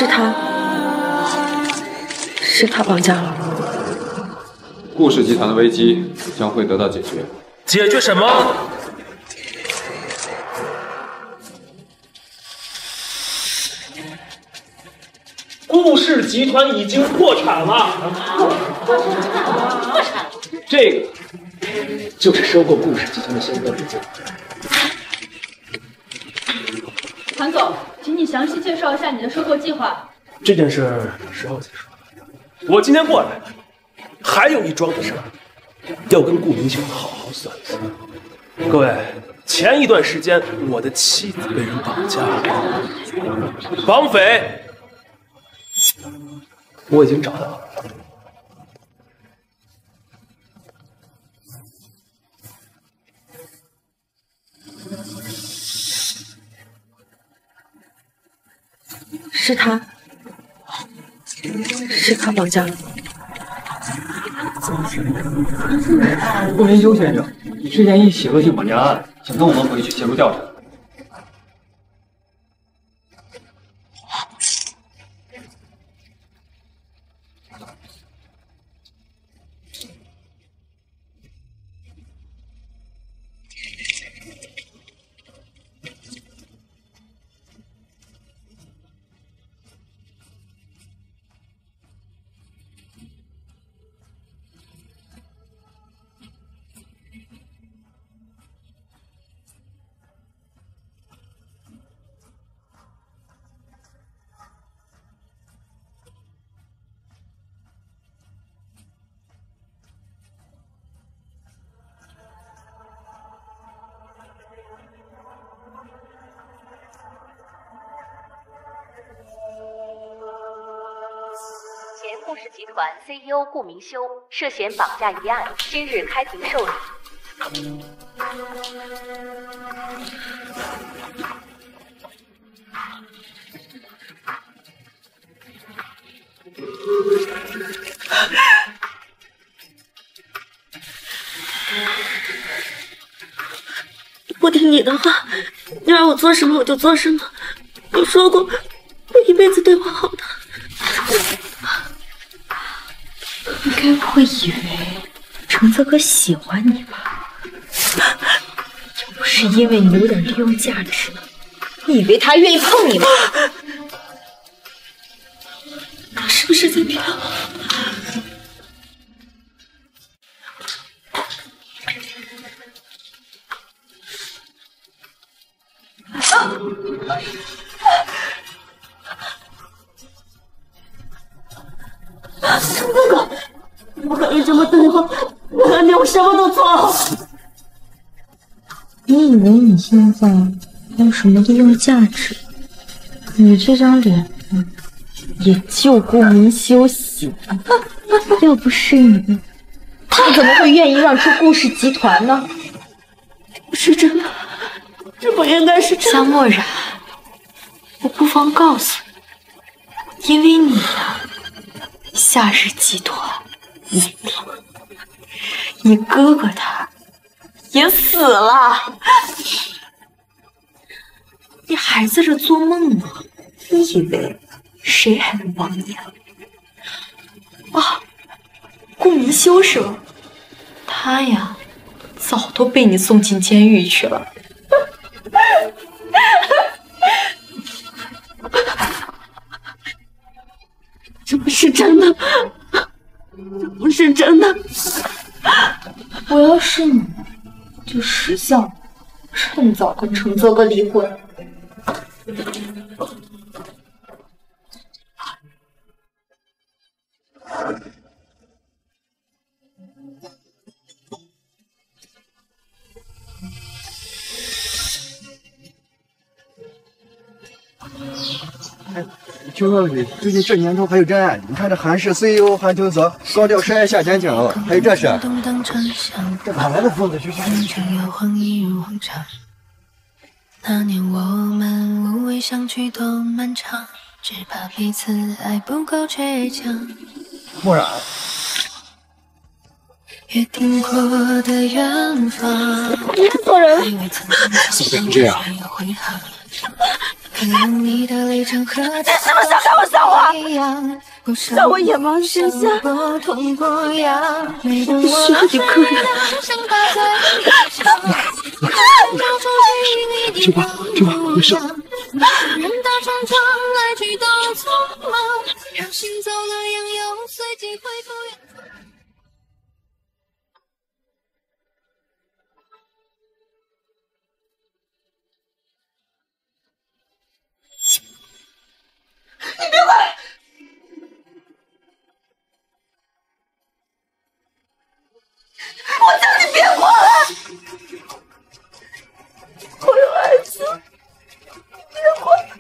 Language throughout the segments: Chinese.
是他绑架了。 顾氏集团的危机将会得到解决。 解决什么？顾氏集团已经破产了。 破产？ 这个就是收购顾氏集团的相关文件。 韩总，请你详细介绍一下你的收购计划。 这件事10号再说。我今天过来，还有一桩子事儿，要跟顾明星好好算一算。各位，前一段时间我的妻子被人绑架了，绑匪我已经找到了。 是他绑架了。 顾明修先生，你之前一起恶性绑架案，请跟我们回去协助调查。 前顾氏集团 CEO 顾明修涉嫌绑架一案，今日开庭受理。 我听你的话，你让我做什么我就做什么。你说过我一辈子对我好的。 你该不会以为程泽哥喜欢你吧？要不是因为你有点利用价值，你以为他愿意碰你吗？ 他是不是在骗我？程哥哥，你不可以这么对我，我和你我什么都错。 你以为你现在没有什么利用价值？你这张脸，也就顾明修喜欢。要不是你，他怎么会愿意让出顾氏集团呢？ 不是真的，这不应该是真的。 夏墨染，我不妨告诉你，因为你呀，夏日集团没了，你哥哥他也死了，你还在这做梦呢？你以为谁还能帮你啊？啊，顾明修是吧？他呀，早都被你送进监狱去了。 这不是真的，这不是真的。 我要是你，就识相，趁早跟程泽哥离婚。 听说最近这年头还有这案，你看这韩氏 CEO 韩秋泽高调涉案下监禁了，还有这事，这哪来的疯子去下？ 那年我们无谓相聚多漫长，只怕彼此爱不够倔强。 墨染， 约定过的远方， 你做人了， 怎么变成这样？ 你的立场和他怎么想看我笑话？在我眼盲之下，你需要一个人。 听吧，听吧，没事。 你别过来！我叫你别过来！我有孩子，别过来！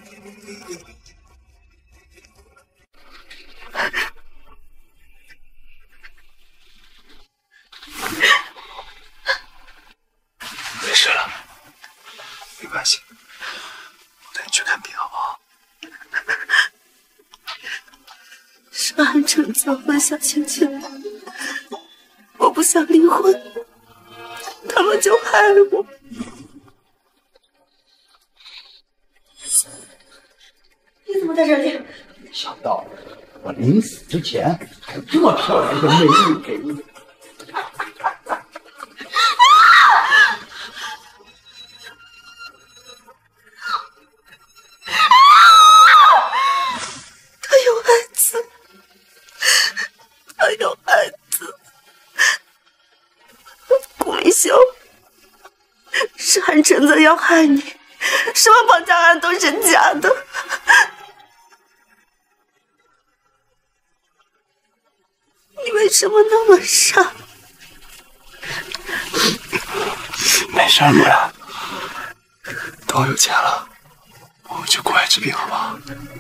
没事了，没关系，我带你去看病好不好？ 是安城教会小倩倩的，我不想离婚，他们就害我。你怎么在这里？ 没想到我临死之前还有这么漂亮一个美女给你。 他有孩子，他有孩子。顾明修，是韩晨子要害你，什么绑架案都是假的。你为什么那么傻？ 没事，陆然，等我有钱了，我们去国外治病好不好？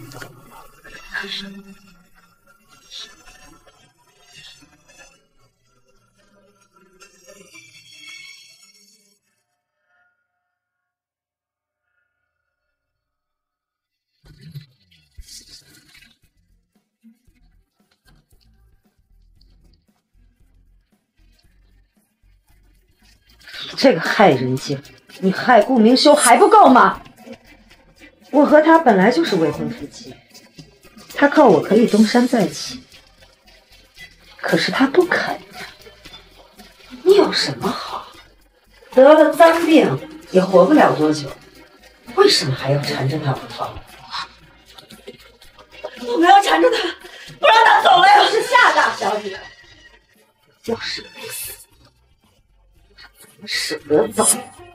这个害人精，你害顾明修还不够吗？我和他本来就是未婚夫妻，他靠我可以东山再起，可是他不肯呀。你有什么好？得了脏病也活不了多久，为什么还要缠着他不放？ 我们要缠着他，不让他走了呀！ 是夏大小姐，要是没死，他怎么舍得走？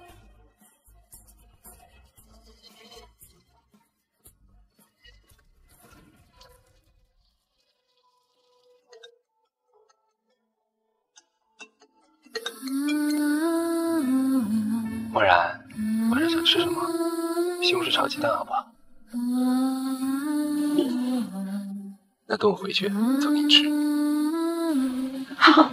漠然，晚上想吃什么？西红柿炒鸡蛋好不好？那等我回去做给你吃。 好。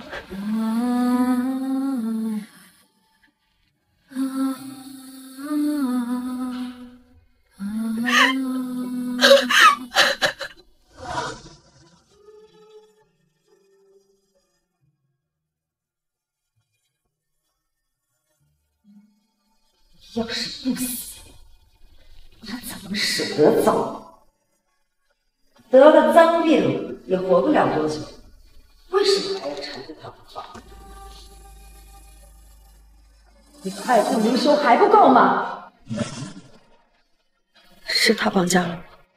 要是不死，他怎么舍得走？得了脏病也活不了多久，为什么还要缠着他不放？你害顾明修还不够吗？ 是他绑架了我。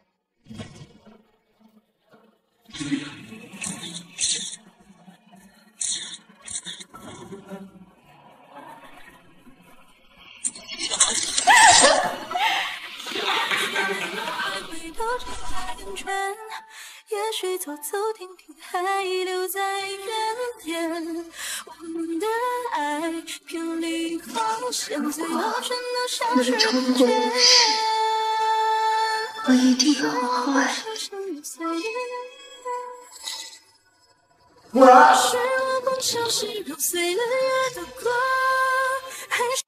也许走走停停，还留在原点。我们的爱偏离黄线，最后全都像是成全。 我一定要后悔。 是我不小心揉碎了月的光，还是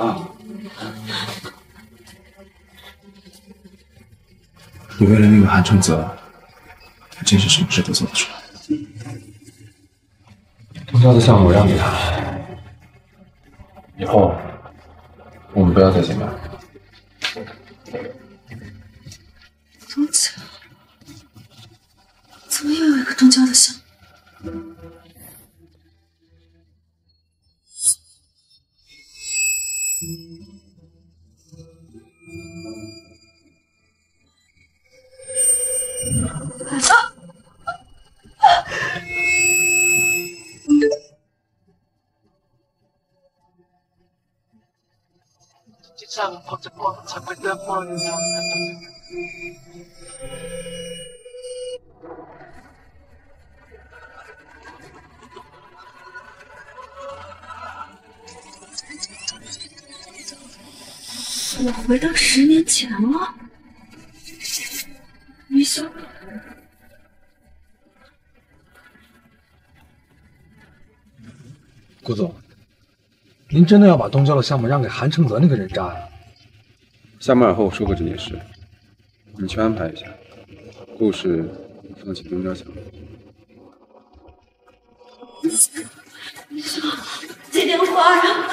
啊！你为了那个韩承泽，还真是什么事都做得出来。东郊的项目我让给他，以后我们不要再见面了。 东郊，怎么又有一个东郊的项目？我回到10年前了，余修。 顾总，您真的要把东郊的项目让给韩承泽那个人渣呀？ 夏马尔和我说过这件事，你去安排一下。顾氏放弃东郊项目。 接电话呀！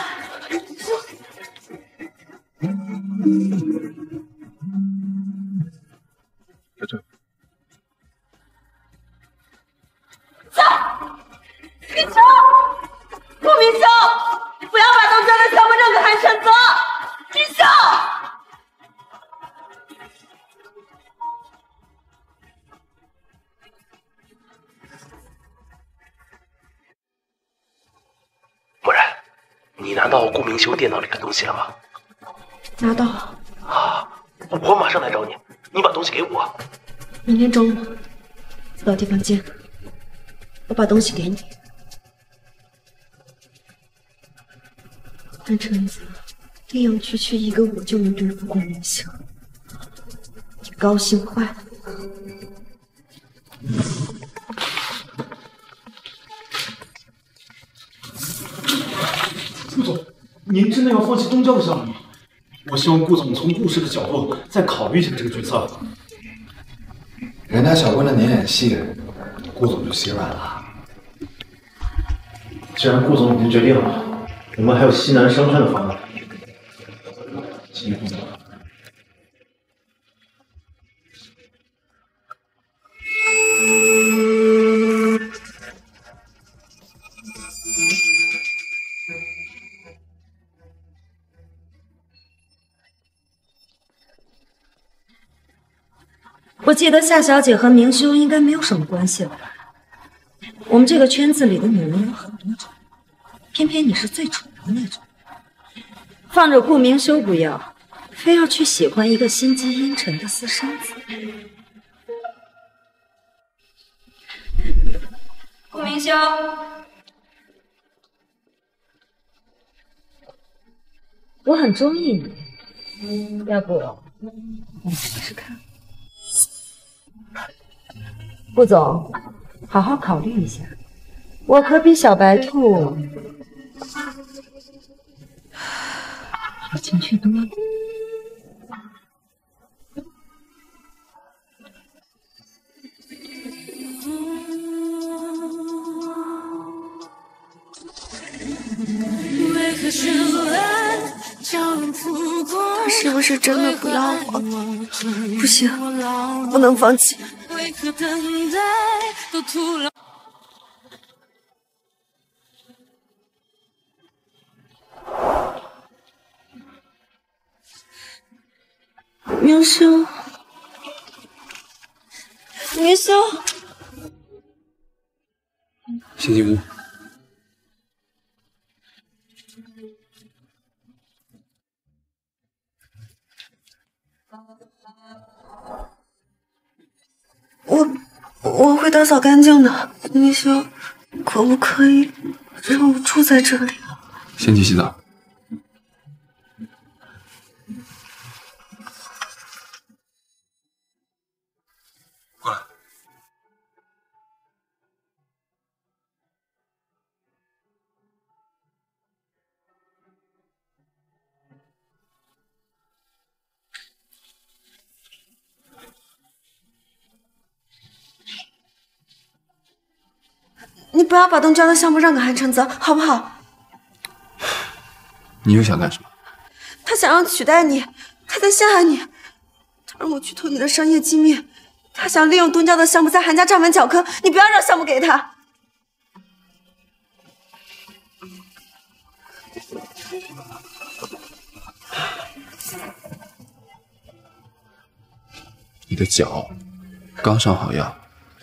在这。 明修，顾明修，不要把东郊的项目让给韩承泽！明修。 默然，你拿到顾明修电脑里的东西了吗？ 拿到。 啊，我马上来找你，你把东西给我。 明天中午走到地方见，我把东西给你。韩承泽利用区区一个我就能对付顾明修，你高兴坏了。 顾总，您真的要放弃东郊的项目吗？我希望顾总从顾氏的角度再考虑一下这个决策。 人家小姑娘演戏，顾总就心软了。 既然顾总已经决定了，我们还有西南商圈的方案，请顾总。 我记得夏小姐和明修应该没有什么关系了吧？我们这个圈子里的女人有很多种，偏偏你是最蠢的那种。放着顾明修不要，非要去喜欢一个心机阴沉的私生子。顾明修，我很中意你，要不我们试试看？顾总，好好考虑一下，我可比小白兔有情趣多了。 他是不是真的不要我？不行，不能放弃。明修，明修， 先进屋。 我会打扫干净的，明修，可不可以让我住在这里？ 先去洗澡。过来。 不要把东郊的项目让给韩承泽，好不好？ 你又想干什么？ 他想要取代你，他在陷害你，他让我去偷你的商业机密，他想利用东郊的项目在韩家站稳脚跟，你不要让项目给他。 你的脚刚上好药。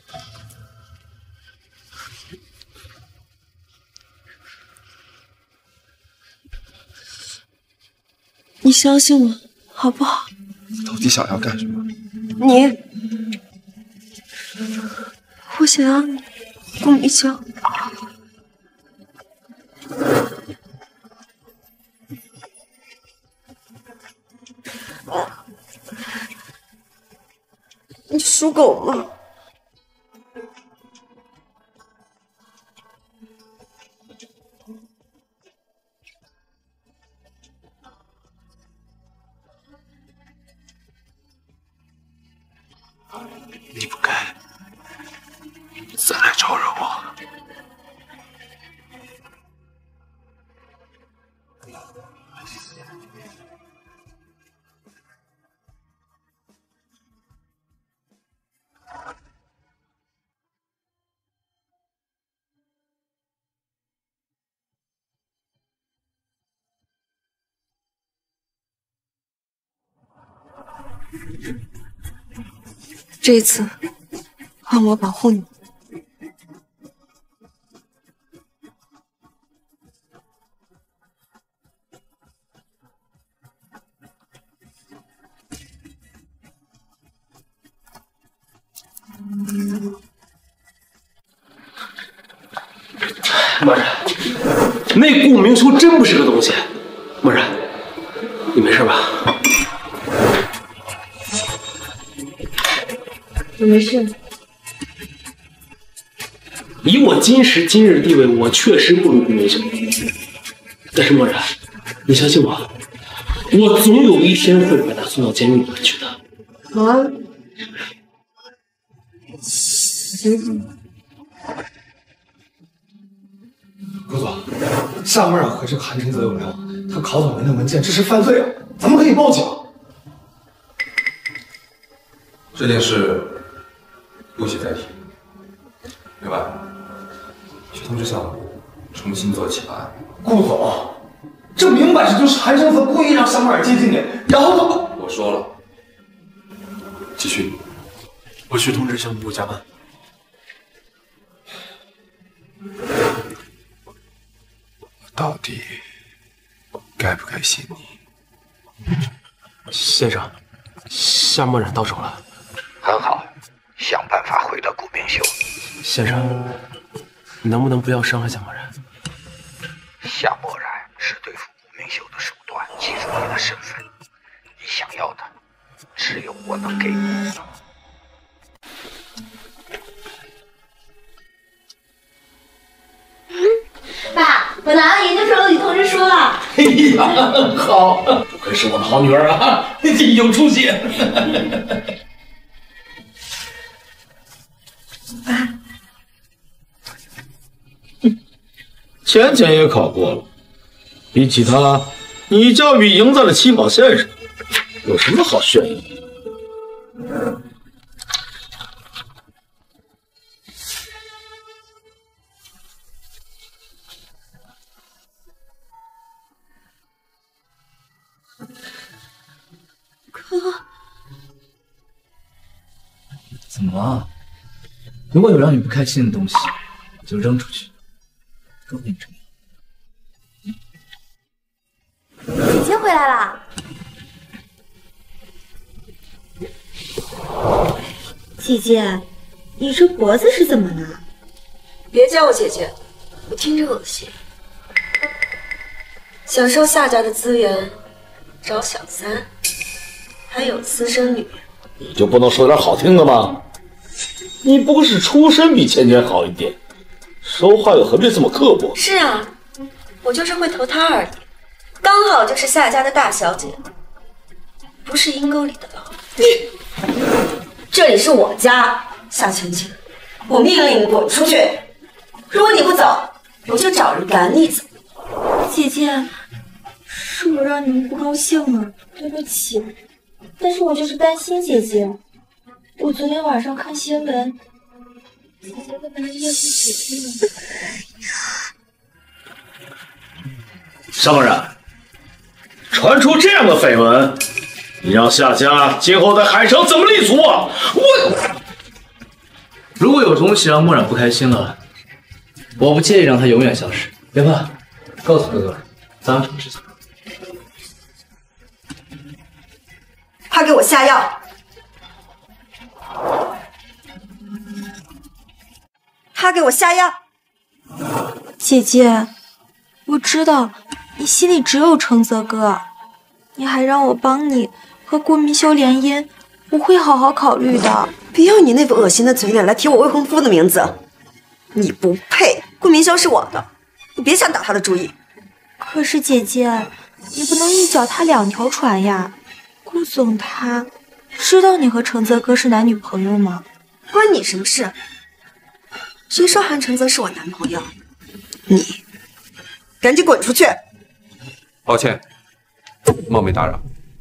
你相信我，好不好？ 你到底想要干什么？ 我想要顾明修。你属狗吗？ 你不该再来招惹我。 这一次，换我保护你。 默然，那顾明修真不是个东西。默然，你没事吧？ 我没事。 以我今时今日地位，我确实不如顾明修。但是默然，你相信我，我总有一天会把他送到监狱里面去的。 啊？行。 顾总，夏沫和这个韩承泽有聊，他考走人的文件，这是犯罪啊！咱们可以报警。 这件事不许再提，明白？去通知项目重新做起案。 顾总，这明摆着就是韩承泽故意让夏沫尔接近你，然后他…… 我说了，继续。 我去通知项目部加班。 到底该不该信你？ 先生，夏墨染到手了。 很好，想办法回到顾明修。 先生，你能不能不要伤害夏墨染？ 夏墨染是对付顾明修的手段，记住你的身份。你想要的，只有我能给你。 爸，我拿了研究生录取通知书了。 哎呀，好，不愧是我的好女儿啊，有出息。 浅浅也考过了，比起他，你教育赢在了起跑线上，有什么好炫耀的？ 怎么了？如果有让你不开心的东西，就扔出去，更变成。 姐姐回来啦！姐姐，你这脖子是怎么了？ 别叫我姐姐，我听着恶心。享受夏家的资源，找小三，还有私生女。 你就不能说点好听的吗？你不是出身比芊芊好一点，说话又何必这么刻薄？ 是啊，我就是会投胎而已，刚好就是夏家的大小姐，不是阴沟里的牢。 这里是我家，夏芊芊，我命令你滚出去！ 如果你不走，我就找人赶你走。 姐姐，是我让你们不高兴了，对不起。但是我就是担心姐姐。我昨天晚上看新闻，姐姐跟男夜不姐姐了。 夏墨染，传出这样的绯闻，你让夏家今后在海城怎么立足啊？ 如果有东西让墨染不开心了，我不介意让他永远消失。别怕，告诉哥哥，咱们什么事情？ 他给我下药，他给我下药。 姐姐，我知道你心里只有承泽哥，你还让我帮你和顾明修联姻，我会好好考虑的。 别用你那副恶心的嘴脸来提我未婚夫的名字，你不配。顾明修是我的，你别想打他的主意。 可是姐姐，你不能一脚踏两条船呀。顾总他知道你和承泽哥是男女朋友吗？ 关你什么事？谁说韩承泽是我男朋友？你赶紧滚出去！ 抱歉，冒昧打扰。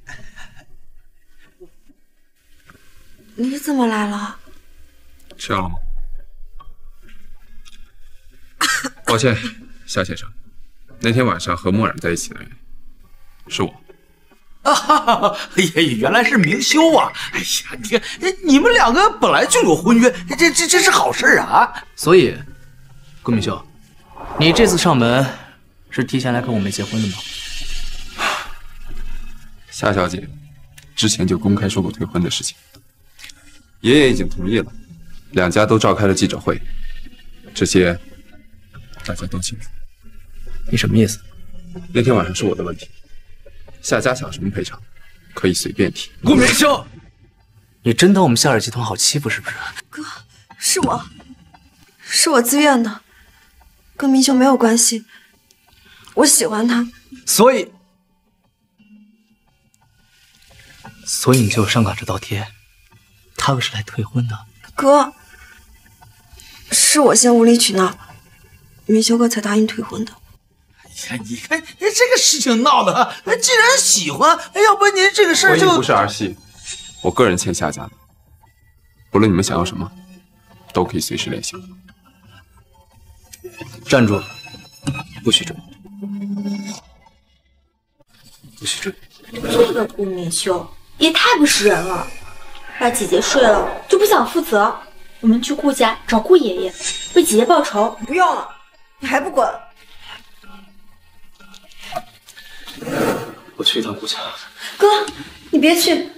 你怎么来了？ 吃药了吗？抱歉，夏先生，那天晚上和墨染在一起的人是我。 啊，原来是明修啊！哎呀，你们两个本来就有婚约，这是好事啊！ 所以，顾明修，你这次上门是提前来跟我们结婚的吗？ 夏小姐之前就公开说过退婚的事情，爷爷已经同意了，两家都召开了记者会，这些大家都清楚。 你什么意思？ 那天晚上是我的问题，夏家想什么赔偿，可以随便提。 顾明修，你真当我们夏尔集团好欺负是不是？ 哥，是我自愿的，跟明修没有关系，我喜欢他。 所以你就上赶着倒贴，他可是来退婚的。 哥，是我先无理取闹，明修哥才答应退婚的。 哎呀，你看这个事情闹的，既然喜欢，要不您这个事儿就…… 婚姻不是儿戏，我个人欠夏家的，不论你们想要什么，都可以随时联系我。 站住！不许追！不许追！ 这个顾明修也太不识人了，把姐姐睡了就不想负责。我们去顾家找顾爷爷，为姐姐报仇。 不用了，你还不滚！ 我去一趟顾家。 哥，你别去。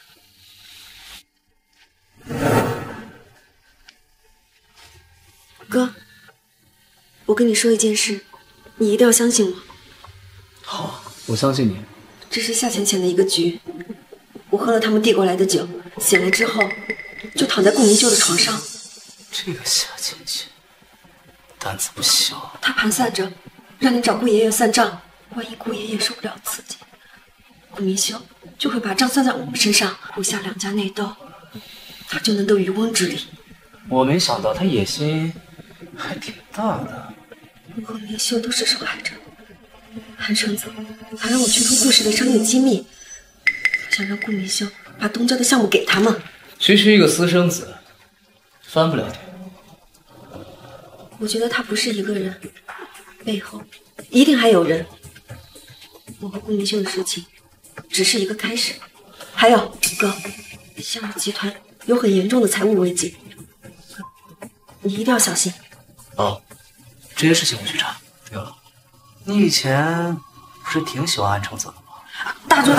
哥，我跟你说一件事，你一定要相信我。 好，我相信你。 这是夏浅浅的一个局，我喝了他们递过来的酒，醒来之后就躺在顾明修的床上。 这个夏浅浅胆子不小， 他盘算着让你找顾爷爷算账，万一顾爷爷受不了刺激，顾明修就会把账算在我们身上，顾夏两家内斗，他就能得渔翁之利。 我没想到他野心还挺大的。 我和明修都是受害者，韩承泽还让我去出顾氏的商业机密，想让顾明修把东郊的项目给他们。 区区一个私生子，翻不了脸。 我觉得他不是一个人，背后一定还有人。我和顾明修的事情只是一个开始。还有哥，夏尔集团有很严重的财务危机，你一定要小心。 哦，这些事情我去查。对了，你以前不是挺喜欢安承泽的吗？ 大佐，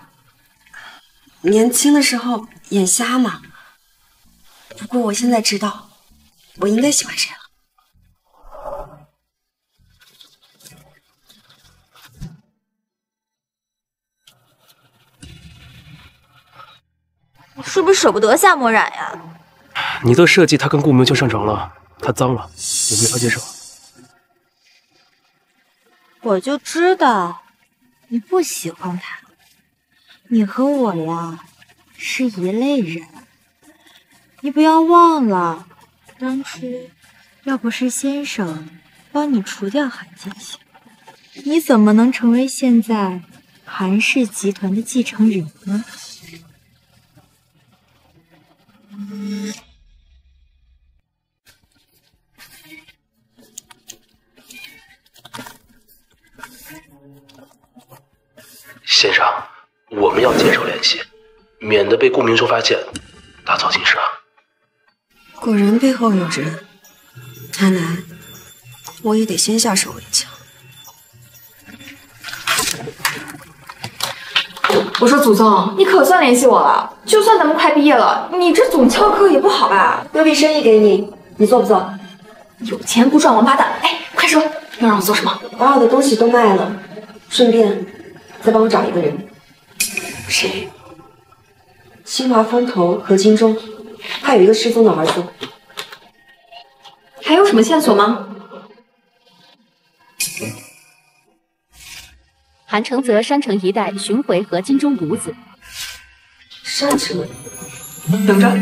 年轻的时候眼瞎嘛。不过我现在知道，我应该喜欢谁了。 你是不是舍不得夏墨染呀？ 你的设计他跟顾明修上床了，他脏了，我没法接受。 我就知道你不喜欢他，你和我呀是一类人。你不要忘了，当初要不是先生帮你除掉韩建新，你怎么能成为现在韩氏集团的继承人呢？ 先生，我们要减少联系，免得被顾明修发现，打草惊蛇。 果然背后有人，看来我也得先下手为强。 我说祖宗，你可算联系我了。就算咱们快毕业了，你这总翘课也不好吧？ 有笔生意给你，你做不做？ 有钱不赚王八蛋！哎，快说，要让我做什么？ 把我的东西都卖了，顺便再帮我找一个人。 谁？ 清华风投何金忠，他有一个失踪的儿子。 还有什么线索吗？ 韩承泽山城一带寻回何金忠五子。 山城， 等着。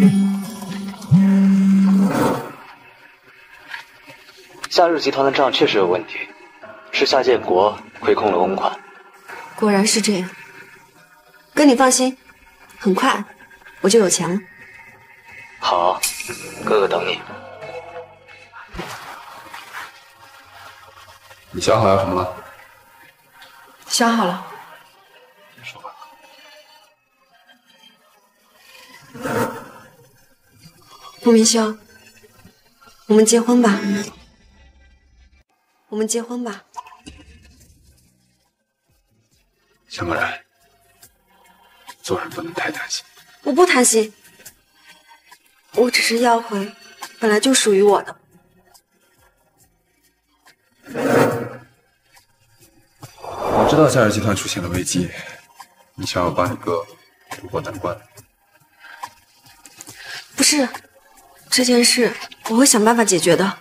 夏日集团的账确实有问题，是夏建国亏空了公款。 果然是这样。哥，你放心，很快我就有钱了。 好，哥哥等你。 你想好要什么了？ 想好了。 说吧。 顾明修，我们结婚吧。我们结婚吧。 夏默然，做人不能太贪心。 我不贪心，我只是要回本来就属于我的。 我知道夏日集团出现了危机，你想要帮你哥渡过难关。 不是，这件事我会想办法解决的。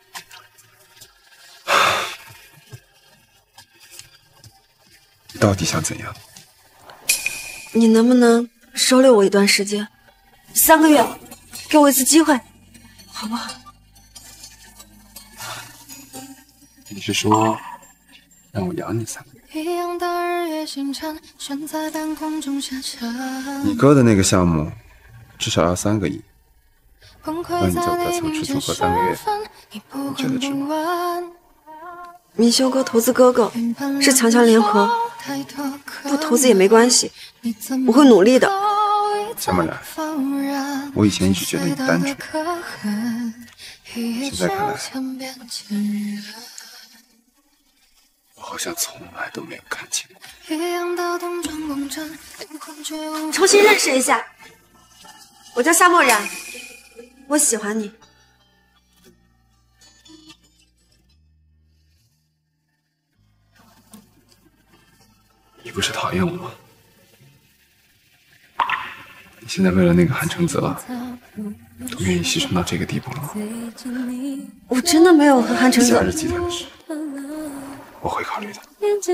你到底想怎样？ 你能不能收留我一段时间？3个月，给我一次机会，好不好？ 你是说让我养你3个月？你哥的那个项目至少要3个亿，那你就给他凑吃凑喝3个月，你觉得值吗？ 明修哥投资哥哥是强强联合，不投资也没关系，我会努力的。 夏默然，我以前一直觉得你单纯，现在看来，我好像从来都没有看清过。 重新认识一下，我叫夏默然，我喜欢你。 你不是讨厌我吗？你现在为了那个韩承泽，都愿意牺牲到这个地步了吗？ 我真的没有和韩承泽。 夏日集团的事，我会考虑的。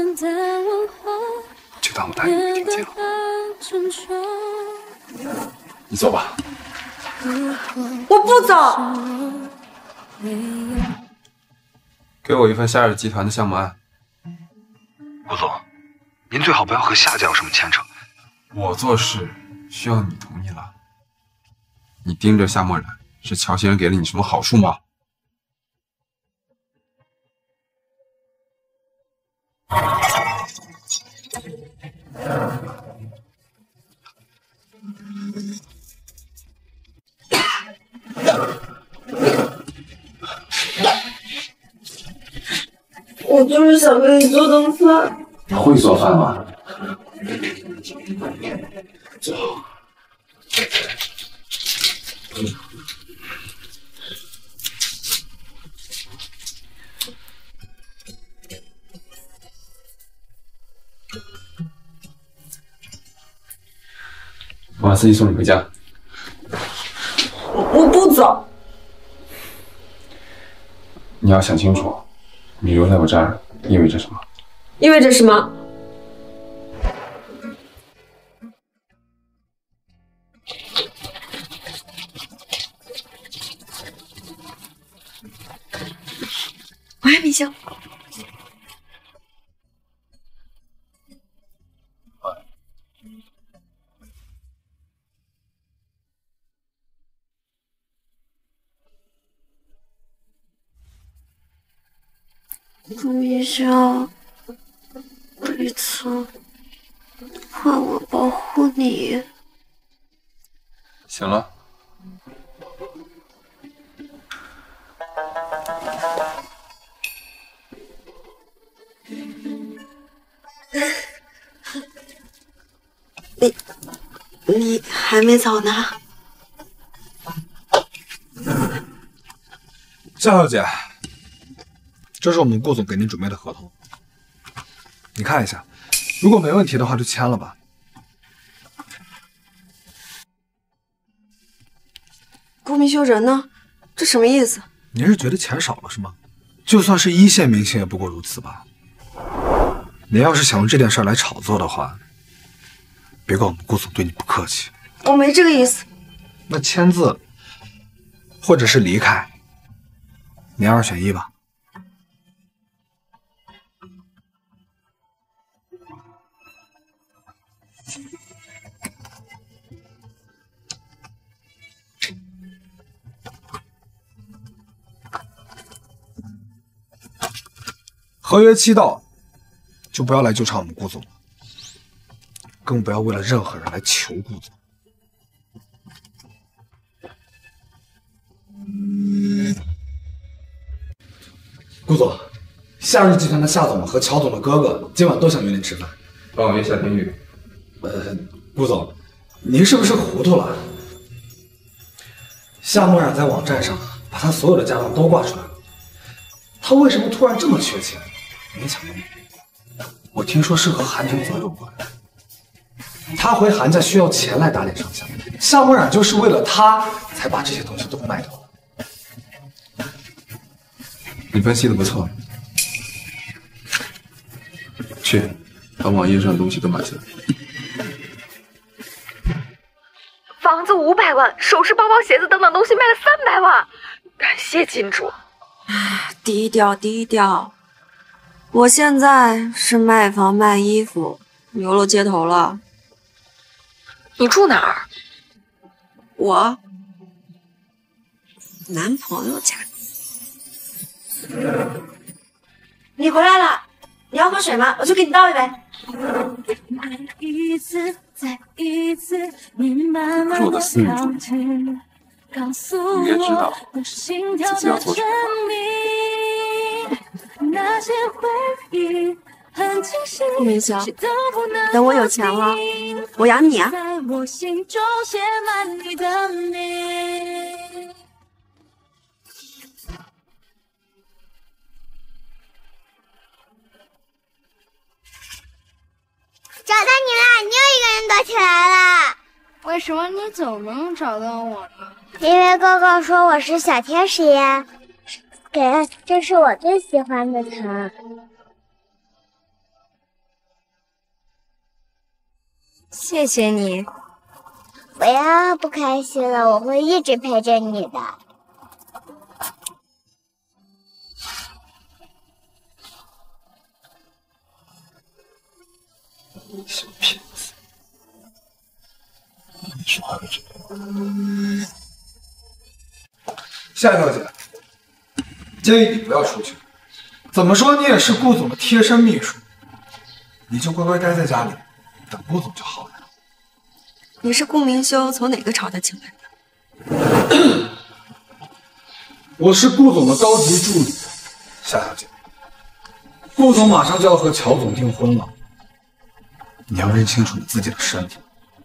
就当我答应你没听见了。你走吧。 我不走。 给我一份夏日集团的项目案。 顾总，您最好不要和夏家有什么牵扯。 我做事需要你同意了。你盯着夏默然，是乔先生给了你什么好处吗？ 我就是想给你做顿饭。 会做饭吗？走。我把司机送你回家。 我不走。 你要想清楚，你留在我这儿意味着什么？ 意味着什么？ 我爱明星。 顾明潇，这次换我保护你。 醒了。 你还没走呢。 夏小姐，这是我们顾总给您准备的合同，你看一下，如果没问题的话就签了吧。 顾明修人呢？这什么意思？ 您是觉得钱少了是吗？就算是一线明星也不过如此吧。您要是想用这件事来炒作的话，别怪我们顾总对你不客气。 我没这个意思。 那签字，或者是离开，您2选1吧。合约期到，就不要来纠缠我们顾总了，更不要为了任何人来求顾总。顾总，夏日集团的夏总和乔总的哥哥今晚都想约您吃饭， 帮我约夏天玉。 顾总，您是不是糊涂了？夏墨染在网站上把他所有的家当都挂出来了，他为什么突然这么缺钱？没想到，我听说是和韩廷泽有关。他回韩家需要钱来打脸上下，夏墨染就是为了他才把这些东西都卖掉了。 你分析的不错，去把网页上的东西都买下来。 房子500万，首饰、包包、鞋子等等东西卖了300万，感谢金主。 低调低调，我现在是卖房卖衣服，流落街头了。 你住哪儿？ 我男朋友家。你回来了，你要喝水吗？我去给你倒一杯。 是我的私人主题，你应该知道自己要做什么。 顾明潇，等我有钱了，我养你啊！ 找到你了，你又一个人躲起来了。 为什么你总能找到我呢？ 因为哥哥说我是小天使呀。给，这是我最喜欢的糖。 谢谢你。 不要不开心了，我会一直陪着你的。 小骗子，你说话的这个。夏小姐，建议你不要出去。怎么说你也是顾总的贴身秘书，你就乖乖待在家里，等顾总就好了。 你是顾明修从哪个朝代请来的？ 我是顾总的高级助理，夏小姐。顾总马上就要和乔总订婚了。你要认清楚你自己的身份。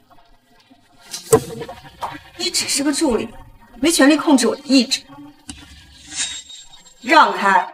你只是个助理，没权利控制我的意志。让开！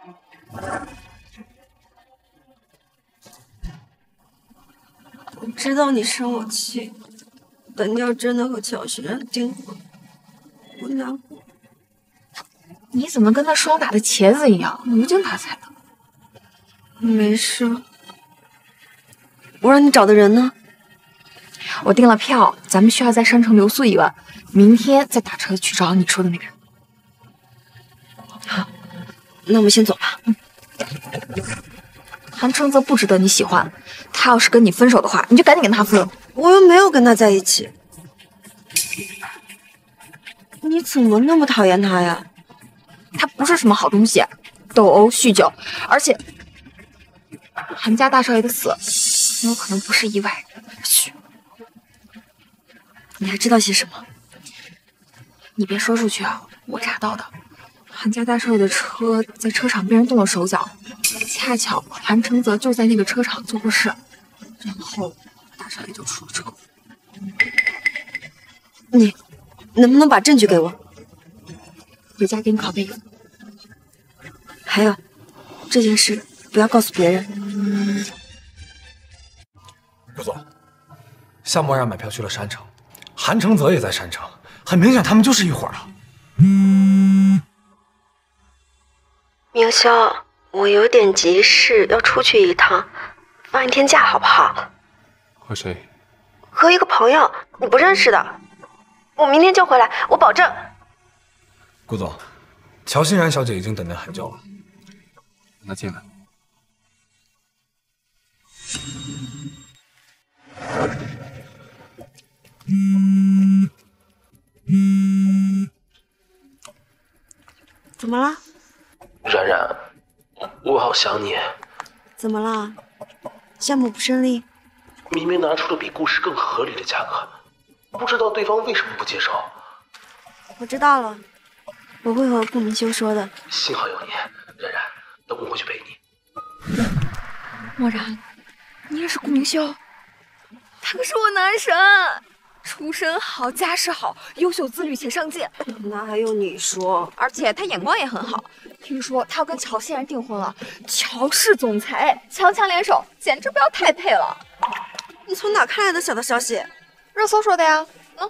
我知道你生我气，但你要真的和乔学然订婚，我难过。 你怎么跟他双打的茄子一样，无精打采的？ 没事。我让你找的人呢？ 我订了票，咱们需要在商城留宿1晚，明天再打车去找你说的那个人。 好，那我们先走吧。 韩承泽不值得你喜欢，他要是跟你分手的话，你就赶紧跟他分。 我又没有跟他在一起。你怎么那么讨厌他呀？ 他不是什么好东西，斗殴、酗酒，而且韩家大少爷的死很有可能不是意外。嘘， 你还知道些什么？ 你别说出去啊！我查到的，韩家大少爷的车在车场被人动了手脚，恰巧韩承泽就在那个车场做过事，然后大少爷就出了车祸。 你能不能把证据给我？ 回家给你拷贝一份。 还有，这件事不要告诉别人。 顾总，夏沫然买票去了山城，韩承泽也在山城，很明显他们就是一伙儿啊。 明霄，我有点急事，要出去一趟，放一天假好不好？ 和谁？ 和一个朋友，你不认识的。我明天就回来，我保证。 顾总，乔欣然小姐已经等得很久了。 让她进来。 怎么了？ 冉冉，我好想你。 怎么了？项目不顺利？ 明明拿出了比故事更合理的价格，不知道对方为什么不接受。 我知道了，我会和顾明修说的。 幸好有你，冉冉，等我回去陪你。 漠然，你认识顾明修？他可是我男神，出身好，家世好，优秀、自律且上进。 那还用你说？ 而且他眼光也很好。听说他要跟乔欣然订婚了，乔氏总裁强强联手，简直不要太配了。 你从哪看来的小道消息？ 热搜说的呀。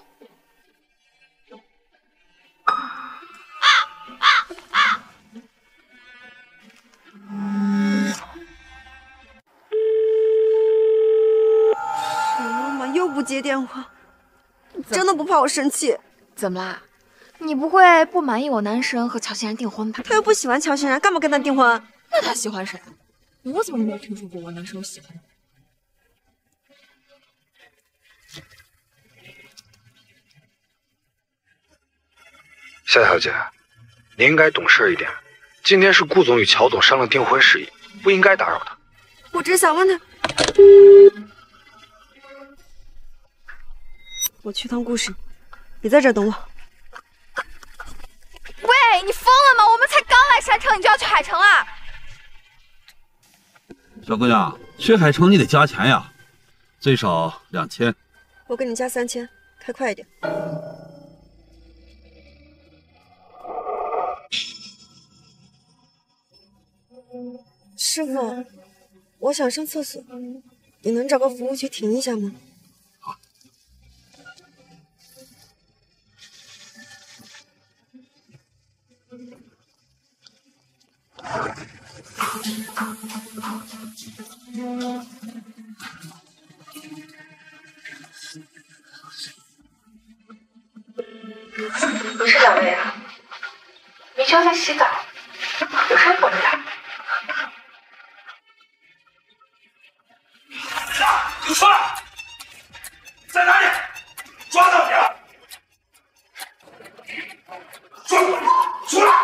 什么嘛，又不接电话，真的不怕我生气？ 怎么啦？你不会不满意我男神和乔欣然订婚吧？ 他又不喜欢乔欣然，干嘛跟他订婚？ 那他喜欢谁？我怎么没有听说过我男神有喜欢的？ 夏小姐，你应该懂事一点。今天是顾总与乔总商量订婚事宜，不应该打扰他。 我只是想问他，我去趟顾氏，你在这儿等我。 喂，你疯了吗？我们才刚来山城，你就要去海城啦？ 小姑娘，去海城你得加钱呀，最少2000。 我给你加3000，开快一点。师傅，我想上厕所，你能找个服务区停一下吗？ 好。 是两位啊，明霄在洗澡，有事我来。 出来！在哪里？抓到你了！出来！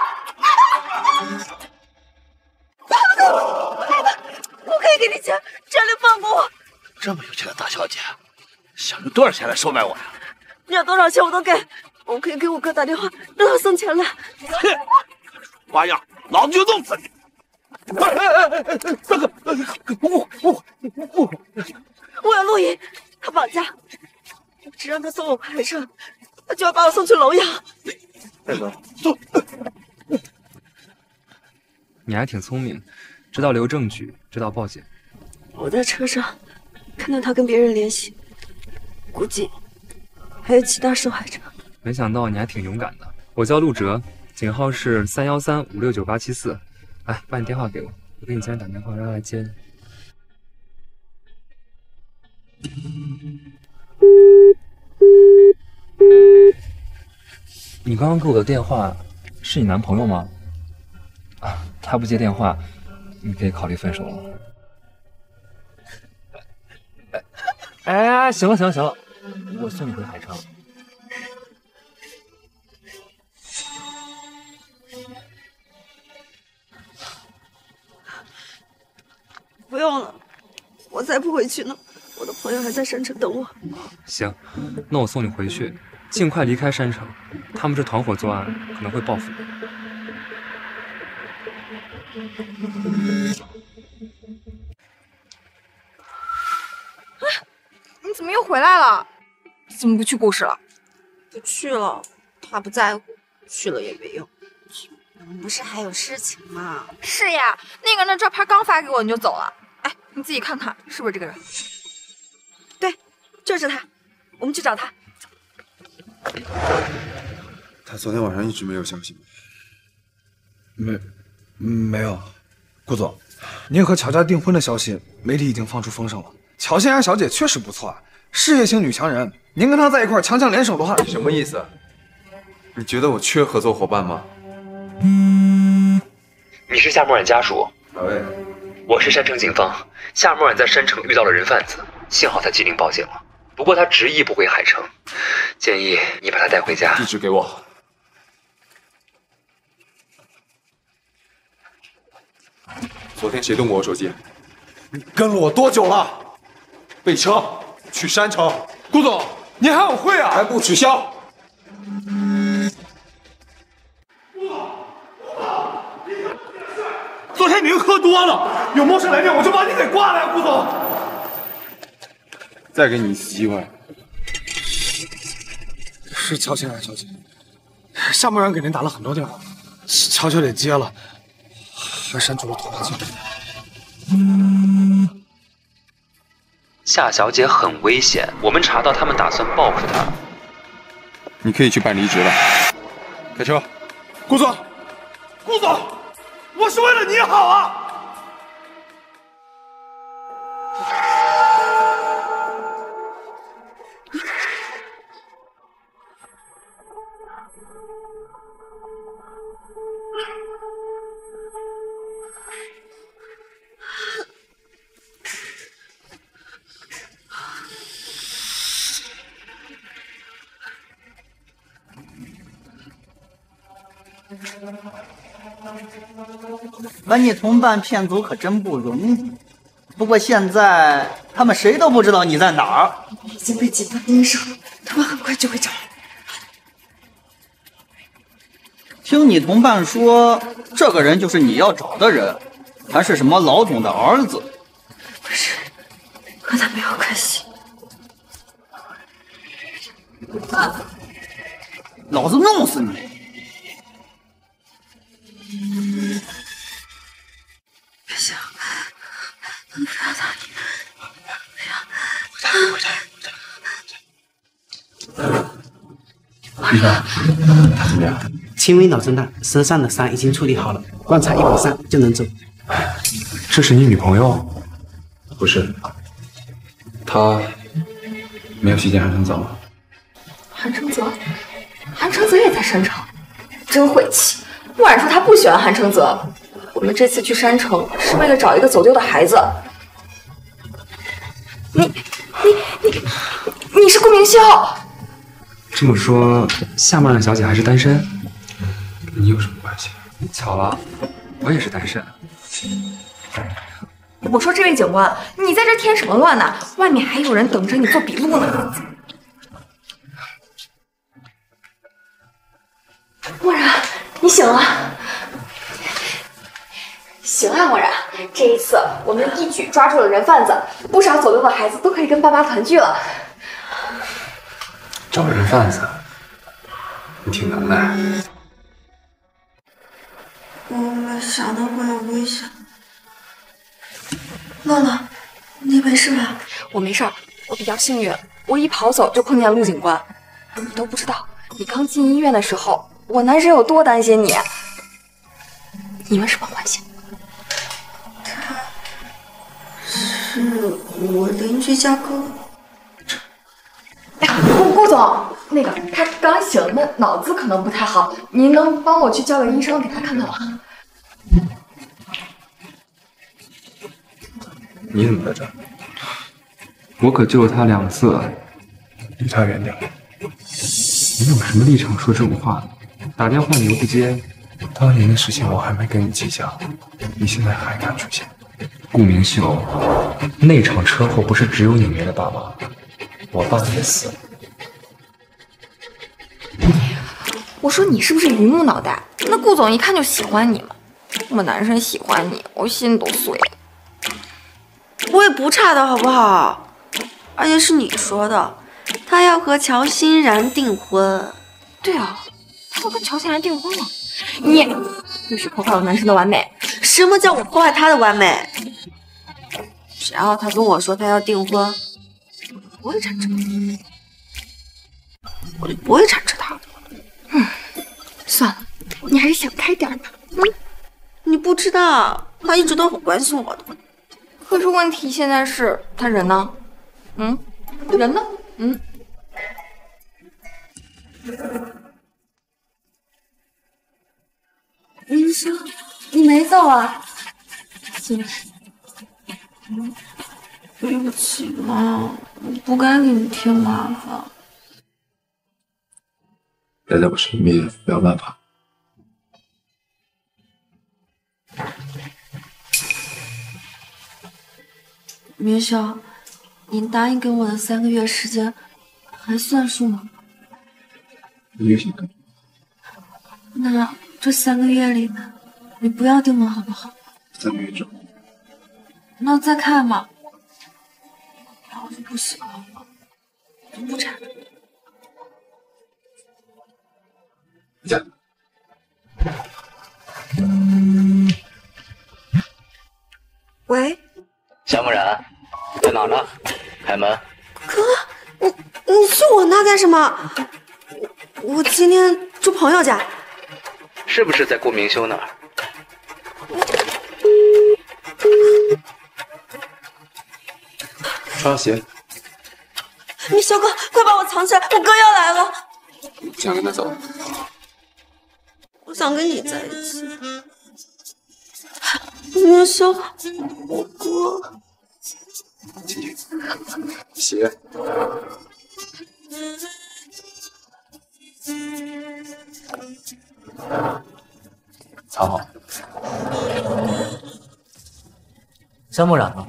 我可以给你钱，只要你放过我。 这么有钱的大小姐，想用多少钱来收买我呀？ 你要多少钱我都给，我可以给我哥打电话，让他送钱来。 花样，老子就弄死你！大哥， 我要录音，他绑架，我只让他送我回城，他就要把我送去聋哑。 大哥，走。 你还挺聪明，知道留证据，知道报警。 我在车上看到他跟别人联系，估计还有其他受害者。 没想到你还挺勇敢的。我叫陆哲，警号是313569874。来，把你电话给我，我给你家人打电话，让他来接你。你刚刚给我的电话是你男朋友吗？啊，他不接电话， 你可以考虑分手了。哎，行了，我送你回海城。 不用了，我再不回去呢，我的朋友还在山城等我。 行，那我送你回去，尽快离开山城。他们是团伙作案，可能会报复你。 你怎么又回来了？怎么不去故事了？ 不去了，他不在乎，去了也没用。我们不是还有事情吗？ 是呀，那个人的照片刚发给我你就走了。哎，你自己看看是不是这个人？ 对，就是他，我们去找他。 他昨天晚上一直没有消息吗？ 没有。顾总，您和乔家订婚的消息，媒体已经放出风声了。乔欣然小姐确实不错，事业型女强人，您跟她在一块强强联手的话， 你什么意思？你觉得我缺合作伙伴吗？ 你是夏墨染家属？ 哪位？ 我是山城警方。夏墨染在山城遇到了人贩子，幸好他机灵报警了。不过他执意不回海城，建议你把他带回家。 地址给我。昨天谁动过我手机？ 你跟了我多久了？ 备车去山城。 顾总，您还有会啊？ 还不取消？ 昨天您喝多了，有陌生来电我就把你给挂了呀，顾总。 再给你一次机会。 是乔欣然小姐，夏墨染给您打了很多电话，乔小姐接了，还删除了通话记录。 夏小姐很危险，我们查到他们打算报复她。 你可以去办离职了。开车。 顾总，顾总，我是为了你好啊！ 把你同伴骗走可真不容易，不过现在他们谁都不知道你在哪儿。 已经被警方盯上了，他们很快就会找来。 听你同伴说，这个人就是你要找的人，还是什么老总的儿子？ 不是，和他没有关系。 老子弄死你！ 别想，不要答应， 医生，他怎么样？轻微脑震荡，身上的伤已经处理好了，观察1晚上就能走。 这是你女朋友？不是，她没有去见韩承泽吗？ 韩承泽，韩承泽也在山城，真晦气。墨染说他不喜欢韩承泽，我们这次去山城是为了找一个走丢的孩子。你是顾明修。 这么说，夏墨染小姐还是单身？ 跟你有什么关系？ 巧了，我也是单身。 我说这位警官，你在这添什么乱呢？外面还有人等着你做笔录呢。墨染，你醒了。行啊，墨染，这一次我们一举抓住了人贩子，不少走丢的孩子都可以跟爸妈团聚了。 找人贩子，你挺能耐。 我没想到会有危险。乐乐，你没事吧？ 我没事儿，我比较幸运，我一跑走就碰见陆警官。你都不知道，你刚进医院的时候，我男神有多担心你。你们什么关系？ 他是我邻居家哥。 哎，顾总，那个他刚醒，那脑子可能不太好，您能帮我去叫个医生给他看看吗？ 你怎么在这儿？ 我可救了他2次了。 离他远点。 你有什么立场说这种话呢？打电话你又不接。 当年的事情我还没跟你计较，你现在还敢出现？ 顾明秀，那场车祸不是只有你没了爸爸，我爸也死了。 我说你是不是榆木脑袋？那顾总一看就喜欢你嘛，这么男生喜欢你，我心都碎了。 我也不差的好不好？而且是你说的，他要和乔欣然订婚。 对啊，他都跟乔欣然订婚了。你又是破坏了男生的完美。 什么叫我破坏他的完美？只要他跟我说他要订婚，我不会缠着他，我就不会缠着他。 算了，你还是想开点吧。 你不知道，他一直都很关心我的。 可是问题现在是他人呢？人呢？ 林修，你没走啊？对不起嘛，我不该给你添麻烦。 待在我身边，不要乱跑。 明修，你答应给我的3个月时间还算数吗 ？1个星期。 那这3个月里呢，你不要订婚好不好 ？3个月之后。 那再看嘛。要是不喜欢我，就不缠着。 下。 喂， 夏木然，在哪呢？开门。 哥，你去我那干什么？我今天住朋友家。 是不是在顾明修那儿？ 穿上鞋。 你小哥，快把我藏起来，我哥要来了。 不想跟他走。 我想跟你在一起。明修，我哥。 进去。鞋。藏好。 夏木染呢？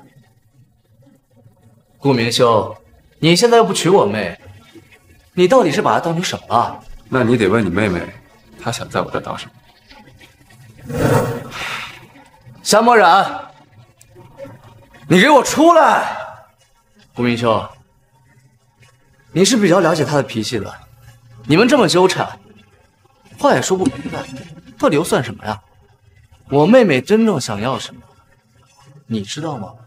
顾明修，你现在又不娶我妹，你到底是把她当成什么了？ 那你得问你妹妹，她想在我这当什么？ 夏墨染，你给我出来！顾明修，你是比较了解她的脾气的，你们这么纠缠，话也说不明白，到底又算什么呀？我妹妹真正想要什么，你知道吗？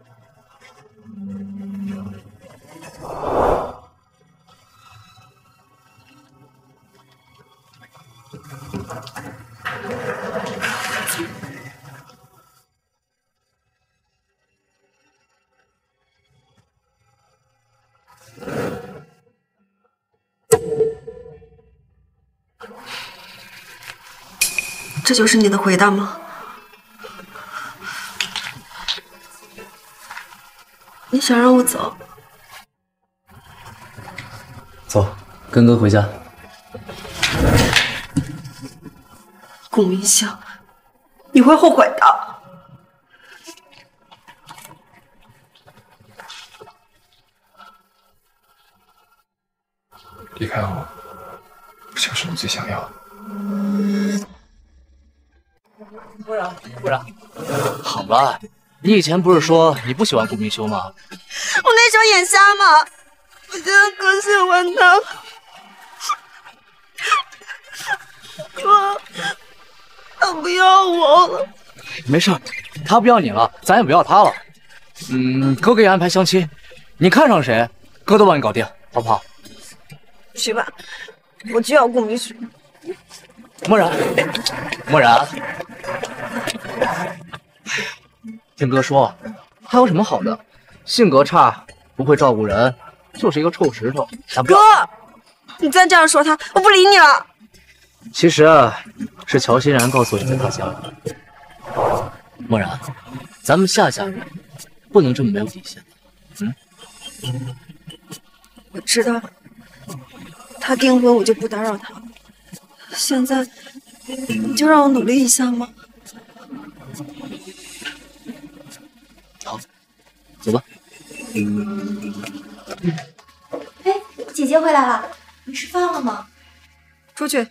这就是你的回答吗？你想让我走？ 走，跟哥回家。 顾明修，你会后悔的。 离开我，就是你最想要的。 不然，好了，你以前不是说你不喜欢顾明修吗？ 我那时候眼瞎嘛，我觉得哥喜欢他。哥，他不要我了。 没事，他不要你了，咱也不要他了。哥给你安排相亲，你看上谁，哥都帮你搞定，好不好？ 去吧，我就要顾明修。 墨然，墨然，听哥说，他有什么好的？性格差，不会照顾人，就是一个臭石头。 哥，你再这样说他，我不理你了。 其实是乔欣然告诉我你在他家。墨然，咱们夏家人不能这么没有底线。 我知道，他订婚我就不打扰他了。现在你就让我努力一下吗？ 好，走吧。 哎，姐姐回来了，你吃饭了吗？出去。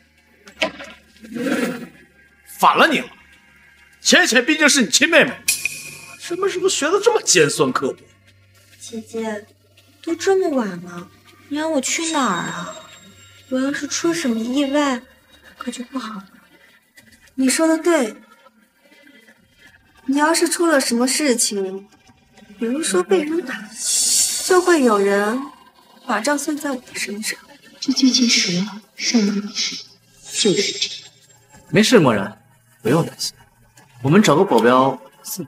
反了你了！浅浅毕竟是你亲妹妹，什么时候学的这么尖酸刻薄？ 姐姐，都这么晚了，你让我去哪儿啊？我要是出什么意外，可就不好了。你说的对，你要是出了什么事情，比如说被人打，就会有人把账算在我的身上。 这句其实上了历史，就是这样。 没事，漠然，不用担心，我们找个保镖送。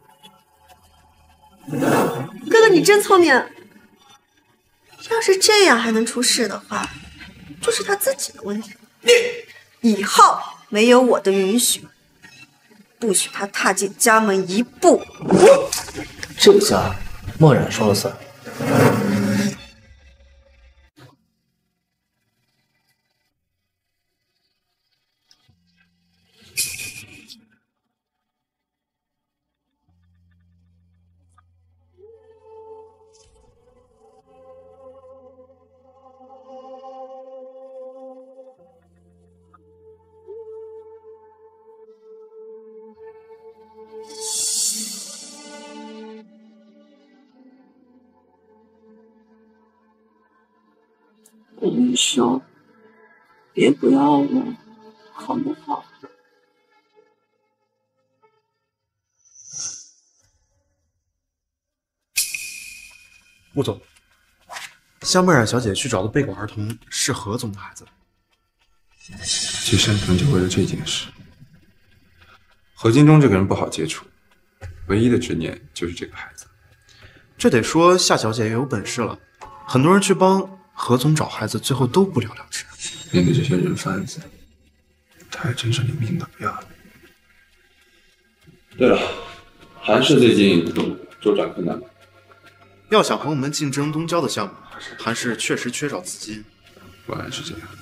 哥哥，你真聪明。要是这样还能出事的话，就是他自己的问题。以后没有我的允许，不许他踏进家门一步。 这个家，漠然说了算。 顾明修，别不要我，好不好？ 顾总，夏墨染小姐去找的被拐儿童是何总的孩子。 去山城就为了这件事。何金忠这个人不好接触，唯一的执念就是这个孩子。 这得说夏小姐也有本事了，很多人去帮何总找孩子，最后都不了了之。 面对这些人贩子，他还真是连命都不要了。对了，韩氏最近周转困难吗？ 要想和我们竞争东郊的项目，韩氏确实缺少资金。 果然是这样。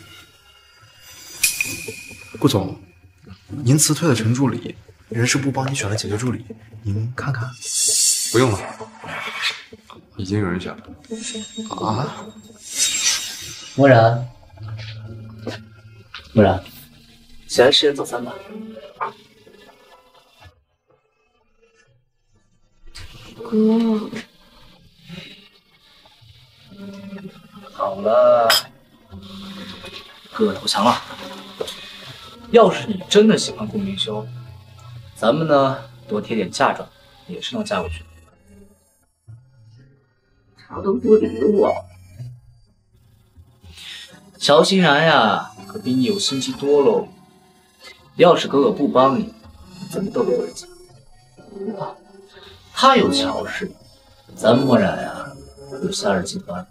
顾总，您辞退了陈助理，人事部帮你选了解决助理，您看看。 不用了，已经有人选了。 啊？ 漠然，漠然，起来吃点早餐吧。 哥， 好了，哥投降了。要是你真的喜欢顾明修，咱们呢多贴点嫁妆，也是能嫁过去。 他都不理我。 乔欣然呀，可比你有心机多喽。要是哥哥不帮你，咱们都别回家。他有乔氏，咱漠然呀有夏日集团。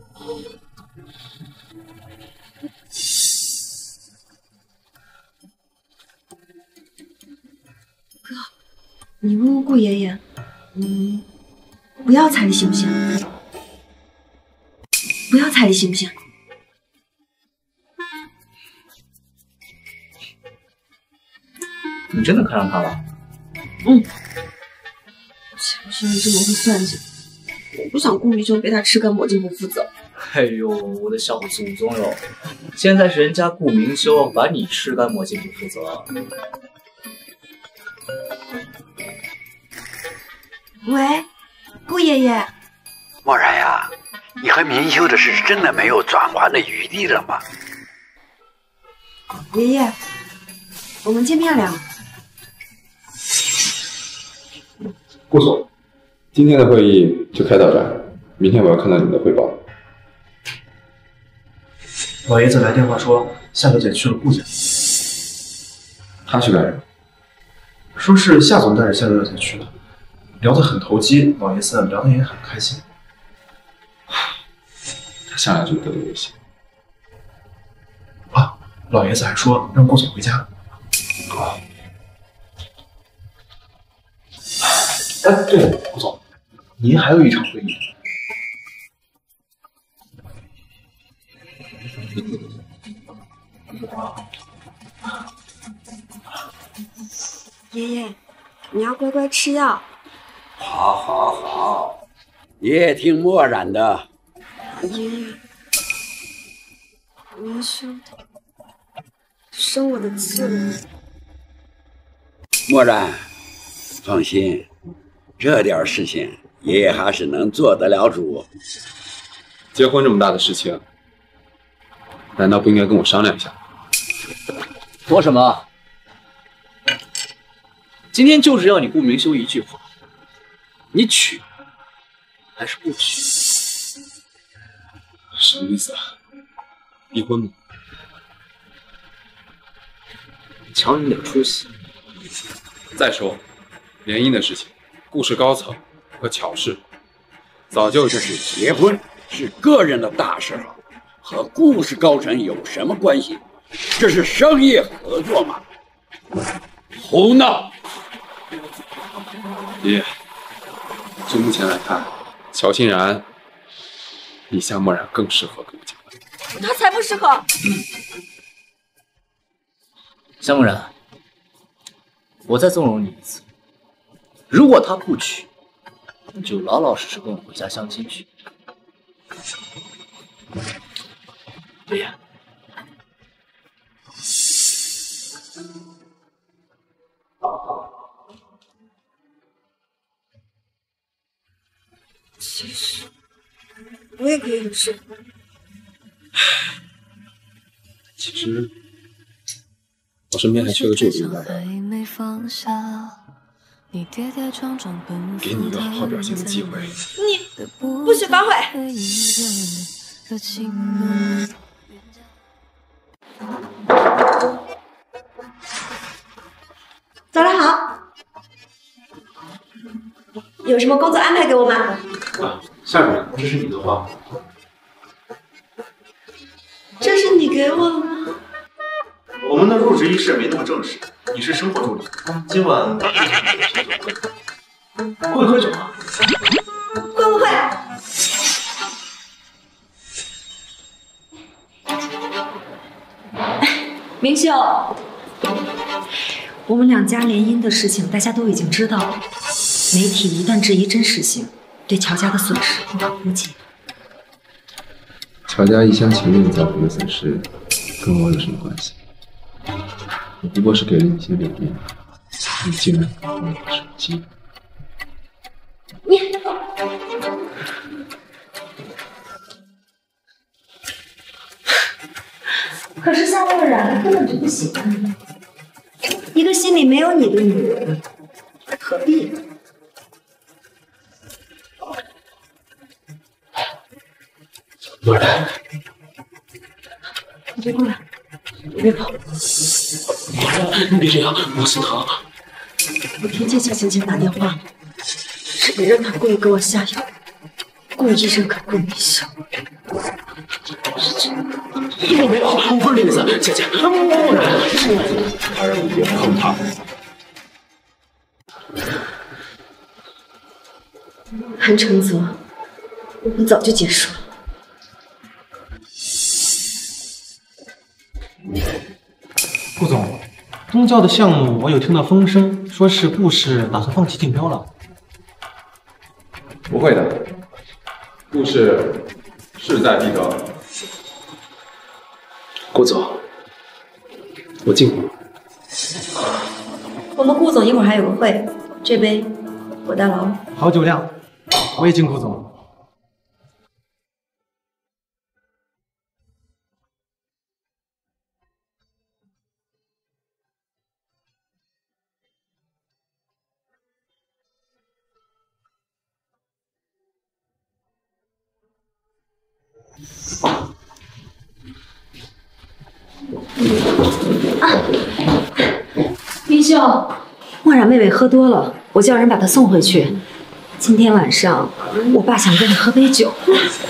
哥，你问问顾爷爷，不要彩礼行不行？不要彩礼行不行？ 你真的看上他了？ 乔欣然这么会算计，我不想顾明修被他吃干抹净不负责。 哎呦，我的小祖宗哟！现在是人家顾明修把你吃干抹净不负责。 喂，顾爷爷。 漠然呀，你和明修的事真的没有转圜的余地了吗？ 爷爷，我们见面聊。 顾总，今天的会议就开到这儿，明天我要看到你们的汇报。 老爷子来电话说夏小姐去了顾家。 他去干什么？ 说是夏总带着夏小姐去的，聊得很投机，老爷子聊得也很开心。 他向来就得有威胁。 啊，老爷子还说让顾总回家。 哎，对了，顾总， 您还有一场会议。 爷爷，你要乖乖吃药。 好，好，好，爷听墨染的。 爷爷，明修生我的气了。 墨染，放心，这点事情爷爷还是能做得了主。 结婚这么大的事情，难道不应该跟我商量一下？ 说什么？今天就是要你顾明修一句话，你娶还是不娶？ 什么意思啊？离婚吗？ 瞧你点出息！ 再说，联姻的事情，顾氏高层和乔氏早就这是结婚，是个人的大事，和顾氏高层有什么关系？这是商业合作嘛？胡闹！ 爷爷，就目前来看，乔欣然比夏墨染更适合跟我结婚。 他才不适合。 夏墨染，我再纵容你一次，如果他不娶，你就老老实实跟我回家相亲去。爷爷。 其实我也可以有事。 其实我身边还缺个助理，给你一个好好表现的机会。 你不许反悔！早上好，有什么工作安排给我吗？ 夏主任，这是你的话。 这是你给我的吗？ 我们的入职仪式没那么正式，你是生活助理，今晚会喝酒吗？ 会。明秀，我们两家联姻的事情大家都已经知道了，媒体一旦质疑真实性，对乔家的损失不可估计。 乔家一厢情愿造成的损失，跟我有什么关系？我不过是给了你些脸面，你竟然拿我手机。 可是夏墨染根本就不喜欢你，一个心里没有你的女人，何必呢？ 墨染， 你别过来，你别跑！ 你别这样，我心疼。 我听见夏晴晴打电话，是别人他故意给我下药，故意认可顾明修。 我没有，我不是这意思，姐姐，墨染，他让你别碰他。 韩承泽，我早就结束了。 顾总，东教的项目我有听到风声，说是顾氏打算放弃竞标了。 不会的，顾氏势在必得。 顾总，我敬你。 我们顾总一会儿还有个会，这杯我代劳。 好酒量，我也敬顾总。 明秀，墨染妹妹喝多了，我叫人把她送回去。今天晚上，我爸想跟你喝杯酒。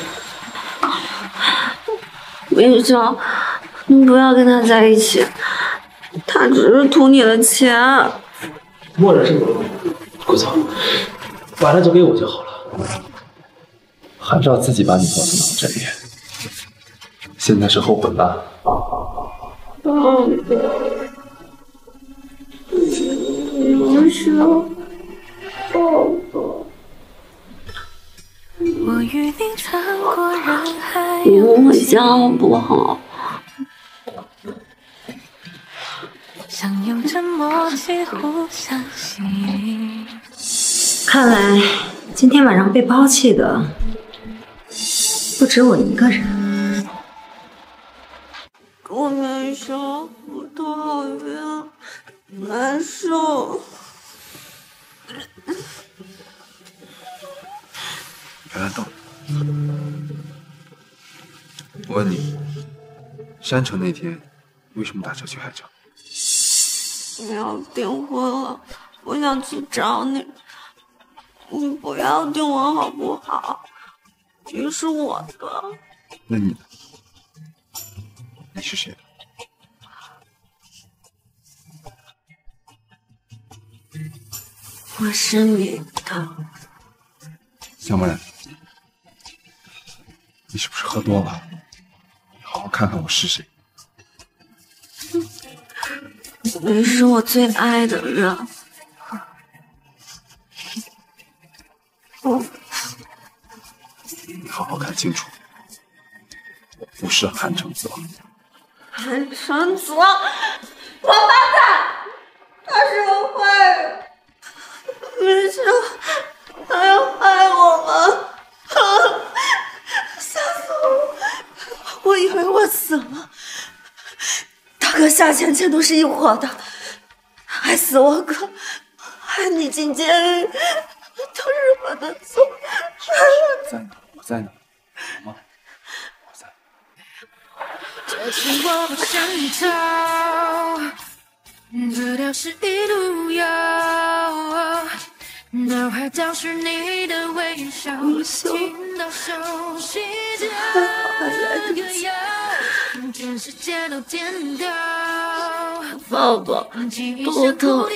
明秀，你不要跟他在一起，他只是图你的钱。 墨染是我的顾总，把他交给我就好了。 韩照自己把你放送到这里，现在是后悔了？ 爸爸，你说，爸爸。我与你穿过人海，我想不好。想有着默契互相吸引。看来今天晚上被抛弃的不止我一个人。顾明修，我头好晕，难受。 别乱动。我问你，山城那天为什么打车去海城？ 我要订婚了，我想去找你，你不要订我好不好？你是我的。 那你呢？你是谁的？ 我是你的。 夏默然，你是不是喝多了？你好好看看我是谁。 你是我最爱的人。 你好好看清楚，我不是韩城子王。 韩城子王，王八蛋，他是个坏人。明修，他要害我吗？吓死我了！我以为我死了。他和夏浅浅都是一伙的，害死我哥，害你进监狱，都是我的错。 我在呢，好吗？ 这情我不想逃，这条是一路游，脑海倒是你的微笑，听到熟悉的歌谣，全世界都颠倒。爸爸，头疼。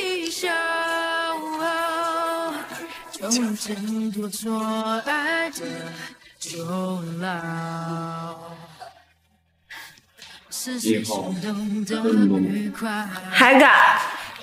就挣脱错爱的囚牢。 以后还敢？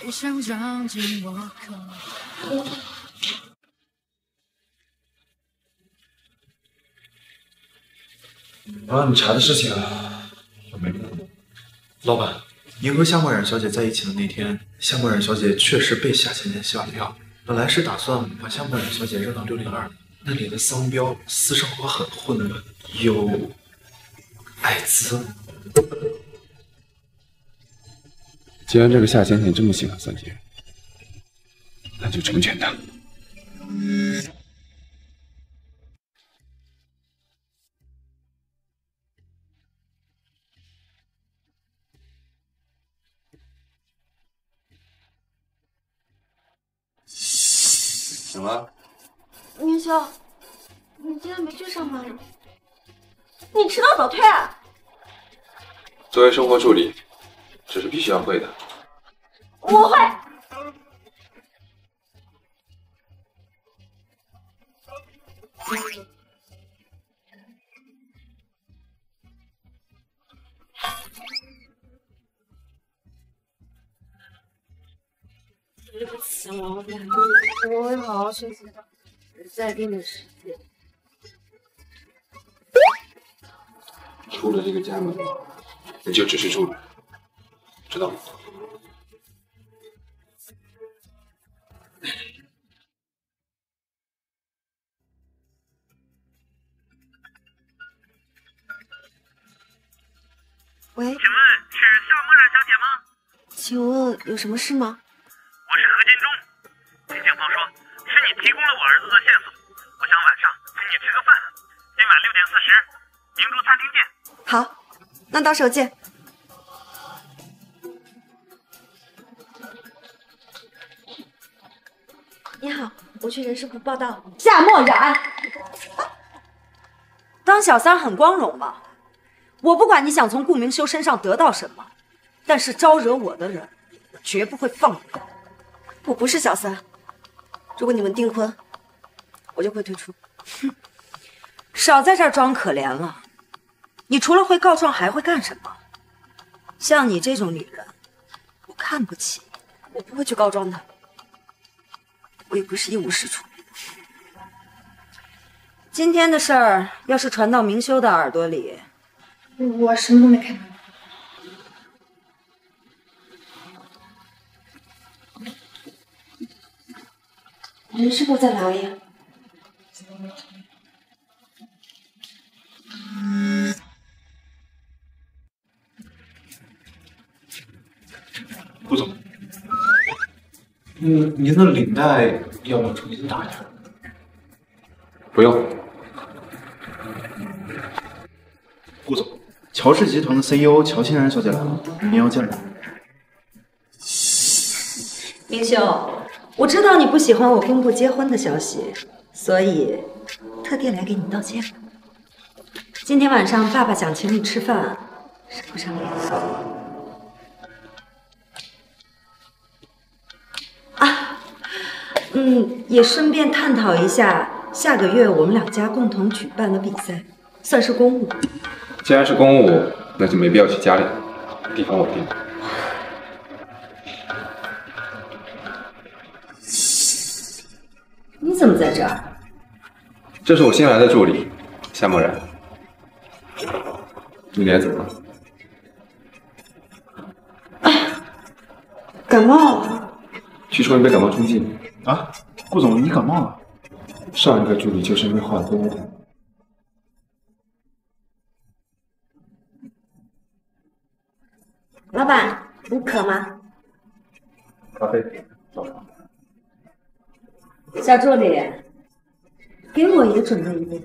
我让你查的事情有没过？老板，您和夏墨染小姐在一起的那天，夏墨染小姐确实被夏浅浅吓了一跳。本来是打算把夏墨染小姐扔到602，那里的桑标私生活很混乱，有艾滋。 既然这个夏浅浅这么喜欢三姐，那就成全她。醒了？ 明修，你今天没去上班吗？你迟到早退啊！ 作为生活助理，这是必须要会的。 我会。对不起，老板，我会好好学习的，在定的时间。 出了这个家门，你就只是助理，知道吗？ 喂，请问是夏墨染小姐吗？请问有什么事吗？ 我是何建中，听警方说是你提供了我儿子的线索，我想晚上请你吃个饭，今晚6点40，明珠餐厅见。 好，那到时候见。你好，我去人事部报道。 夏墨染，当小三很光荣吗？我不管你想从顾明修身上得到什么，但是招惹我的人，我绝不会放过。 我不是小三，如果你们订婚， 我就会退出。哼，少在这儿装可怜了。你除了会告状还会干什么？像你这种女人，我看不起，我不会去告状的。我也不是一无是处。今天的事儿要是传到明修的耳朵里， 我什么都没看到。 您是不是在哪里？ 顾总，您的领带要不要重新打一下？ 不用。 顾总，乔氏集团的 CEO 乔欣然小姐来了，您要见她。 明修，我知道你不喜欢我公布结婚的消息，所以特地来给你道歉。今天晚上爸爸想请你吃饭，上不上脸？也顺便探讨一下下个月我们两家共同举办的比赛，算是公务。 既然是公务，那就没必要去家里，地方我定。 你怎么在这儿？ 这是我新来的助理夏漠然。你脸怎么了？ 感冒了。 去冲一杯感冒冲剂。 啊，顾总，你感冒了？ 上一个助理就是因为话多。 老板，你渴吗？ 咖啡，早上。 小助理，给我也准备一杯。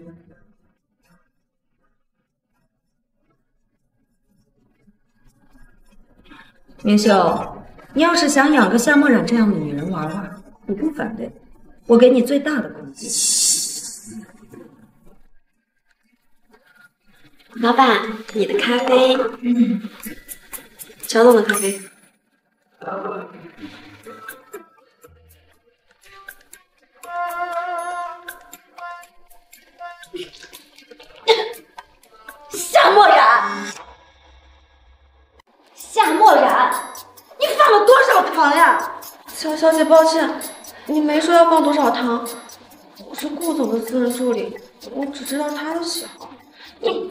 明秀，你要是想养个夏墨染这样的女人玩玩，我不反对，我给你最大的空间。老板，你的咖啡。乔总的咖啡。夏墨染，夏墨染，你放了多少糖呀？ 乔小姐，抱歉，你没说要放多少糖。我是顾总的私人助理，我只知道他的喜好。你。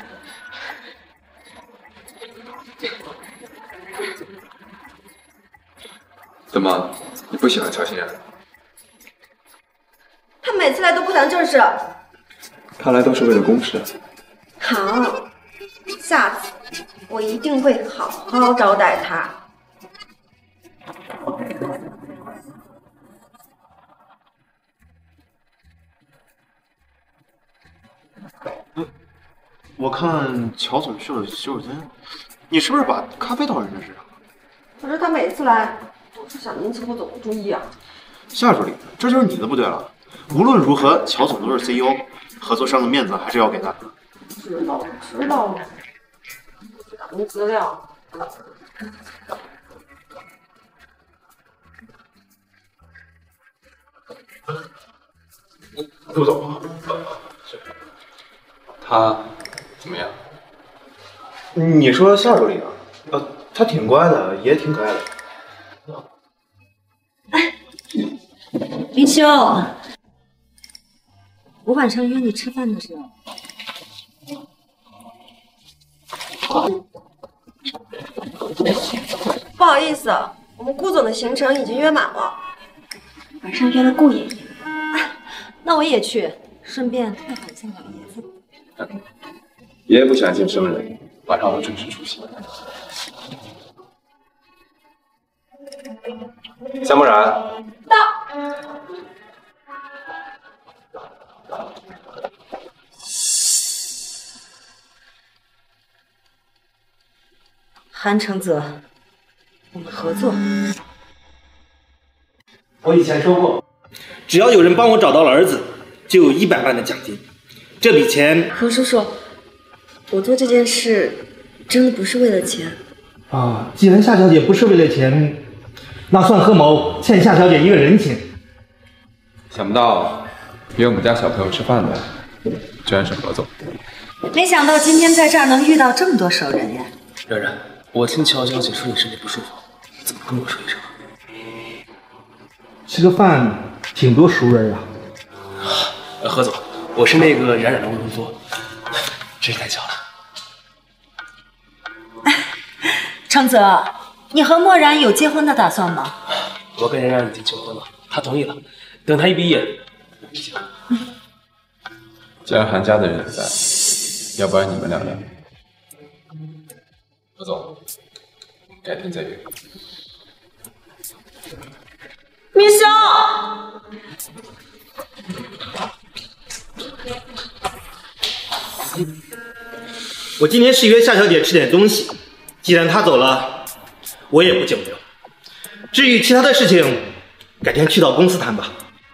怎么，你不喜欢乔欣然？ 他每次来都不谈正事。 看来都是为了公事。 好，下次我一定会好好招待他。 我看乔总去了洗手间，你是不是把咖啡倒人家身上？ 可是他每次来都是想引起顾总的注意啊。 夏助理，这就是你的不对了。无论如何，乔总都是 CEO， 合作上的面子还是要给他。 知道了。打没资料。 顾总，他怎么样？ 你说夏助理啊？他挺乖的，也挺可爱的。 林修，我晚上约你吃饭的时候。 不好意思，我们顾总的行程已经约满了。 晚上约了顾爷爷，那我也去，顺便拜访一下老爷子。 爷爷不喜欢见生人，晚上我准时出席。夏墨然， 到。 韩承泽，我们合作。 我以前说过，只要有人帮我找到了儿子，就有100万的奖金。这笔钱， 何叔叔，我做这件事真的不是为了钱啊。既然夏小姐不是为了钱，那算何某欠夏小姐一个人情。 想不到约我们家小朋友吃饭的，居然是何总。 没想到今天在这儿能遇到这么多熟人呀！ 冉冉，我听乔小姐说你身体不舒服，怎么不跟我说一声？ 吃个饭挺多熟人啊。 何总，我是那个冉冉的未婚夫，真是太巧了。 程泽，你和墨然有结婚的打算吗？ 我跟冉冉已经求婚了，她同意了。等她一毕业，我们就结婚。 既然韩家的人也在，要不然你们聊聊。何总，改天再约。 明修， 我今天是约夏小姐吃点东西，既然她走了，我也不久留。至于其他的事情，改天去到公司谈吧。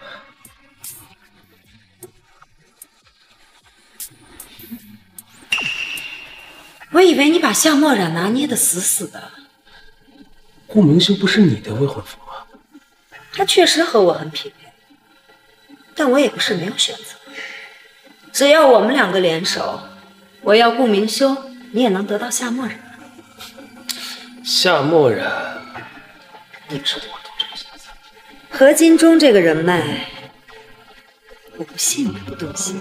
我以为你把夏墨染拿捏得死死的。 顾明修不是你的未婚夫吗？ 他确实和我很匹配，但我也不是没有选择。只要我们两个联手，我要顾明修，你也能得到夏墨染。 夏墨染，不值得我动这个心思。 何金忠这个人脉，我不信你不动心。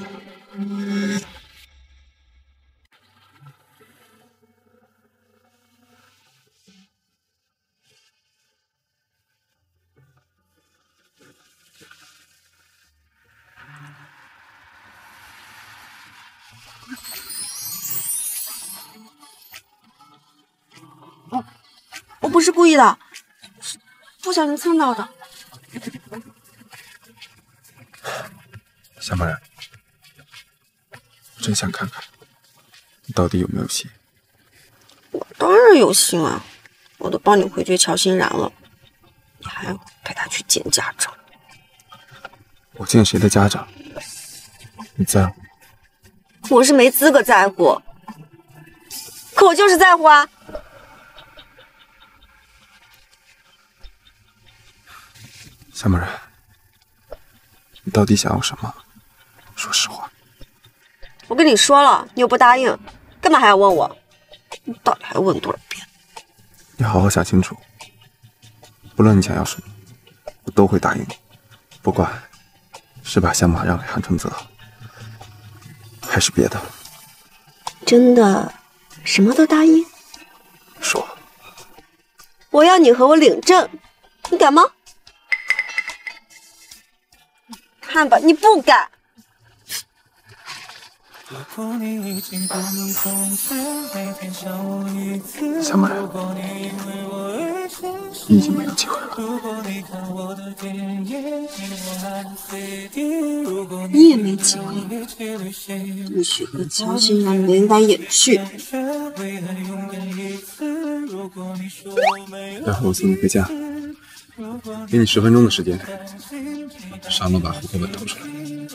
我不是故意的，是不小心蹭到的。 夏墨染，我真想看看你到底有没有戏。 我当然有心啊，我都帮你回绝乔欣然了，你还要陪他去见家长。 我见谁的家长，你在乎吗？ 我是没资格在乎，可我就是在乎啊。 夏墨染，你到底想要什么？说实话。 我跟你说了，你又不答应，干嘛还要问我？你到底还要问多少遍？ 你好好想清楚，不论你想要什么，我都会答应你。不管是把相马让给韩承泽，还是别的。 真的，什么都答应？ 说。 我要你和我领证，你敢吗？看吧，你不敢。 小马，你已经没有机会了。 你也没机会，你去和乔欣然连来演去。 然后我送你回家，给你10分钟的时间，上楼把户口本投出来。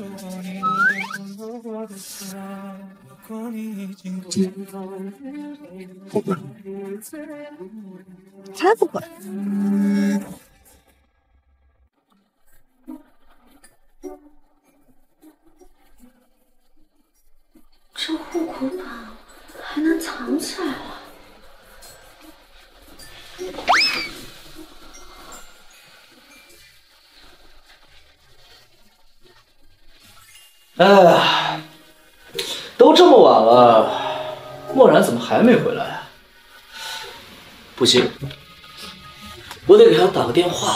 不管， 才不管。 这户口本还能藏起来了。 哎呀，都这么晚了，墨然怎么还没回来啊？不行，我得给他打个电话。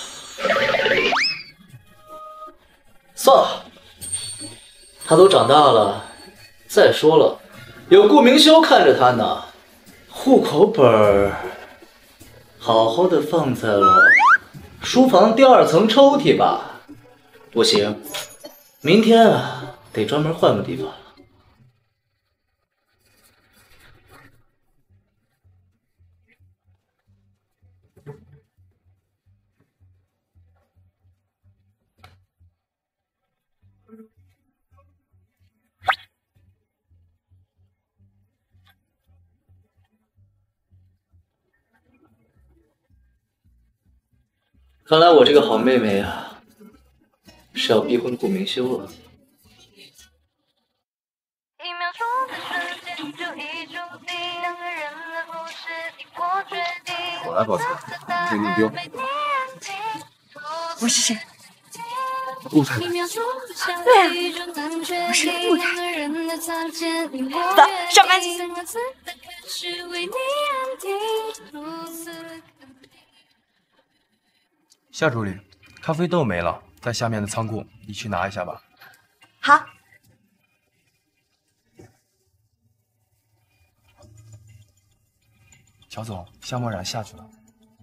算了，他都长大了。再说了，有顾明修看着他呢，户口本好好的放在了书房第2层抽屉吧。不行，明天啊，得专门换个地方了。看来我这个好妹妹啊， 是要逼婚顾明修了。 我来保存，给你丢。 我是谁？ 陆太太。 对啊，我是陆太太。走，上班去。 夏助理，咖啡豆没了，在下面的仓库，你去拿一下吧。 好。 乔总，夏墨染下去了。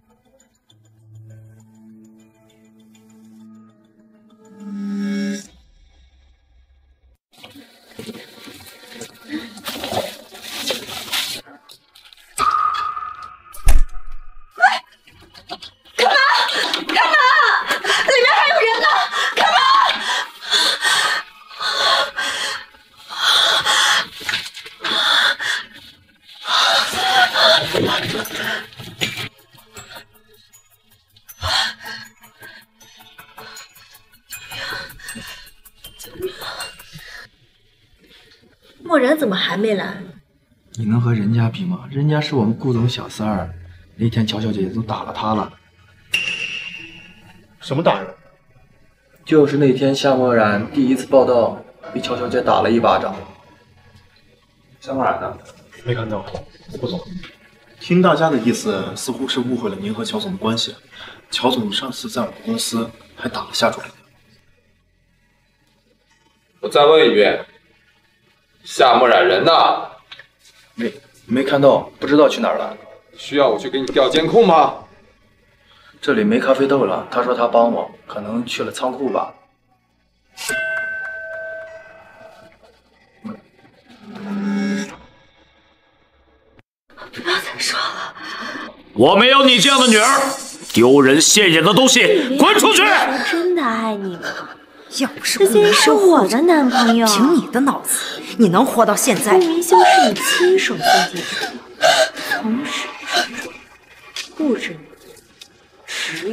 墨染怎么还没来？ 你能和人家比吗？人家是我们顾总小三儿，那天乔小姐都打了他了。 什么打人？ 就是那天夏墨染第一次报道，被乔小姐打了一巴掌。 夏墨染呢？ 没看到。顾总，听大家的意思，似乎是误会了您和乔总的关系。乔总上次在我们公司还打了夏助理。 我再问一遍，夏墨染人呢？ 没看到，不知道去哪儿了。 需要我去给你调监控吗？ 这里没咖啡豆了，他说他帮我，可能去了仓库吧。 不要再说了。 我没有你这样的女儿，丢人现眼的东西，滚出去！ 真的爱你吗？ 要不是这竟然是我的男朋友， 凭你的脑子，你能活到现在？ 顾明修是你亲手送进去的，从始至终护着你，只有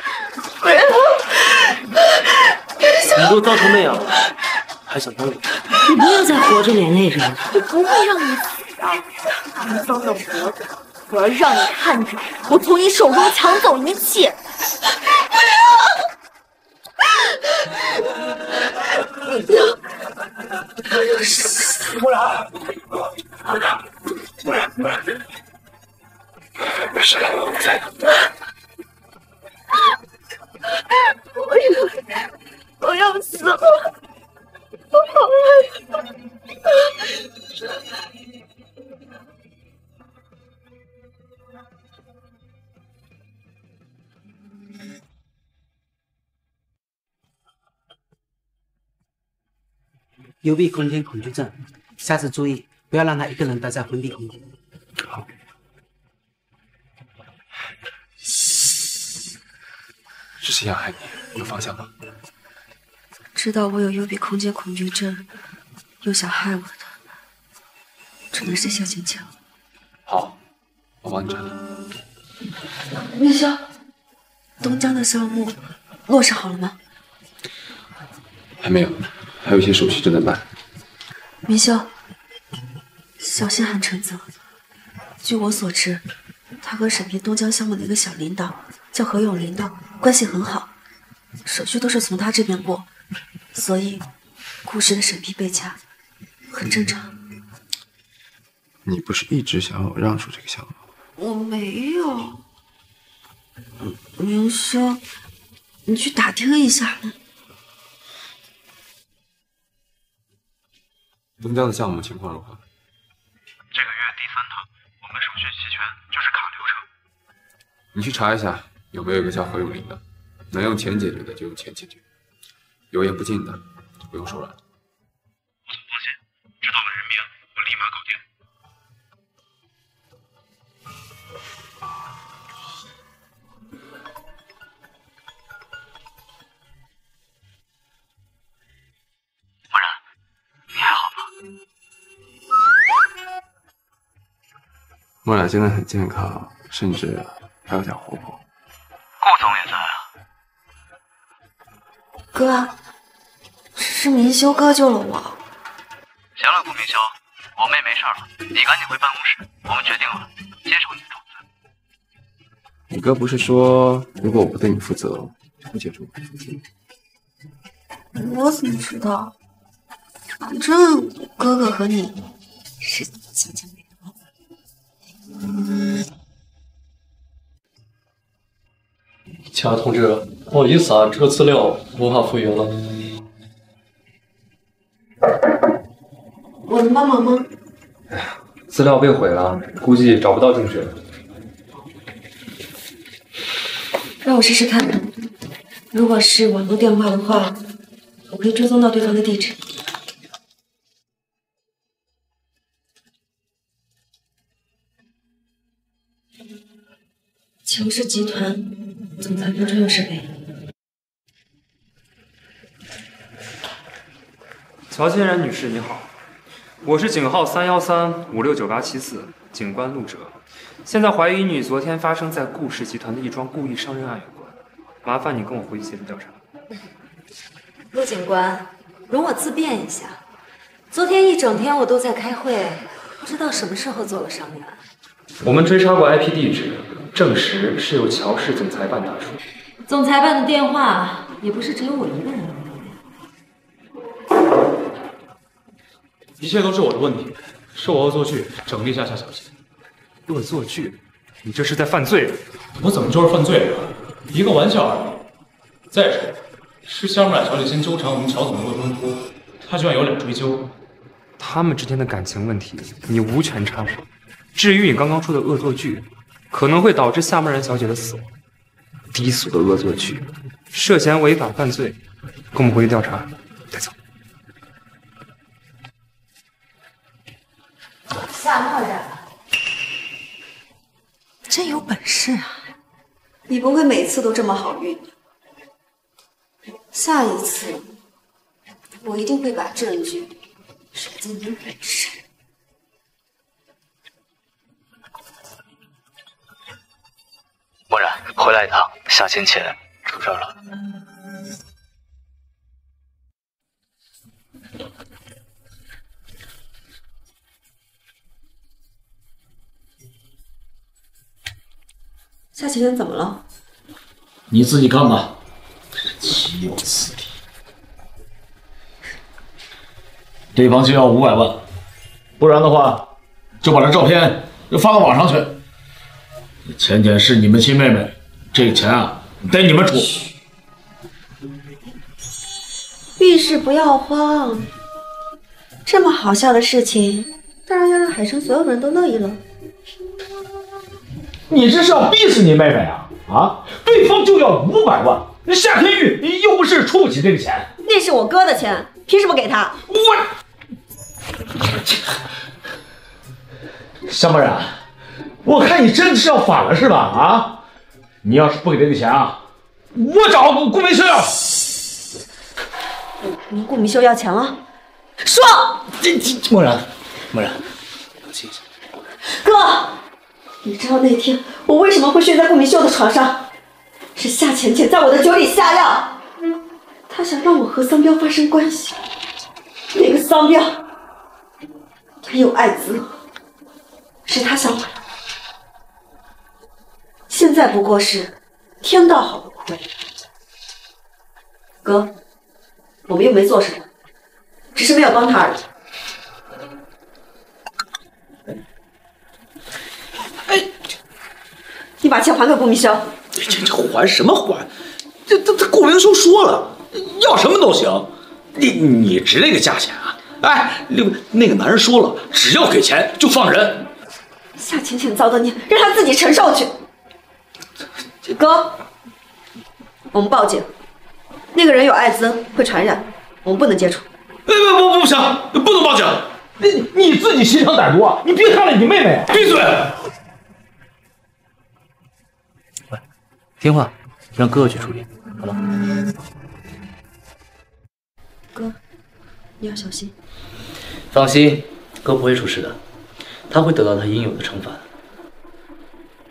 你都糟成那样了，还想当我？ 你不要再活着连累人了。 我不会让你死的，肮脏的活着，我要让你看着我从你手中抢走一切。 木然，没事的，我在呢。 我要死了，我好害怕。 幽闭空间恐惧症，下次注意，不要让他一个人待在封闭空间。 好。是谁想害你？有方向吗？ 知道我有幽闭空间恐惧症，又想害我的，只能是夏静强。 好，我帮你查。 明修，东江的项目落实好了吗？ 还没有，还有一些手续正在办。 明修，小心韩承泽。据我所知，他和审批东江项目的一个小领导叫何永领导，关系很好，手续都是从他这边过，所以故事的审批被掐很正常。 你不是一直想要我让出这个项目？ 我没有。明修，你去打听一下嘛。 东江的项目情况如何？ 这个月第3趟，我们手续齐全，就是卡流程。 你去查一下，有没有一个叫何永林的，能用钱解决的就用钱解决，油盐不进的就不用手软。 顾总放心，知道了人名，我立马搞定。默然，你还好吗？ 墨染现在很健康，甚至还有点活泼。 顾总也在啊。 哥， 是明修哥救了我。 行了，顾明修，我妹没事了，你赶紧回办公室。我们决定了，接受你的种子。 你哥不是说，如果我不对你负责，就不接受我的负责？ 我怎么知道？反正哥哥和你是亲亲妹妹。 亲爱的同志，不好意思啊，这个资料无法复原了。 我能帮忙吗？ 资料被毁了，估计找不到证据了。 让我试试看。如果是网络电话的话，我可以追踪到对方的地址。乔氏集团总裁方专用设备。 乔欣然女士，你好，我是警号313569874，警官陆哲。现在怀疑你昨天发生在顾氏集团的一桩故意伤人案有关，麻烦你跟我回去协助调查。 陆警官，容我自辩一下，昨天一整天我都在开会，不知道什么时候做了伤人案。 我们追查过 IP 地址，证实是由乔氏总裁办打出。 总裁办的电话也不是只有我一个人能一切都是我的问题，是我恶作剧整了一下夏小姐。 恶作剧？你这是在犯罪！ 我怎么就是犯罪了？一个玩笑而已。再说，是夏木染小姐先纠缠我们乔总的未婚夫，她居然有脸追究。 他们之间的感情问题，你无权插手。至于你刚刚说的恶作剧，可能会导致夏木然小姐的死亡。低俗的恶作剧，涉嫌违法犯罪，跟我们回去调查。带走。 夏木然，真有本事啊！ 你不会每次都这么好运。下一次，我一定会把证据甩在你本身。 墨染，回来一趟，夏亲切出事了。 夏晴晴怎么了？ 你自己看吧，岂有此理！对方就要500万，不然的话，就把这照片就发到网上去。前天是你们亲妹妹，这个钱啊，得你们出。 遇事不要慌，这么好笑的事情，当然要让海城所有人都乐意了。 你这是要逼死你妹妹啊！啊，对方就要500万，夏天玉又不是出不起这个钱。 那是我哥的钱，凭什么给他？ 夏墨染，我看你真的是要反了是吧？啊，你要是不给这个钱啊，我找顾明修要。 你顾明修要钱了？说！ 墨染，冷静一下。 哥，你知道那天我为什么会睡在顾明秀的床上？是夏浅浅在我的酒里下药，她想让我和桑彪发生关系。那个桑彪，他有艾滋，是他想买。现在不过是天道好的亏。哥，我们又没做什么，只是没有帮他而已。你把钱还给顾明修。 这还什么还？这顾明修说了，要什么都行。你值那个价钱啊？哎，那个男人说了，只要给钱就放人。 夏浅浅遭的孽，让他自己承受去。哥，我们报警。那个人有艾滋，会传染，我们不能接触。 不行，不能报警。你自己心肠歹毒啊！你别看了你妹妹。闭嘴！ 听话，让哥哥去处理，好了。 哥，你要小心。 放心，哥不会出事的，他会得到他应有的惩罚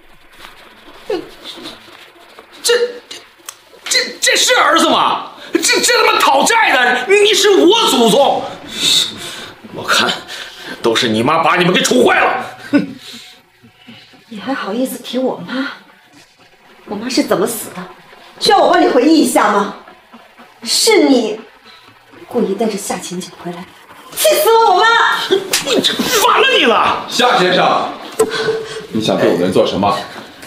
的。 这是儿子吗？这这他妈讨债的，你是我祖宗！我看都是你妈把你们给宠坏了。哼！ 你还好意思提我妈？我妈是怎么死的？需要我帮你回忆一下吗？是你故意带着夏浅浅回来，气死我妈！ 反了你了， 夏先生，你想对我们做什么？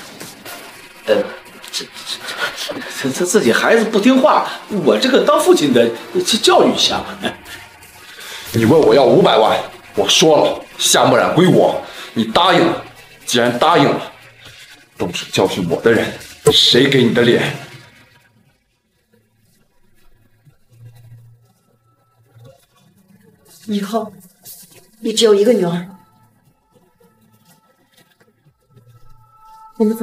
他自己孩子不听话，我这个当父亲的教育一下嘛。 你问我要500万，我说了，夏墨染归我，你答应了。既然答应了，动手教训我的人，谁给你的脸？ 以后你只有一个女儿。我们走。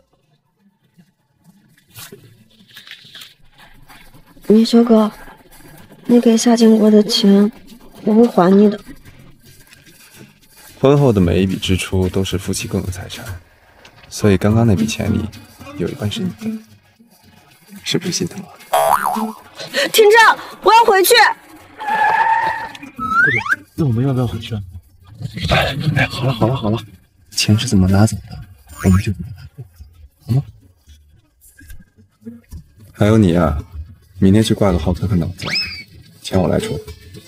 明修哥，你给夏建国的钱，我会还你的。 婚后的每一笔支出都是夫妻共有财产，所以刚刚那笔钱里有一半是你的，是不是心疼啊？ 庭正，我要回去。 那我们要不要回去啊？ 哎，好了，钱是怎么拿走的，我们就怎么拿走，好吗？还有你啊，明天去挂个号看看脑子，钱我来出。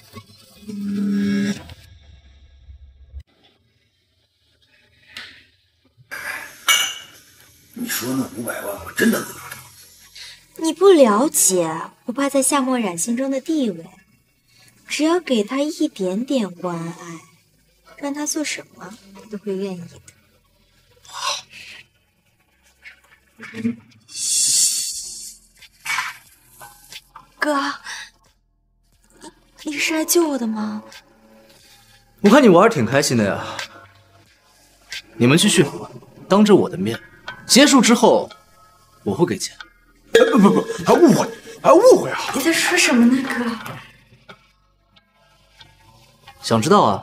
你说那500万，我真的不知道。 你不了解我爸在夏墨染心中的地位，只要给他一点点关爱，让他做什么他都会愿意的。哥，你是来救我的吗？ 我看你玩得挺开心的呀。你们继续，当着我的面，结束之后我会给钱。 不，还误会啊！ 你在说什么呢，哥？ 想知道啊？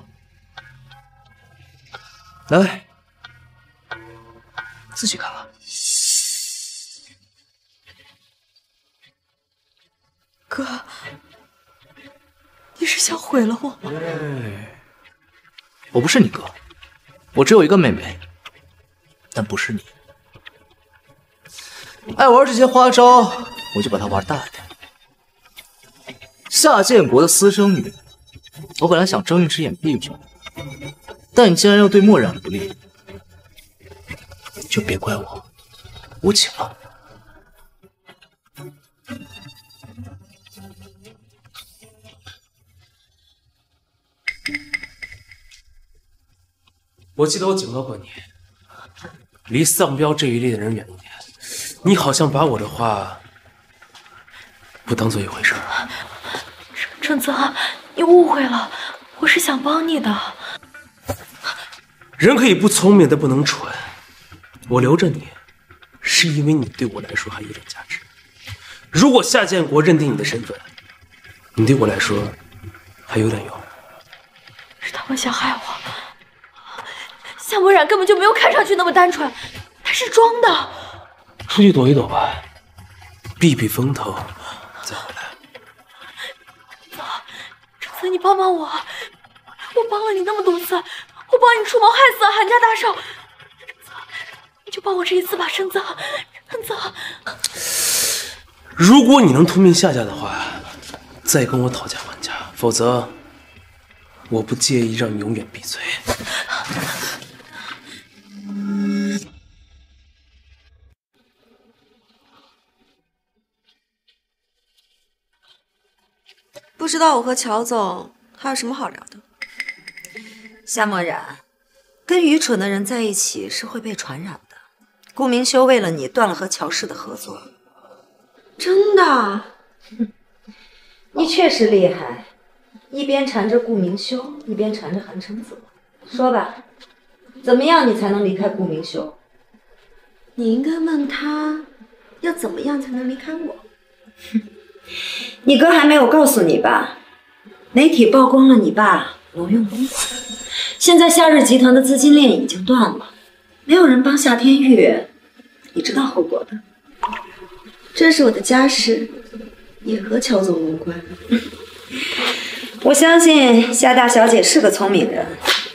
来，自己看看。 哥，你是想毁了我吗？ 我不是你哥，我只有一个妹妹，但不是你。爱玩这些花招，我就把它玩大一点。夏建国的私生女，我本来想睁一只眼闭一只眼，但你既然要对墨染不利，就别怪我无情了。 我记得我警告过你，离丧彪这一类的人远一点。你好像把我的话不当做一回事儿。 陈泽，你误会了，我是想帮你的。 人可以不聪明，但不能蠢。我留着你，是因为你对我来说还有点价值。如果夏建国认定你的身份，你对我来说还有点用。 是他们想害我。夏墨染根本就没有看上去那么单纯，他是装的。 出去躲一躲吧，避避风头，再回来。 陈泽，你帮帮我！我帮了你那么多次，我帮你出谋害死了韩家大少。陈泽，你就帮我这一次吧，陈泽，陈泽。 如果你能吞并夏家的话，再跟我讨价还价；否则，我不介意让你永远闭嘴。 不知道我和乔总还有什么好聊的？夏墨染，跟愚蠢的人在一起是会被传染的。顾明修为了你断了和乔氏的合作。真的？你确实厉害，一边缠着顾明修，一边缠着韩承泽。说吧，怎么样你才能离开顾明修？你应该问他，要怎么样才能离开我？你哥还没有告诉你吧？媒体曝光了你爸挪用公款，现在夏日集团的资金链已经断了，没有人帮夏天玉，你知道后果的。这是我的家事， 也和乔总无关。我相信夏大小姐是个聪明人，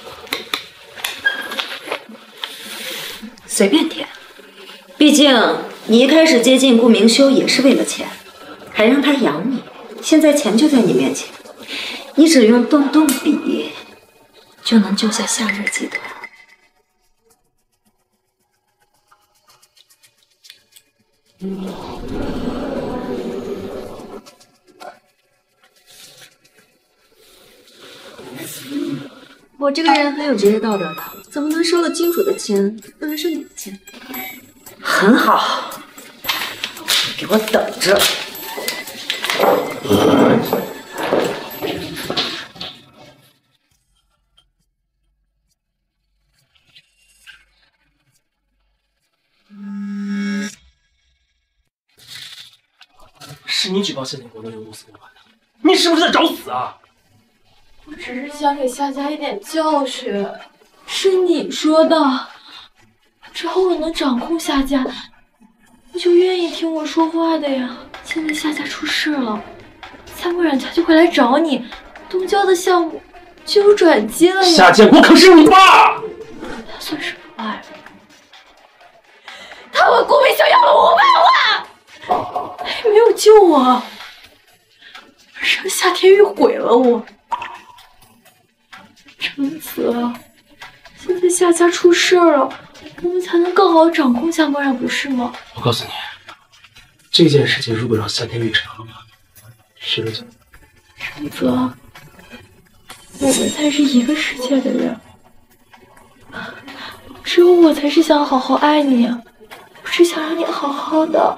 随便填。毕竟你一开始接近顾明修也是为了钱，还让他养你。现在钱就在你面前，你只用动笔，就能救下夏日集团。我这个人很有职业道德的，怎么能收了金主的钱，不能收你的钱？很好，给我等着。 是你举报夏建国的人公司公关的，你是不是在找死啊？ 我只是想给夏家一点教训。是你说的，只要我能掌控夏家，我就愿意听我说话的呀。现在夏家出事了，夏墨染家就会来找你，东郊的项目就有转机了呀。 夏建国可是你爸， 他算什么外人？他问顾明修要了500万，还没有救我，而是让夏天玉毁了我。陈子，现在夏家出事了，我们才能更好掌控夏墨染，不是吗？ 我告诉你，这件事情如果让夏天玉知道了，谁都行。 陈子，我们才是一个世界的人，只有我才是想好好爱你，我是想让你好好的。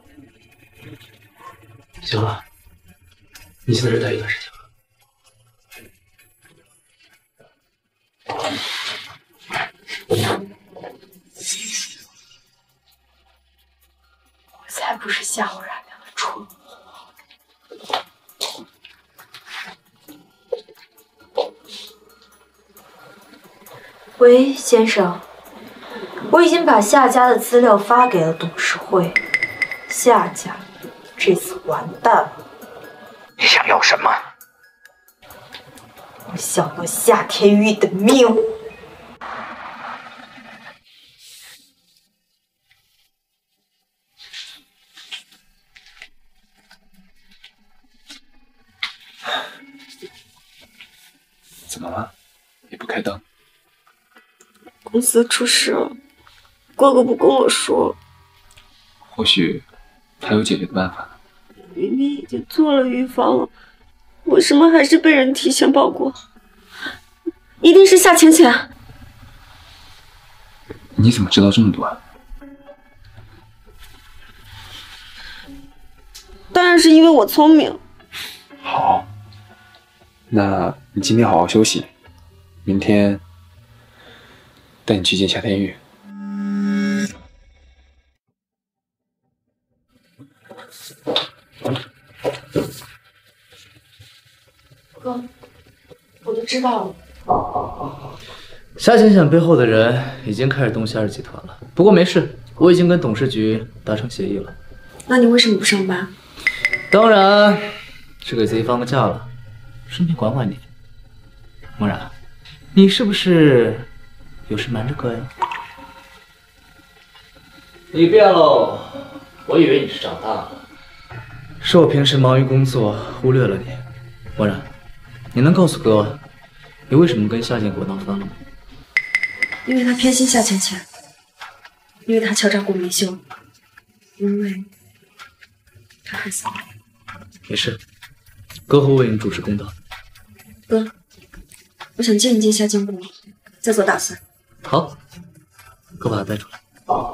行了，你先在这待一段时间。 我才不是夏墨染家的蠢货。喂，先生，我已经把夏家的资料发给了董事会，夏家这次完蛋了。 你想要什么？ 我想要夏天玉的命。 怎么了？也不开灯？ 公司出事了，哥哥不跟我说。 或许他有解决的办法。 明明已经做了预防了，为什么还是被人提前报过？一定是夏浅浅。 你怎么知道这么多啊？ 当然是因为我聪明。 好，那你今天好好休息，明天带你去见夏天玉。 哥，我都知道了。 夏浅浅背后的人已经开始动夏日集团了，不过没事，我已经跟董事局达成协议了。 那你为什么不上班？ 当然是给 Z 放个假了，顺便管管你。墨染，你是不是有事瞒着哥呀？你变喽，我以为你是长大了。是我平时忙于工作，忽略了你。墨染，你能告诉哥，你为什么跟夏建国闹翻了吗？ 因为他偏心夏浅浅，因为他敲诈顾明修，因为他害死了我。 没事，哥会为你主持公道。 哥，我想见一见夏建国，再做打算。 好，哥把他带出来。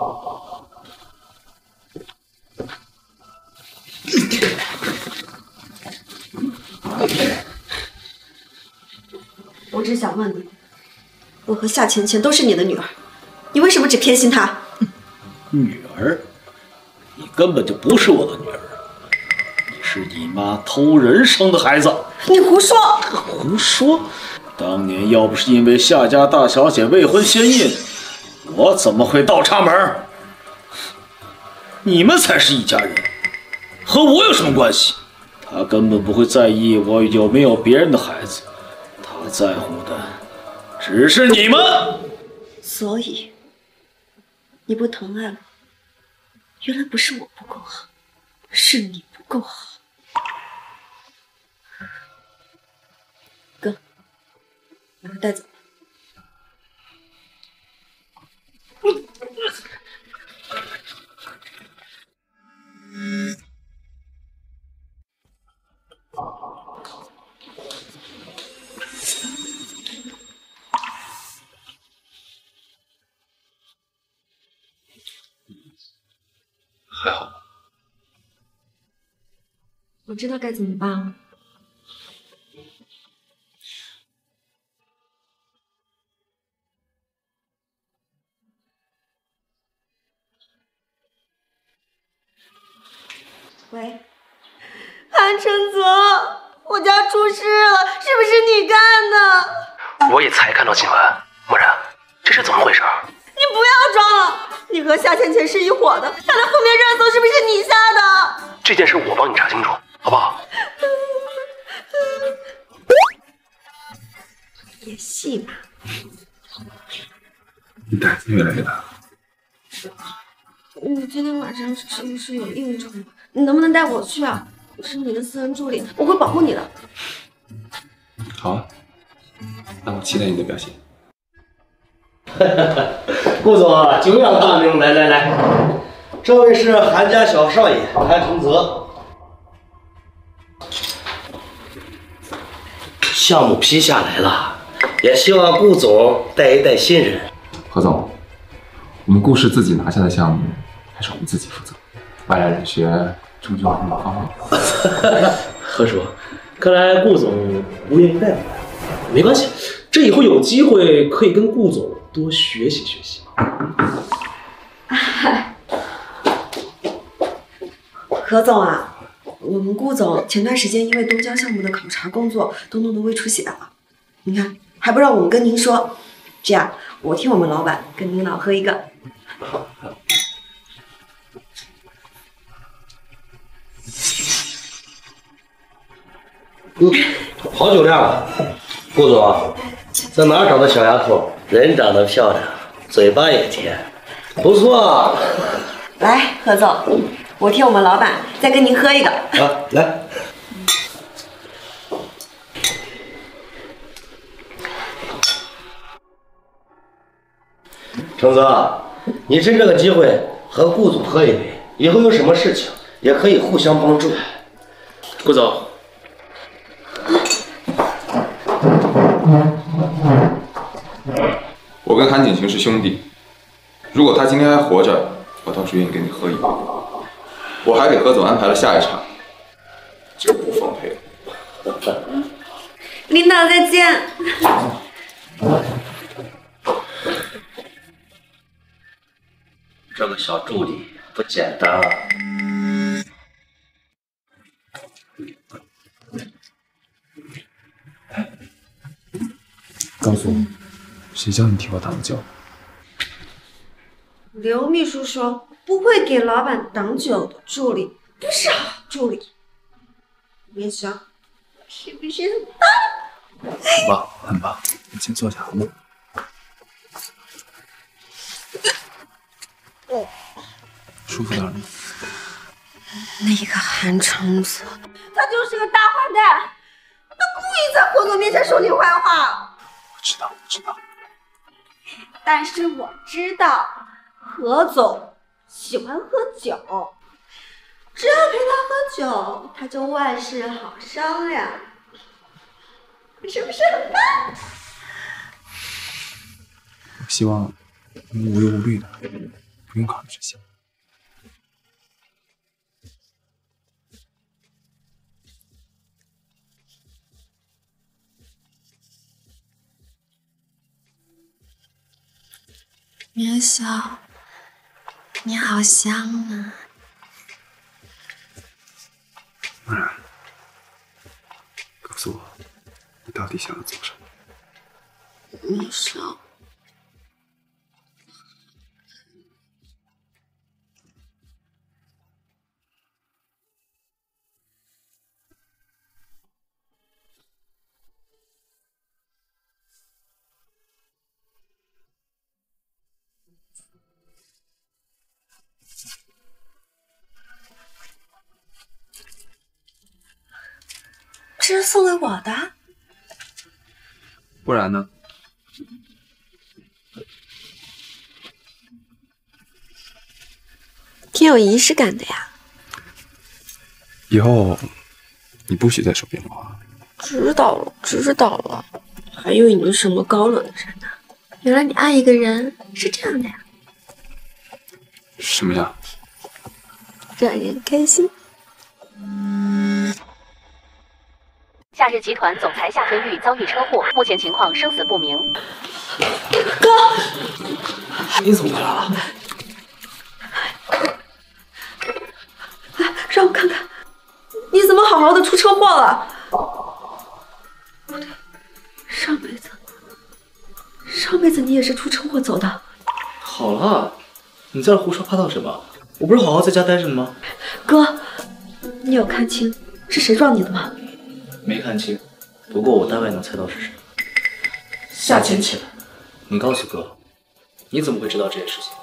我只想问你，我和夏浅浅都是你的女儿，你为什么只偏心她？ 女儿？你根本就不是我的女儿，你是你妈偷人生的孩子。 你胡说！ 胡说！当年要不是因为夏家大小姐未婚先孕，我怎么会倒插门？你们才是一家人，和我有什么关系？ 他根本不会在意我有没有别人的孩子，他在乎的只是你们。 所以你不疼爱我，原来不是我不够好，是你不够好。哥，把我带走。 还好吧？ 我知道该怎么办了。喂，韩承泽，我家出事了，是不是你干的？ 我也才看到新闻，默然，这是怎么回事？ 你不要装了，你和夏倩倩是一伙的，他的负面热搜是不是你下的？ 这件事我帮你查清楚，好不好？ 演戏嘛。 你胆子越来越大了。 你今天晚上是不是有应酬？你能不能带我去啊？我是你的私人助理，我会保护你的。 好啊，那我期待你的表现。 顾总久仰大名，来，这位是韩家小少爷韩承泽。项目批下来了，也希望顾总带一带新人。 何总，我们顾氏自己拿下的项目，还是我们自己负责，外来人学终究不方便。 何叔，看来顾总不愿意带我来，没关系，这以后有机会可以跟顾总多学习学习。 何总啊，我们顾总前段时间因为东郊项目的考察工作都弄得胃出血了，你看还不让我们跟您说，这样我替我们老板跟您老喝一个。 好酒量啊，顾总，在哪儿找的小丫头？人长得漂亮，嘴巴也甜，不错。 来，何总，我替我们老板再跟您喝一个。 啊，来。承泽，你趁这个机会和顾总喝一杯，以后有什么事情也可以互相帮助。 顾总。 我跟韩景行是兄弟，如果他今天还活着，我倒是愿意跟你喝一杯。我还给何总安排了下一场，就不奉陪了。 领导再见。 这个小助理不简单啊。 告诉我，谁叫你替我挡酒？ 刘秘书说不会给老板挡酒的助理不是好助理。没想到是不是很棒？ 很棒，很棒。你先坐下好吗？舒服点吗？ 那个韩承泽，他就是个大坏蛋，他故意在何总面前说你坏话。 我知道。 但是我知道何总喜欢喝酒，只要陪他喝酒，他就万事好商量，是不是很棒？ 我希望你无忧无虑的，不用考虑这些。 明晓，你好香啊！ 默然，告诉我，你到底想要做什么？ 明晓， 这是送给我的？ 不然呢？ 挺有仪式感的呀。 以后你不许再手边花。 知道了，知道了。还以为你是什么高冷的人呢。原来你爱一个人是这样的呀。 什么呀？ 让人开心。 夏日集团总裁夏天玉遭遇车祸，目前情况生死不明。 哥， 你怎么回来了？ 让我看看，你怎么好好的出车祸了？不对，上辈子你也是出车祸走的。 好了，你在这胡说八道什么？我不是好好在家待着呢吗？ 哥，你有看清是谁撞你的吗？ 没看清，不过我大概能猜到是谁。夏浅浅，你告诉哥，你怎么会知道这件事情？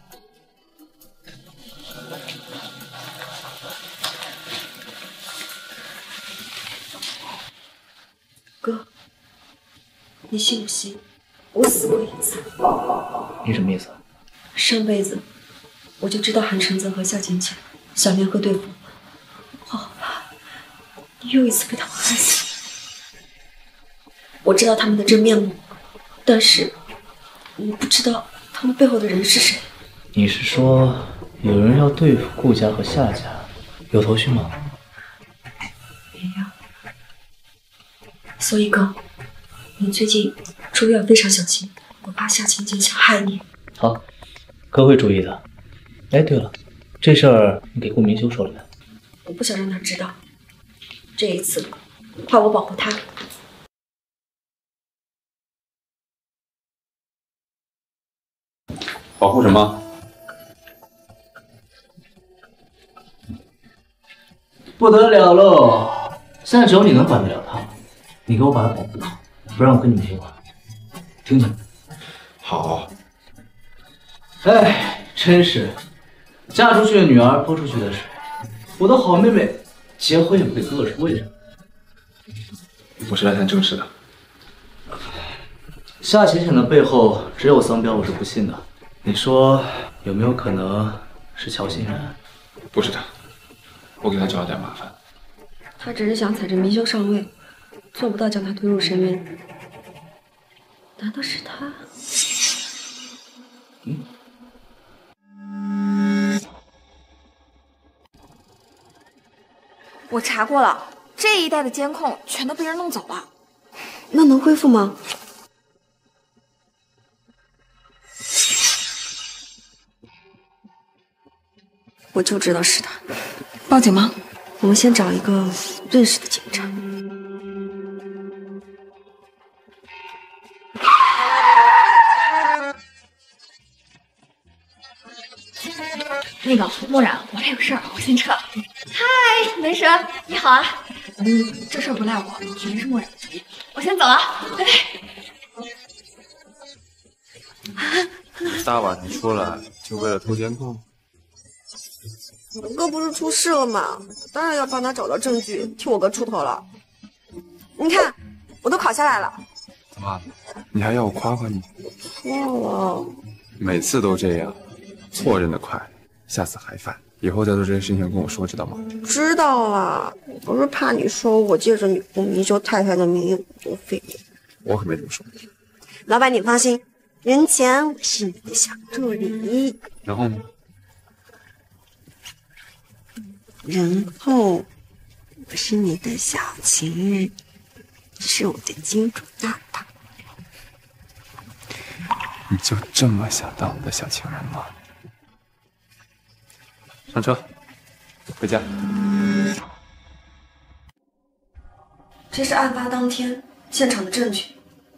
哥，你信不信我死过一次？ 你什么意思？ 上辈子我就知道韩承泽和夏浅浅想联合对付我，好怕你又一次被他们害死。我知道他们的真面目，但是我不知道他们背后的人是谁。 你是说有人要对付顾家和夏家，有头绪吗？ 没有。所以哥，你最近注意要非常小心，我怕夏浅浅想害你。 好，哥会注意的。哎，对了，这事儿你给顾明修说了没？ 我不想让他知道，这一次换我保护他。 保护什么？ 不得了喽！现在只有你能管得了他，你给我把他保护好，不让我跟你们听话，听见没？ 好。 哎，真是嫁出去的女儿泼出去的水，我的好妹妹结婚也不给哥哥说为什么？ 我是来谈正事的。 夏浅浅的背后只有桑彪，我是不信的。你说有没有可能是乔欣然？ 不是他，我给他找了点麻烦。 他只是想踩着明修上位，做不到将他推入深渊。难道是他？ 我查过了，这一带的监控全都被人弄走了。 那能恢复吗？我就知道是他。 报警吗？ 我们先找一个认识的警察。 那个墨染，我这有事儿，我先撤了。嗨，梅蛇，你好啊。这事儿不赖我，肯定是墨染的主意。我先走了，拜拜。 大晚上出来就为了偷监控？ 我哥不是出事了吗？当然要帮他找到证据，替我哥出头了。你看，我都考下来了。 怎么，你还要我夸夸你？ 忘了。 每次都这样，错认得快，下次还犯。以后再做这些事情跟我说，知道吗？ 知道了，我不是怕你说我借着你顾明修太太的名义作废。 我可没这么说。 老板，你放心，人前我是你的小助理。 然后呢？ 然后我是你的小情人，是我的金主爸爸。 你就这么想当我的小情人吗？上车，回家。 这是案发当天现场的证据。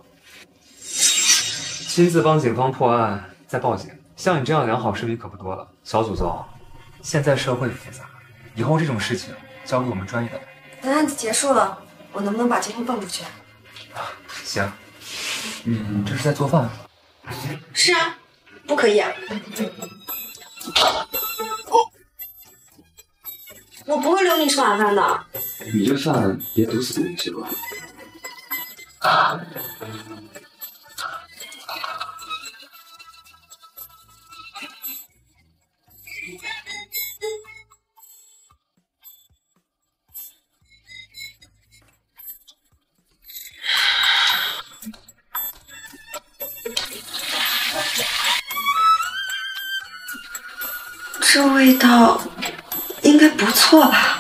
亲自帮警方破案再报警，像你这样良好势力可不多了。小祖宗，现在社会复杂，以后这种事情交给我们专业的来。 等案子结束了，我能不能把监控放出去？ 行。你这是在做饭？ 是啊，不可以啊。我不会留你吃晚饭的。 你就算别毒死顾明修吧。 这味道应该不错吧？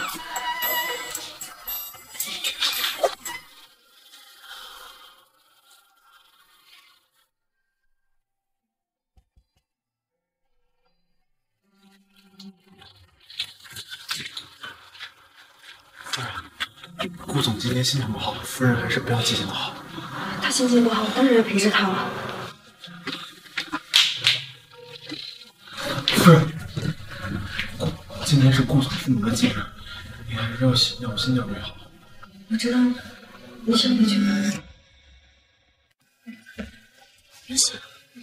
顾总今天心情不好，夫人还是不要记性的好。 他心情不好，我当然要陪着他了。 夫人，今天是顾总父母的忌日，你还是要小心点为好。 我知道了，你先回去吧。别想。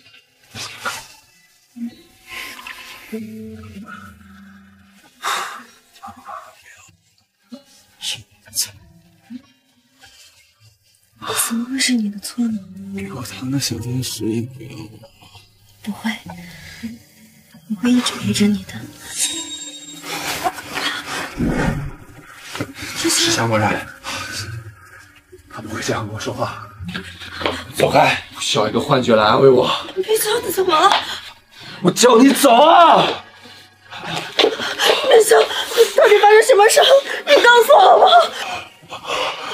怎么会是你的错呢？ 给我糖的小天使也不要我。 不会，我会一直陪着你的。 是夏墨然，他不会这样跟我说话。走开！不需要一个幻觉来安慰我。 别走，你怎么了？ 我叫你走啊！ 元宵，到底发生什么事？你告诉我好不好？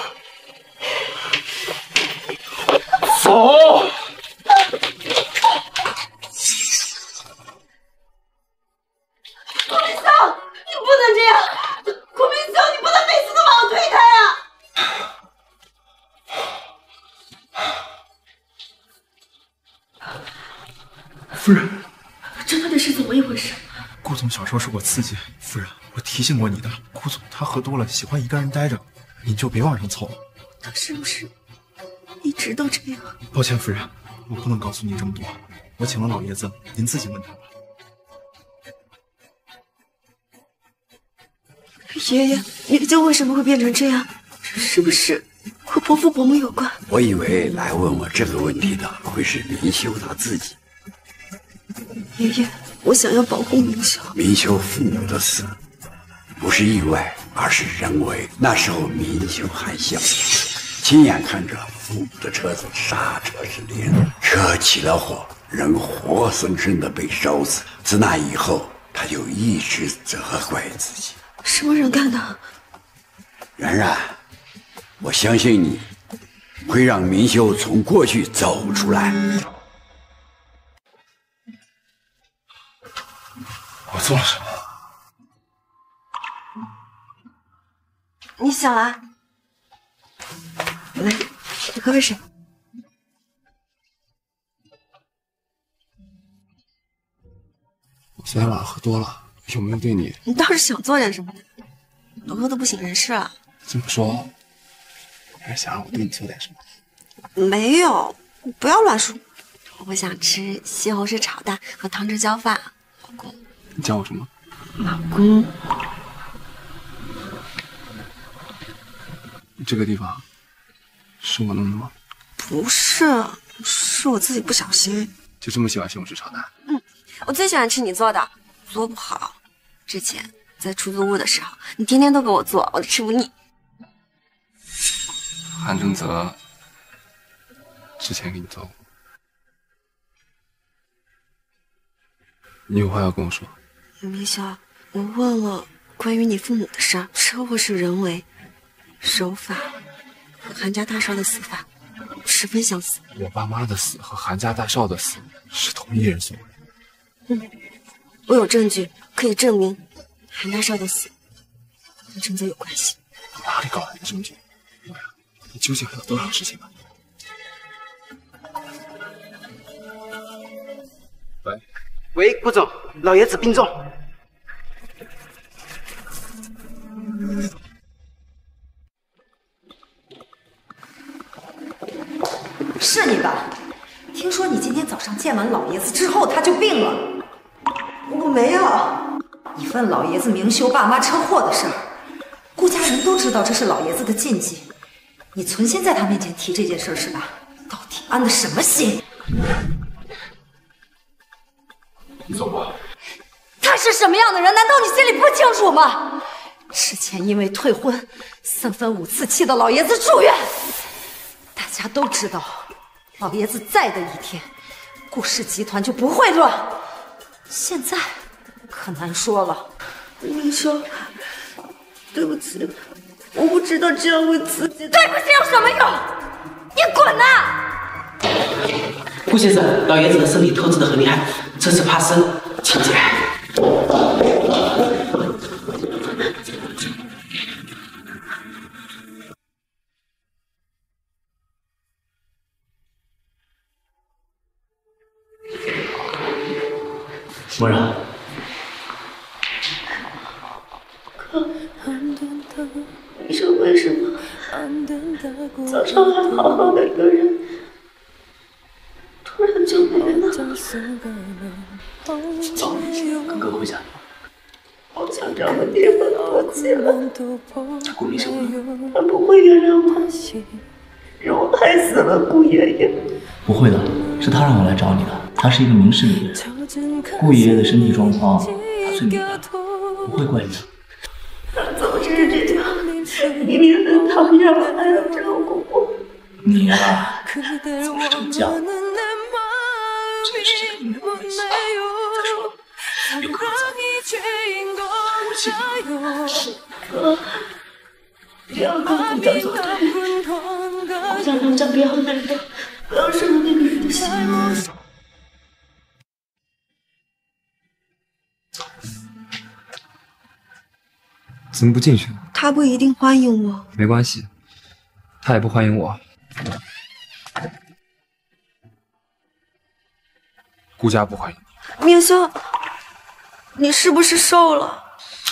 走！ 顾明宵，你不能这样！顾明宵，你不能每次都把我推开啊！ 夫人， 这到底是怎么一回事？ 顾总小时候受过刺激，夫人，我提醒过你的。顾总他喝多了，喜欢一个人待着，你就别往上凑了。 他是不是一直都这样？ 抱歉，夫人，我不能告诉你这么多。我请了老爷子，您自己问他吧。 爷爷，明秀为什么会变成这样？是不是和伯父伯母有关？ 我以为来问我这个问题的会是明秀他自己。 爷爷，我想要保护明秀。 明秀父母的死不是意外，而是人为。那时候明秀还小，亲眼看着父母的车子刹车失灵，车起了火，人活生生的被烧死。自那以后，他就一直责怪自己。 什么人干的？ 然然，我相信你会让明秀从过去走出来。 我做了什么？ 你醒了？来，你喝杯水。 我昨天晚上喝多了，有没有对你？ 你倒是想做点什么？都喝得不省人事了。 这么说，还是想让我对你做点什么？ 没有，你不要乱说。我想吃西红柿炒蛋和汤汁浇饭。老公， 你叫我什么？ 老公。 这个地方是我弄的吗？ 不是，是我自己不小心。 就这么喜欢西红柿炒蛋？ 我最喜欢吃你做的，做不好。之前在出租屋的时候，你天天都给我做，我都吃不腻。 韩正泽之前给你做过，你有话要跟我说？ 明晓，我问了关于你父母的事儿，车祸是人为，手法和韩家大少的死法十分相似。 我爸妈的死和韩家大少的死是同一人所为。 我有证据可以证明韩大少的死跟正泽有关系。 哪里搞来的证据？你究竟还有多少事情啊？ 喂，顾总，老爷子病重。 是你吧？听说你今天早上见完老爷子之后，他就病了。 我没有。 你问老爷子明修爸妈车祸的事儿， 顾家人都知道这是老爷子的禁忌，你存心在他面前提这件事是吧？到底安的什么心？ 你走吧。 他是什么样的人？难道你心里不清楚吗？之前因为退婚3番5次气得老爷子住院，大家都知道，老爷子在的一天，顾氏集团就不会乱。现在可难说了。 明修，对不起，我不知道这样为自己。 对不起有什么用？你滚呐！ 顾先生，老爷子的身体透支得很厉害，这次怕生，请节。 默然， 你说为什么早上还好好的一个人，突然就没了？ 走，跟哥回家。 我想找个地方躲起来。 顾明修呢？ 他不会原谅我，让我害死了顾爷爷。 不会的，是他让我来找你的。他是一个明事理的人，顾爷爷的身体状况他最明白，不会怪你的。 他总是这样，明明很讨厌我，还要照顾我。 你呀，总是这么犟。这件事情跟你没关系。再说，有哥在，我记得。 哥，不要跟顾家作对，我想让家不要难过，不要伤了那个人的心。 怎么不进去呢？ 他不一定欢迎我。 没关系，他也不欢迎我。 顾家不欢迎你。 明修，你是不是瘦了？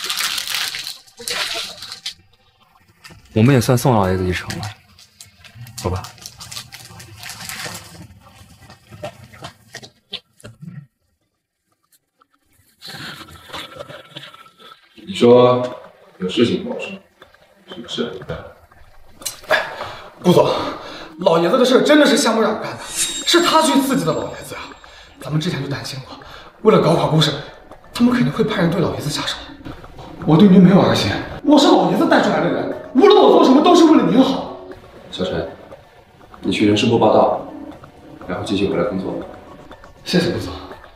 我们也算送老爷子一程了，走吧。 你说有事情跟我说，什么事？ 顾总，老爷子的事真的是夏木染干的，是他去刺激的老爷子啊！咱们之前就担心过，为了搞垮顾氏，他们肯定会派人对老爷子下手。我对您没有儿心，我是老爷子带出来的人，无论我做什么都是为了您好。 小陈，你去人事部报道，然后继续回来工作。 谢谢顾总。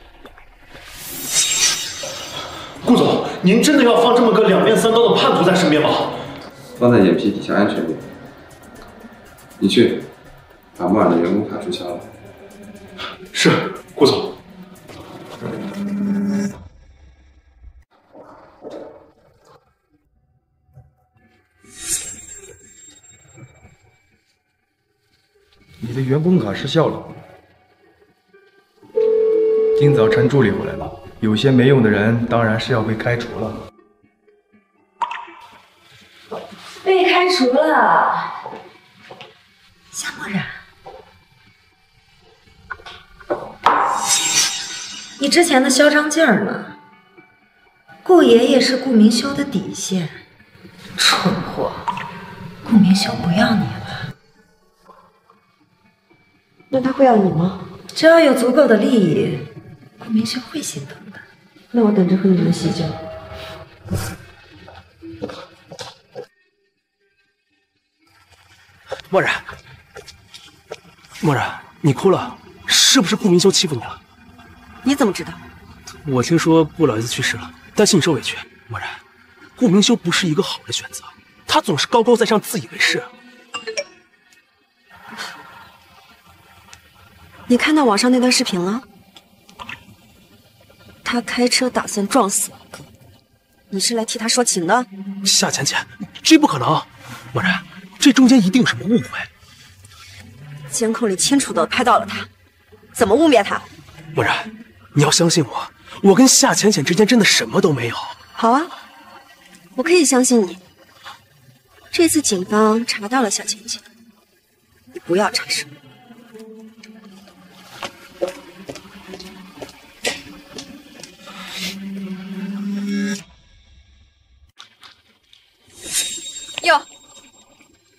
顾总，您真的要放这么个两面三刀的叛徒在身边吗？ 放在眼皮底下安全点。你去把莫尔的员工卡注销了。 是，顾总。 你的员工卡失效了。今早陈助理回来了，有些没用的人当然是要被开除了。 被开除了。夏墨染，你之前的嚣张劲儿呢？顾爷爷是顾明修的底线，蠢货，顾明修不要你了。 那他会要你吗？ 只要有足够的利益，顾明修会心疼的。 那我等着和你们细究。 墨染，墨染，你哭了，是不是顾明修欺负你了？ 你怎么知道？ 我听说顾老爷子去世了，担心你受委屈。墨染，顾明修不是一个好的选择，他总是高高在上，自以为是。 你看到网上那段视频了？他开车打算撞死我哥，你是来替他说情的？ 夏浅浅，这不可能！墨染，这中间一定有什么误会。 监控里清楚的拍到了他，怎么污蔑他？ 墨染，你要相信我，我跟夏浅浅之间真的什么都没有。 好啊，我可以相信你。这次警方查到了夏浅浅，你不要插手。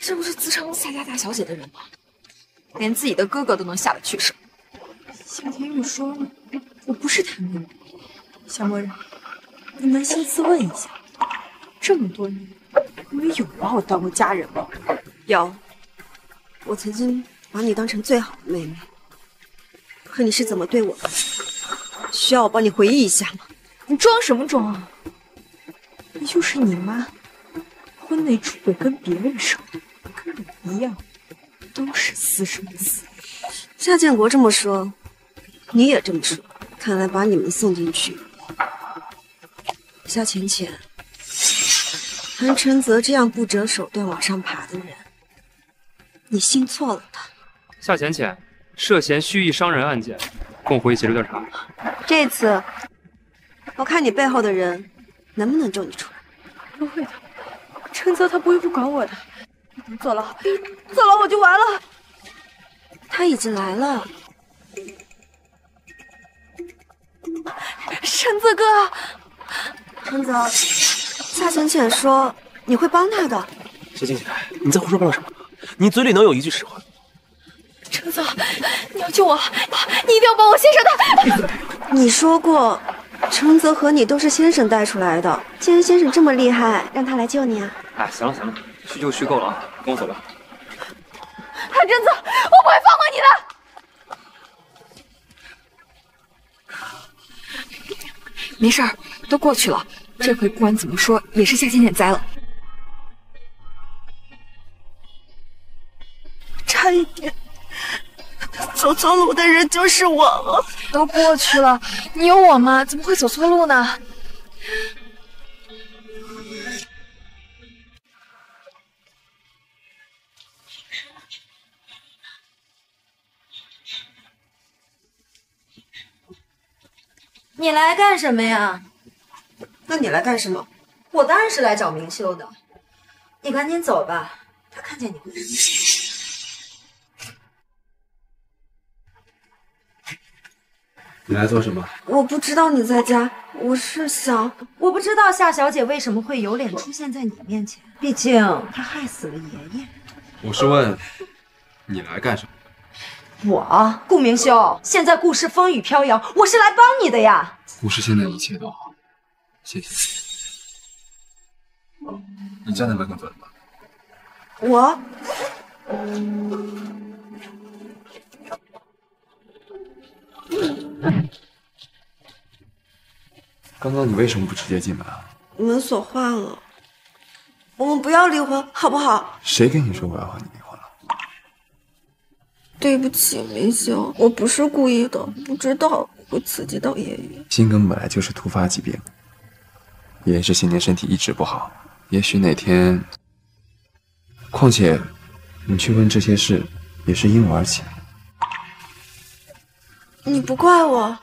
这不是自称夏家大小姐的人吗？连自己的哥哥都能下得去手。 夏天玉说我不是他妹妹。夏墨染，你扪心自问一下，这么多年，你们有把我当过家人吗？ 有，我曾经把你当成最好的妹妹。可你是怎么对我的？需要我帮你回忆一下吗？ 你装什么装啊？那就是你妈，婚内出轨跟别人生，跟我一样，都是私生子。 夏建国这么说，你也这么说，看来把你们送进去。夏浅浅，韩承泽这样不择手段往上爬的人，你信错了他。 夏浅浅涉嫌蓄意伤人案件，共回协助调查。 这次，我看你背后的人能不能救你出来。 不会的，承泽他不会不管我的。坐牢，坐牢我就完了。 他已经来了。 承泽哥， 承泽，夏浅浅说你会帮他的。 夏浅浅，你在胡说八道什么？你嘴里能有一句实话？ 承泽，你要救我，你一定要帮我先生他。 你说过，承泽和你都是先生带出来的。既然先生这么厉害，让他来救你啊！ 哎，行了行了，叙旧叙够了啊，跟我走吧。 韩承泽，我不会放过你的。没事儿，都过去了。这回不管怎么说，也是夏浅浅栽了。 差一点走错路的人就是我了。 都过去了，你有我吗？怎么会走错路呢？ 你来干什么呀？那你来干什么？我当然是来找明秀的。你赶紧走吧，他看见你会生气。 你来做什么？ 我不知道你在家，我是想…… 我不知道夏小姐为什么会有脸出现在你面前，毕竟她害死了爷爷。 我是问你来干什么？ 我顾明修，现在顾氏风雨飘摇，我是来帮你的呀。 顾氏现在一切都好，谢谢。你站在门口做什么？ 我， 刚刚你为什么不直接进门啊？ 门锁换了，我们不要离婚，好不好？ 谁跟你说我要和你离婚了？ 对不起，明修，我不是故意的，不知道会刺激到爷爷。 心梗本来就是突发疾病，爷爷这些年身体一直不好，也许哪天……况且，你去问这些事也是因我而起。 你不怪我。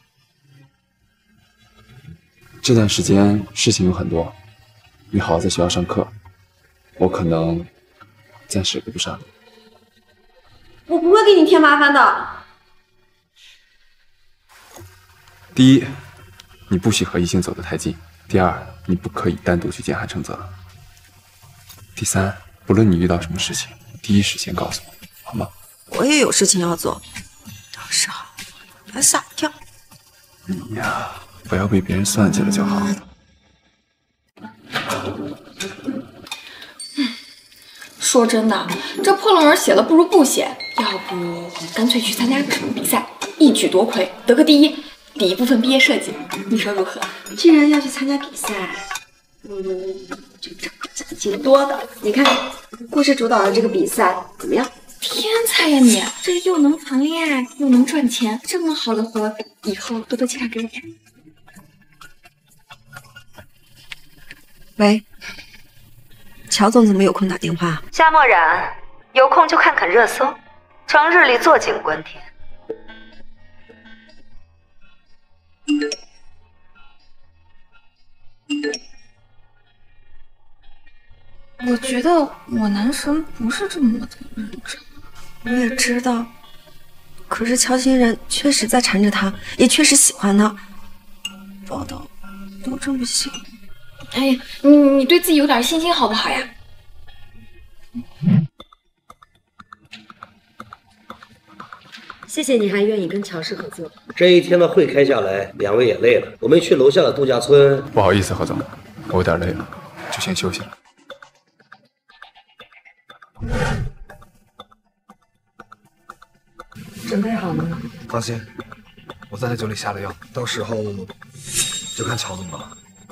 这段时间事情有很多，你好好在学校上课，我可能暂时跟不上你。 我不会给你添麻烦的。 第一，你不许和异性走得太近；第二，你不可以单独去见韩承泽；第三，不论你遇到什么事情，第一时间告诉我，好吗？ 我也有事情要做，到时候别吓一跳。 你呀，不要被别人算计了就好。 说真的，这破论文写了不如不写，要不干脆去参加个什么比赛，一举夺魁，得个第一，第一部分毕业设计，你说如何？ 既然要去参加比赛，就找个奖金多的。你看，顾氏主导的这个比赛怎么样？ 天才呀你！这又能谈恋爱又能赚钱，这么好的活，以后多多介绍给我呀。 喂，乔总怎么有空打电话？ 夏墨染，有空就看看热搜，成日里坐井观天。 我觉得我男神不是这么的认真。 我也知道，可是乔欣然确实在缠着他，也确实喜欢他。报道都这么写。 哎呀，你对自己有点信心好不好呀？ 谢谢你还愿意跟乔氏合作。 这一天的会开下来，两位也累了，我们去楼下的度假村。 不好意思，何总，我有点累了，就先休息了。 准备好了吗？ 放心，我在酒里下了药，到时候就看乔总了。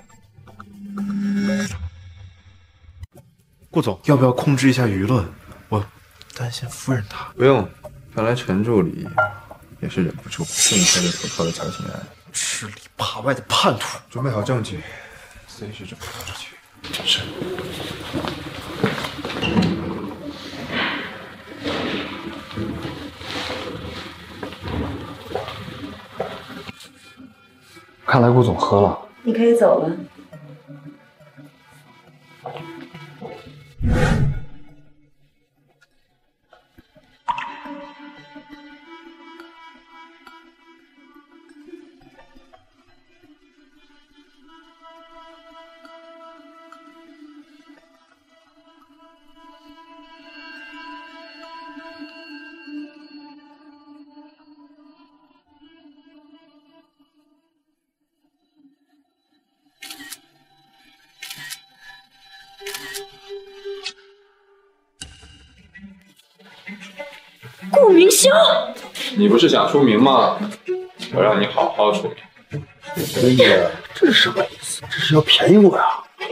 顾总，要不要控制一下舆论？我担心夫人她。 不用，看来陈助理也是忍不住挣开了手铐的乔欣然， 吃里扒外的叛徒。 准备好证据，随时就跑出去。是。 看来顾总喝了。 你可以走了。 顾明修， 你不是想出名吗？我让你好好出名。 陈姐，这是什么意思？这是要便宜我呀？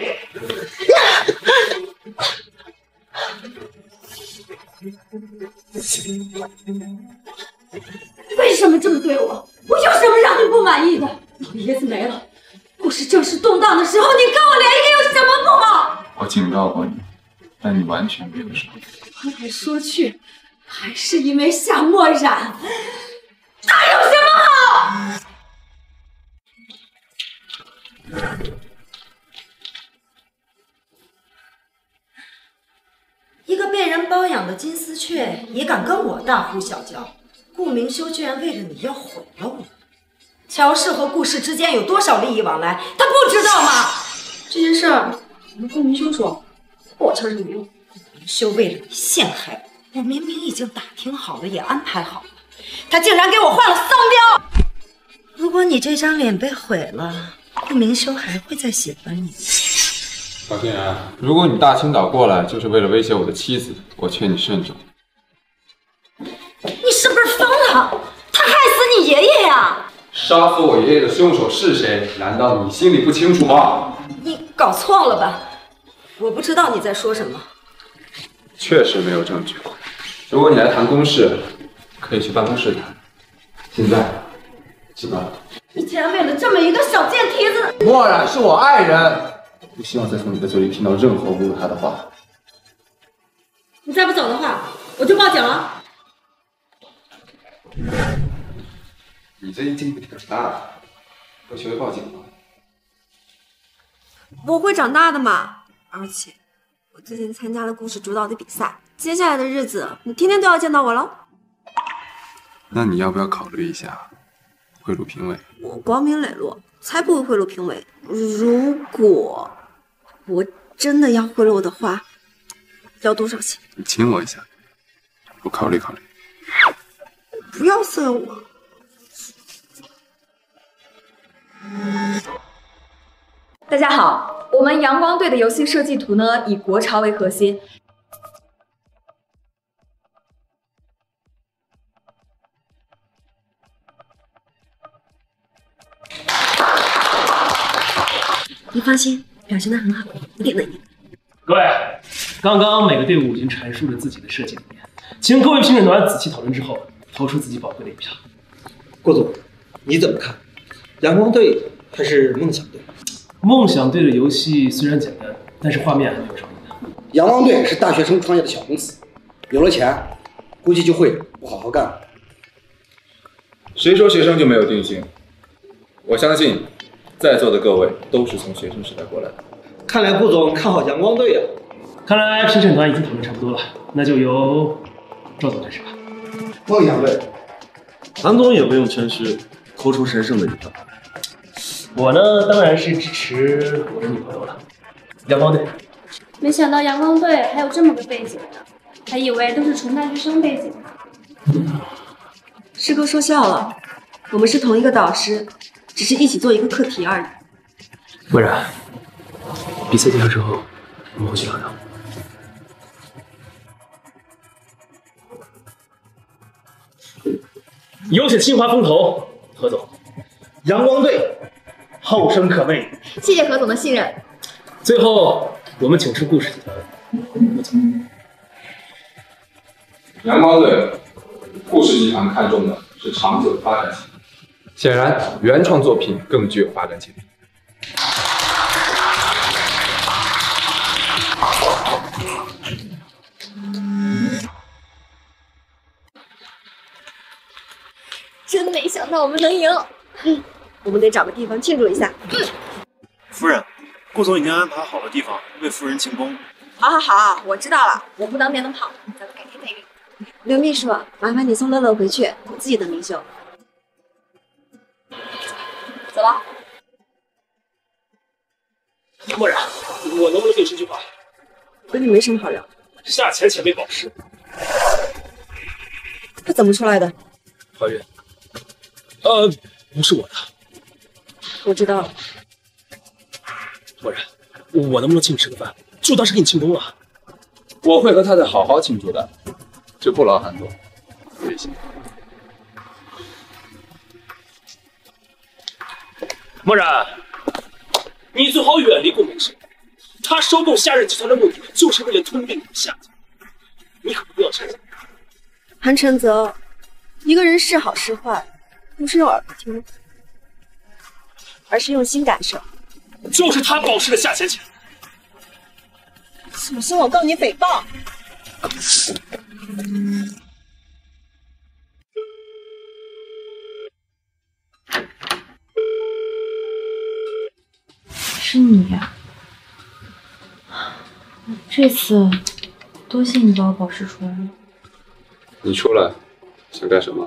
为什么这么对我？我有什么让你不满意的？老爷子没了，故事正式动荡的时候，你跟我联姻有什么不好？ 我警告过你，但你完全没有说。 说来说去，还是因为夏墨染，他有什么好？ 一个被人包养的金丝雀也敢跟我大呼小叫，顾明修居然为了你要毁了我。乔氏和顾氏之间有多少利益往来，他不知道吗？这件事儿，我们顾明修说，我承认没用。顾明修为了你陷害我，我明明已经打听好了，也安排好了，他竟然给我换了丧标。如果你这张脸被毁了，顾明修还会再喜欢你。 小欣然，如果你大清早过来就是为了威胁我的妻子，我劝你慎重。 你是不是疯了？他害死你爷爷呀！ 杀死我爷爷的凶手是谁？难道你心里不清楚吗？ 你搞错了吧？我不知道你在说什么。 确实没有证据。如果你来谈公事，可以去办公室谈。现在，知道了。 你竟然为了这么一个小贱蹄子！ 墨染是我爱人，不希望再从你的嘴里听到任何侮辱他的话。 你再不走的话，我就报警了。 你最近进步挺大的，会学会报警吗？ 我会长大的嘛，而且我最近参加了故事主导的比赛，接下来的日子你天天都要见到我喽。 那你要不要考虑一下贿赂评委？ 我光明磊落，才不会贿赂评委。如果我真的要贿赂的话，要多少钱？ 你亲我一下，我考虑考虑。 不要色我。 大家好，我们阳光队的游戏设计图呢，以国潮为核心。 你放心，表现得很好，一定能赢。 各位，刚刚每个队伍已经阐述了自己的设计理念，请各位评审团仔细讨论之后，投出自己宝贵的一票。 顾总，你怎么看？阳光队还是梦想队？ 梦想队的游戏虽然简单，但是画面还没有创意呢。 阳光队是大学生创业的小公司，有了钱，估计就会不好好干了。 谁说学生就没有定性？我相信，在座的各位都是从学生时代过来的。 看来顾总看好阳光队呀。 看来评审团已经讨论差不多了，那就由赵总开始吧。 梦想队， 韩总也不用谦虚，投出神圣的一票。我呢，当然是支持我的女朋友了，阳光队。 没想到阳光队还有这么个背景呢，还以为都是纯大学生背景呢。 师哥说笑了，我们是同一个导师，只是一起做一个课题而已。 不然，比赛结束之后，我们回去聊聊。有请新华风投何总， 阳光队后生可畏。 谢谢何总的信任。 最后，我们请出故事集团何总。 阳光队，故事集团看重的是长久的发展性，显然原创作品更具有发展潜力。 真没想到我们能赢。 我们得找个地方庆祝一下。 夫人，顾总已经安排好了地方为夫人庆功。 好，我知道了，我不当面能跑，咱们改天再约。 刘秘书，麻烦你送乐乐回去，我自己等明秀。 走吧。 漠然，我能不能跟你说句话？ 跟你没什么好聊。 夏浅浅被保释， 他怎么出来的？ 怀孕。不是我的。 我知道了。 漠然，我能不能请你吃个饭？就当是给你庆功了。 我会和太太好好庆祝的，就不劳韩总，谢谢。 漠然，你最好远离顾明生，他收购夏日集团的目的就是为了吞并你们夏家，你可不要相信。 韩承泽，一个人是好是坏，不是用耳朵听，而是用心感受。 就是他保释了夏浅浅。 小心我告你诽谤！ 是你呀！这次多谢你把我保释出来了。 你出来想干什么？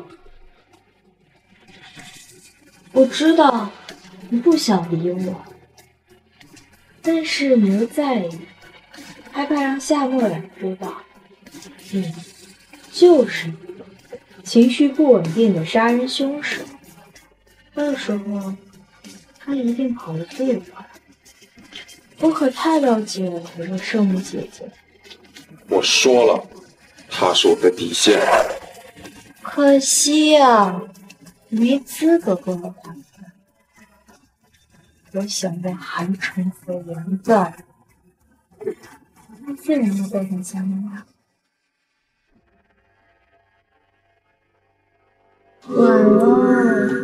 我知道你不想理我，但是你又在意，害怕让夏墨染知道，你就是情绪不稳定的杀人凶手。到时候他一定跑得最远。我可太了解我的圣母姐姐。 我说了，她是我的底线。 可惜啊，没资格跟我谈判。我想让韩承泽完蛋，他自然要带上夏梦然。晚了。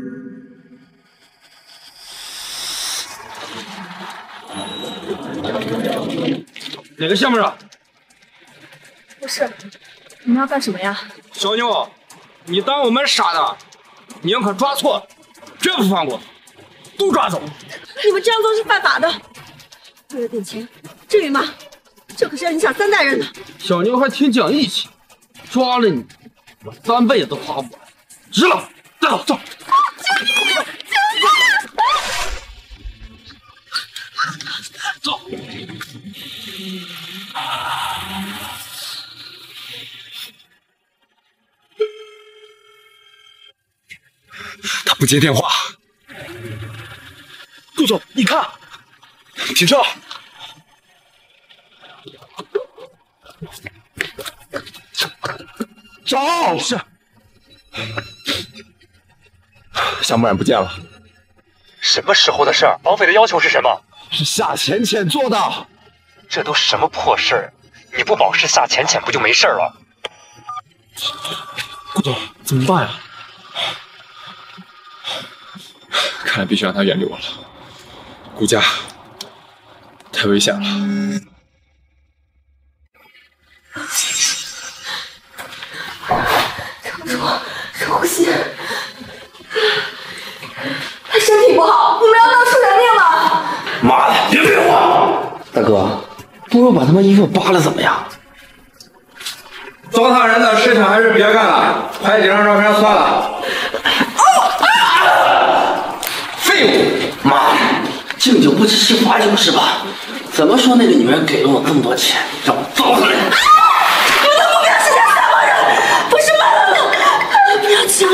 哪个项目上？ 不是，你们要干什么呀？ 小妞，你当我们傻的？你要可抓错，绝不放过，都抓走！ 你们这样做是犯法的。为了点钱，至于吗？这可是要影响3代人的。 小妞还挺讲义气，抓了你，我3辈子都划不完，值了！带走，走。走。 他不接电话。 顾总，你看， 停车！找！ 是。 夏墨染不见了。 什么时候的事儿？绑匪的要求是什么？ 是夏浅浅做的。 这都什么破事儿？你不保释夏浅浅，不就没事了？ 顾总，怎么办呀？ 看来必须让他远离我了。顾家太危险了。 撑住，深呼吸。他身体不好，你们要让出人命吗？ 妈的，别废话！大哥，不如把他们衣服扒了怎么样？ 糟蹋人的事情还是别干了，拍几张照片算了。 废物！妈的，敬酒不吃吃罚酒是吧？怎么说那个女人给了我这么多钱，让我糟蹋人？ 你的目标是夏某人，不是曼乐乐，不要抢！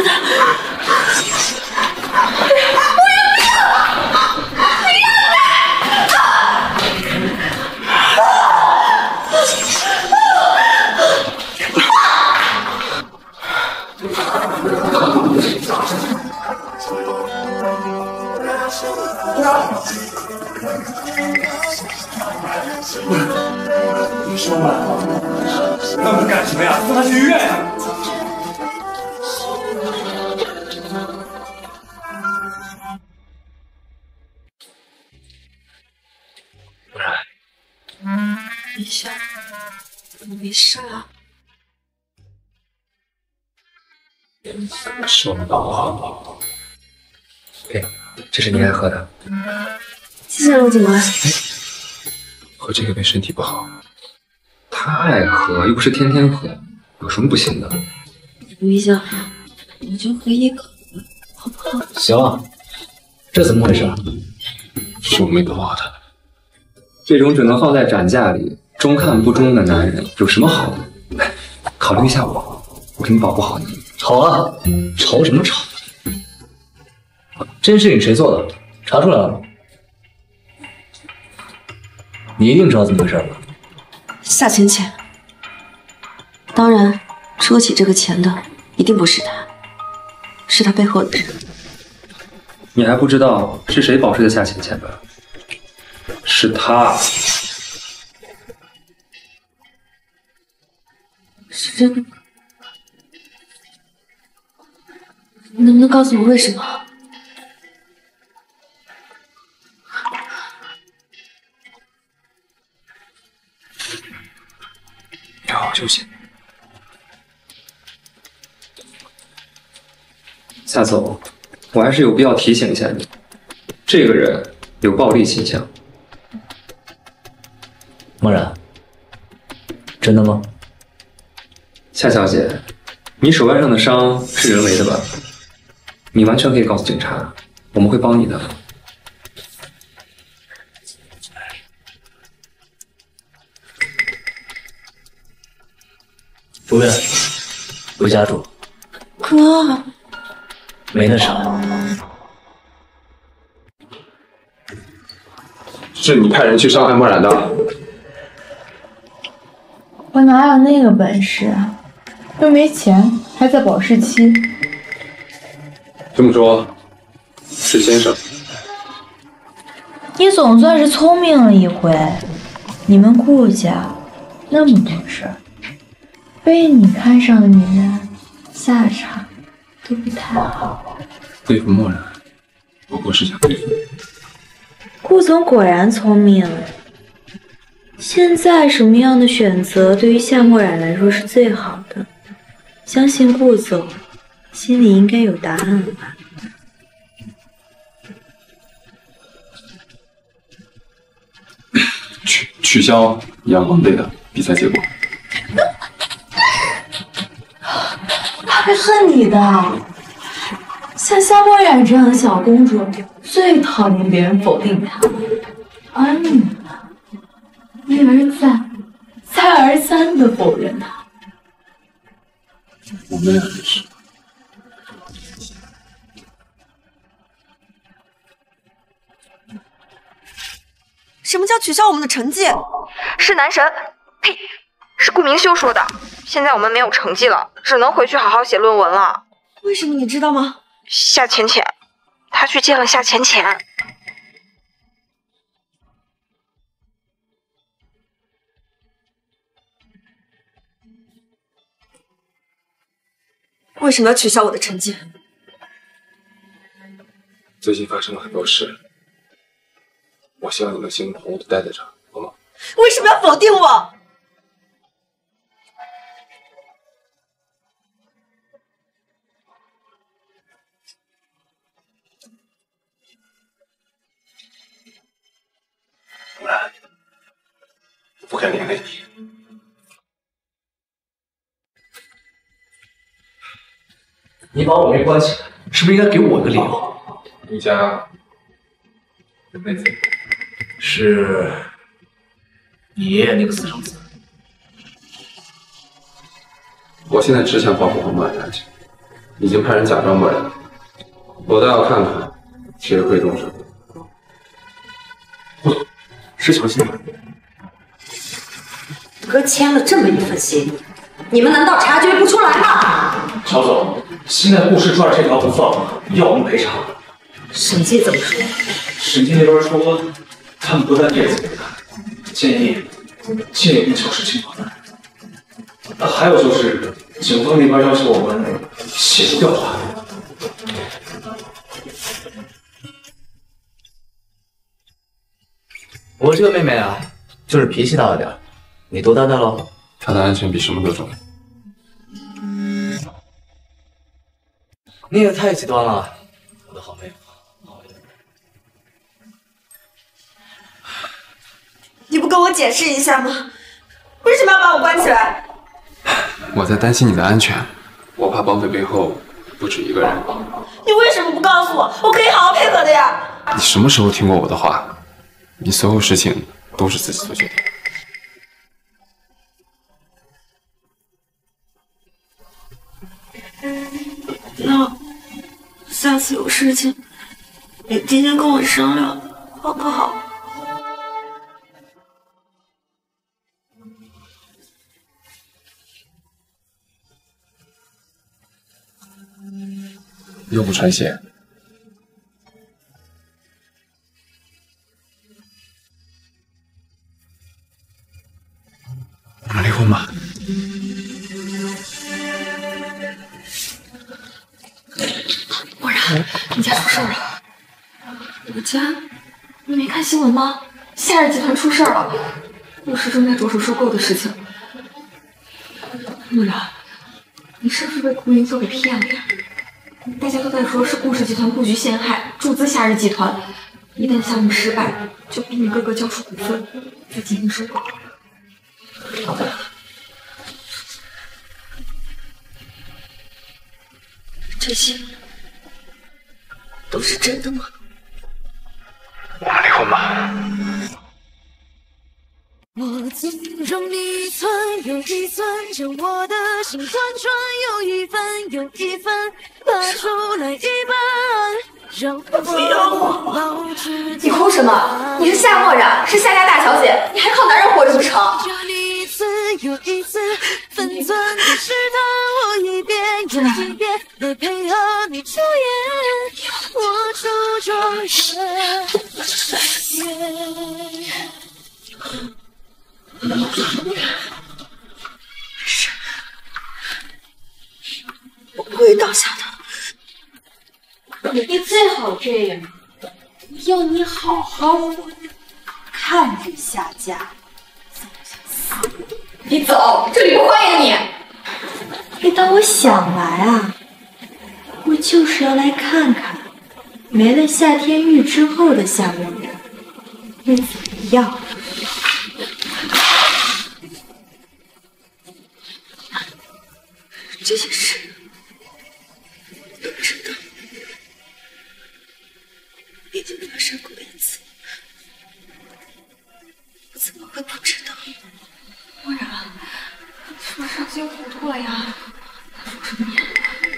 说吧，那我们干什么呀？送他去医院呀！ 不然， 没事，我没事啊。 收到。哎，这是你爱喝的。 谢谢陆警官。 喝这个对身体不好。他爱喝，又不是天天喝，有什么不行的？ 陆医生，我就喝一口，好不好？ 行了，这怎么回事？是我没得话的。这种只能放在展架里中看不中的男人有什么好的？哎，考虑一下我给你保护好你。 吵啊！吵什么吵？这件事情谁做的？查出来了吗？你一定知道怎么回事吧？ 夏浅浅，当然，说起这个钱的，一定不是他，是他背后的人。 你还不知道是谁保释的夏浅浅吧？是他。 是真的吗？你能不能告诉我为什么？ 你好好休息。夏总，我还是有必要提醒一下你，这个人有暴力倾向。 漠然，真的吗？ 夏小姐，你手腕上的伤是人为的吧？你完全可以告诉警察，我们会帮你的。 住院，回家住。 哥， 没那啥。 是你派人去伤害漠然的？ 我哪有那个本事啊？又没钱，还在保释期。 这么说，是先生。 你总算是聪明了一回。你们顾家那么多事儿，被你看上的女人下场都不太好。 对付漠然，不过是想对付你。 顾总果然聪明。现在什么样的选择对于夏漠然来说是最好的？相信顾总心里应该有答案了吧？ 取消阳光队的比赛结果。 他会恨你的。像夏漠然这样的小公主，最讨厌别人否定她。而你呢，一而再，再而三的否认她。 我们俩也是。 什么叫取消我们的成绩？ 是男神，呸，是顾明修说的。现在我们没有成绩了，只能回去好好写论文了。 为什么你知道吗？ 夏浅浅，他去见了夏浅浅。 为什么要取消我的成绩？ 最近发生了很多事，我希望你能心无旁骛的待在这儿，好吗？ 为什么要否定我？ 不然，我不该连累你。 你把我妹关起来，是不是应该给我个理由？ 你家有妹子？ 是你爷爷那个私生子。 我现在只想保护好漠然安全，已经派人假装漠然，我倒要看看谁会动手。不，是小心吗？ 哥签了这么一份协议，你们难道察觉不出来吗？ 乔总，现在顾氏抓着这条不放，要我们赔偿。 审计怎么说？ 审计那边说，他们都在列子给他，建议借用乔氏情况。还有就是，警方那边要求我们协助调查。 我这个妹妹啊，就是脾气大了点，你多担待喽。 她的安全比什么都重要。 你也太极端了，我的好妹妹。 你不跟我解释一下吗？为什么要把我关起来？ 我在担心你的安全，我怕绑匪背后不止一个人。 你为什么不告诉我？我可以好好配合的呀。 你什么时候听过我的话？你所有事情都是自己做决定。 那下次有事情，你提前跟我商量，好不好？ 又不穿鞋。我们离婚吧。 默然，你家出事了。我家？你没看新闻吗？夏日集团出事了，陆氏正在着手收购的事情。默然，你是不是被顾云秀给骗了呀？大家都在说是顾氏集团布局陷害，注资夏日集团，一旦项目失败，就逼你哥哥交出股份，再进行收购。 这些都是真的吗？ 我们离婚吧。 我纵容你寸又一寸，将我的心串串又一分又一分，拔出来一半，让不要我。 你哭什么？你是夏默然，是夏家大小姐，你还靠男人活着不成？ 一次又一次，分寸的试探我一遍又一遍，来配合你出演，我注重是，我不会倒下的。 你最好这样，要你好好活着，看着夏家。你走，这里不欢迎你。 你当我想来啊？我就是要来看看，没了夏天玉之后的夏默然会怎么样。 这些事都知道，已经发生过一次，我怎么会不知道？ 默然，是不是上心糊涂了呀？他说什么呀？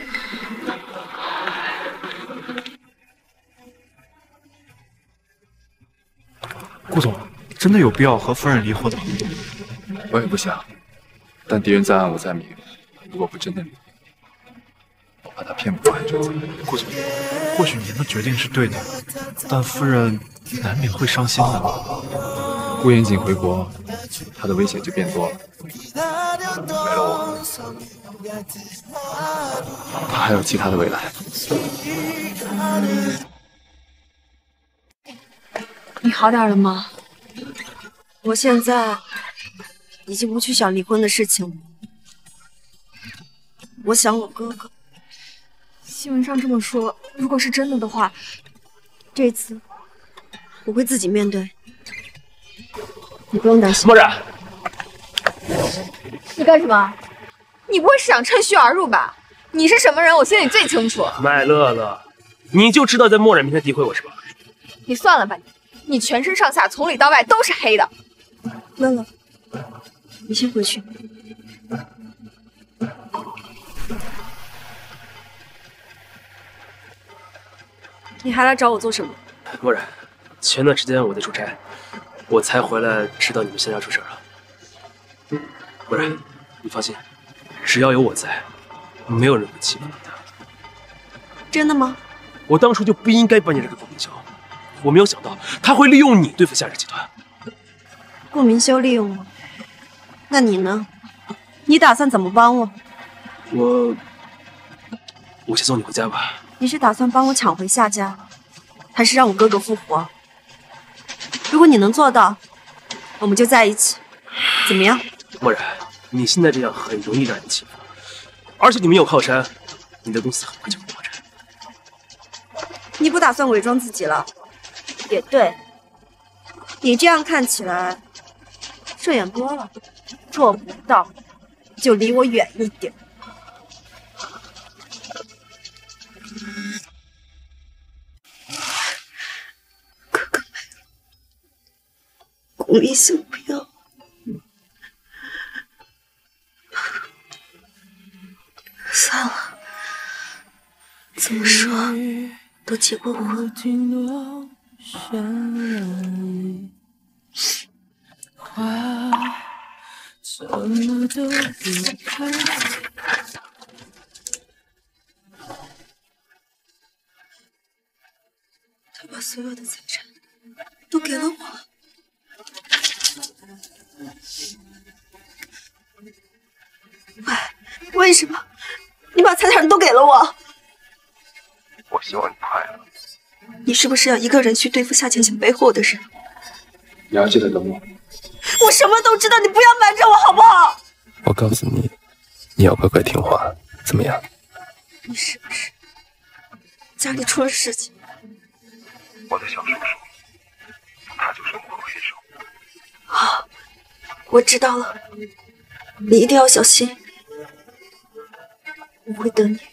顾总，真的有必要和夫人离婚吗？ 我也不想，但敌人在暗，我在明。如果不真的离婚，我怕他骗不过韩正泽。 顾总，或许您的决定是对的，但夫人难免会伤心的。 顾延锦回国，他的危险就变多了。没了我，他还有其他的未来。 你好点了吗？ 我现在已经不去想离婚的事情了，我想我哥哥。 新闻上这么说，如果是真的的话， 这次我会自己面对，你不用担心。 默然， 你干什么？你不会是想趁虚而入吧？你是什么人，我心里最清楚。 麦乐乐，你就知道在默然面前诋毁我是吧？ 你算了吧你全身上下从里到外都是黑的。 乐乐，你先回去。你还来找我做什么？ 默然，前段时间我在出差，我才回来知道你们夏家出事了。默然，你放心，只要有我在，没有人会欺负你的。 真的吗？ 我当初就不应该帮你这个顾明修，我没有想到他会利用你对付夏日集团。 顾明修利用我，那你呢？你打算怎么帮我？ 我先送你回家吧。 你是打算帮我抢回夏家，还是让我哥哥复活？如果你能做到，我们就在一起，怎么样？ 漠然，你现在这样很容易让人欺负，而且你没有靠山，你的公司很快就会破产。 你不打算伪装自己了？也对，你这样看起来顺眼多了。做不到，就离我远一点。哥哥没了，顾明修不要。算了，怎么说都结过婚。 怎么都不开。 他把所有的财产都给了我。喂，为什么？你把财产都给了我？ 我希望你快乐。 你是不是要一个人去对付夏千行背后的人？ 你要记得等我。 我什么都知道，你不要瞒着我好不好？ 我告诉你，你要乖乖听话，怎么样？ 你是不是家里出了事情？ 我的小叔叔，他就是幕后黑手。 好，我知道了，你一定要小心，我会等你。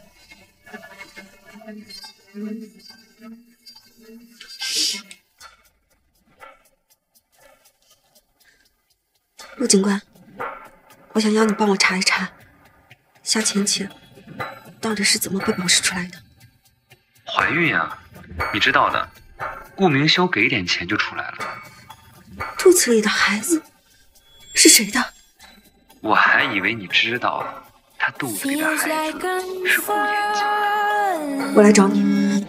陆警官，我想要你帮我查一查夏浅浅到底是怎么被保释出来的。 怀孕呀，你知道的，顾明修给点钱就出来了。 肚子里的孩子是谁的？ 我还以为你知道，他肚子里的孩子是顾言家。 我来找你。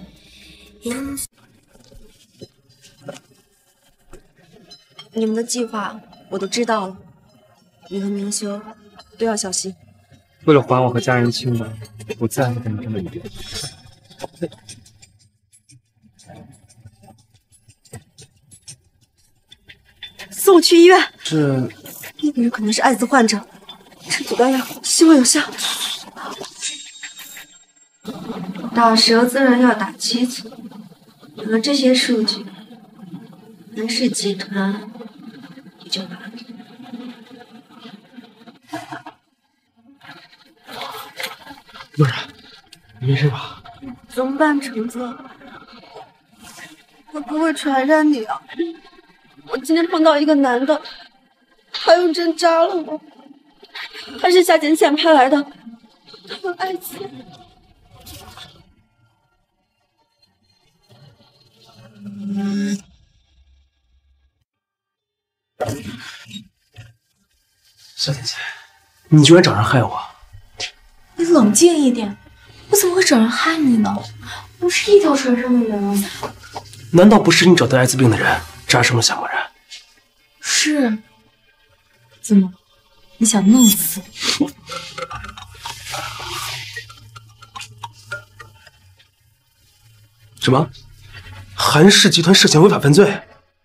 你们的计划我都知道了，你和明修都要小心。 为了还我和家人清白，我再也不跟你争了一遍。 送我去医院。 这那个人可能是艾滋患者，吃阻断药，希望有效。打蛇自然要打7次，有了这些数据，南氏集团也就完了。 陆然，你没事吧？ 怎么办，橙子？会不会传染你啊？我今天碰到一个男的，他用针扎了我，他是夏浅浅派来的，他有艾滋。 夏浅浅，你居然找人害我！ 你冷静一点，我怎么会找人害你呢？我们是一条船上的人啊！ 难道不是你找得艾滋病的人扎伤了夏漠然？ 是，怎么？你想弄死我？ 什么？韩氏集团涉嫌违法犯罪？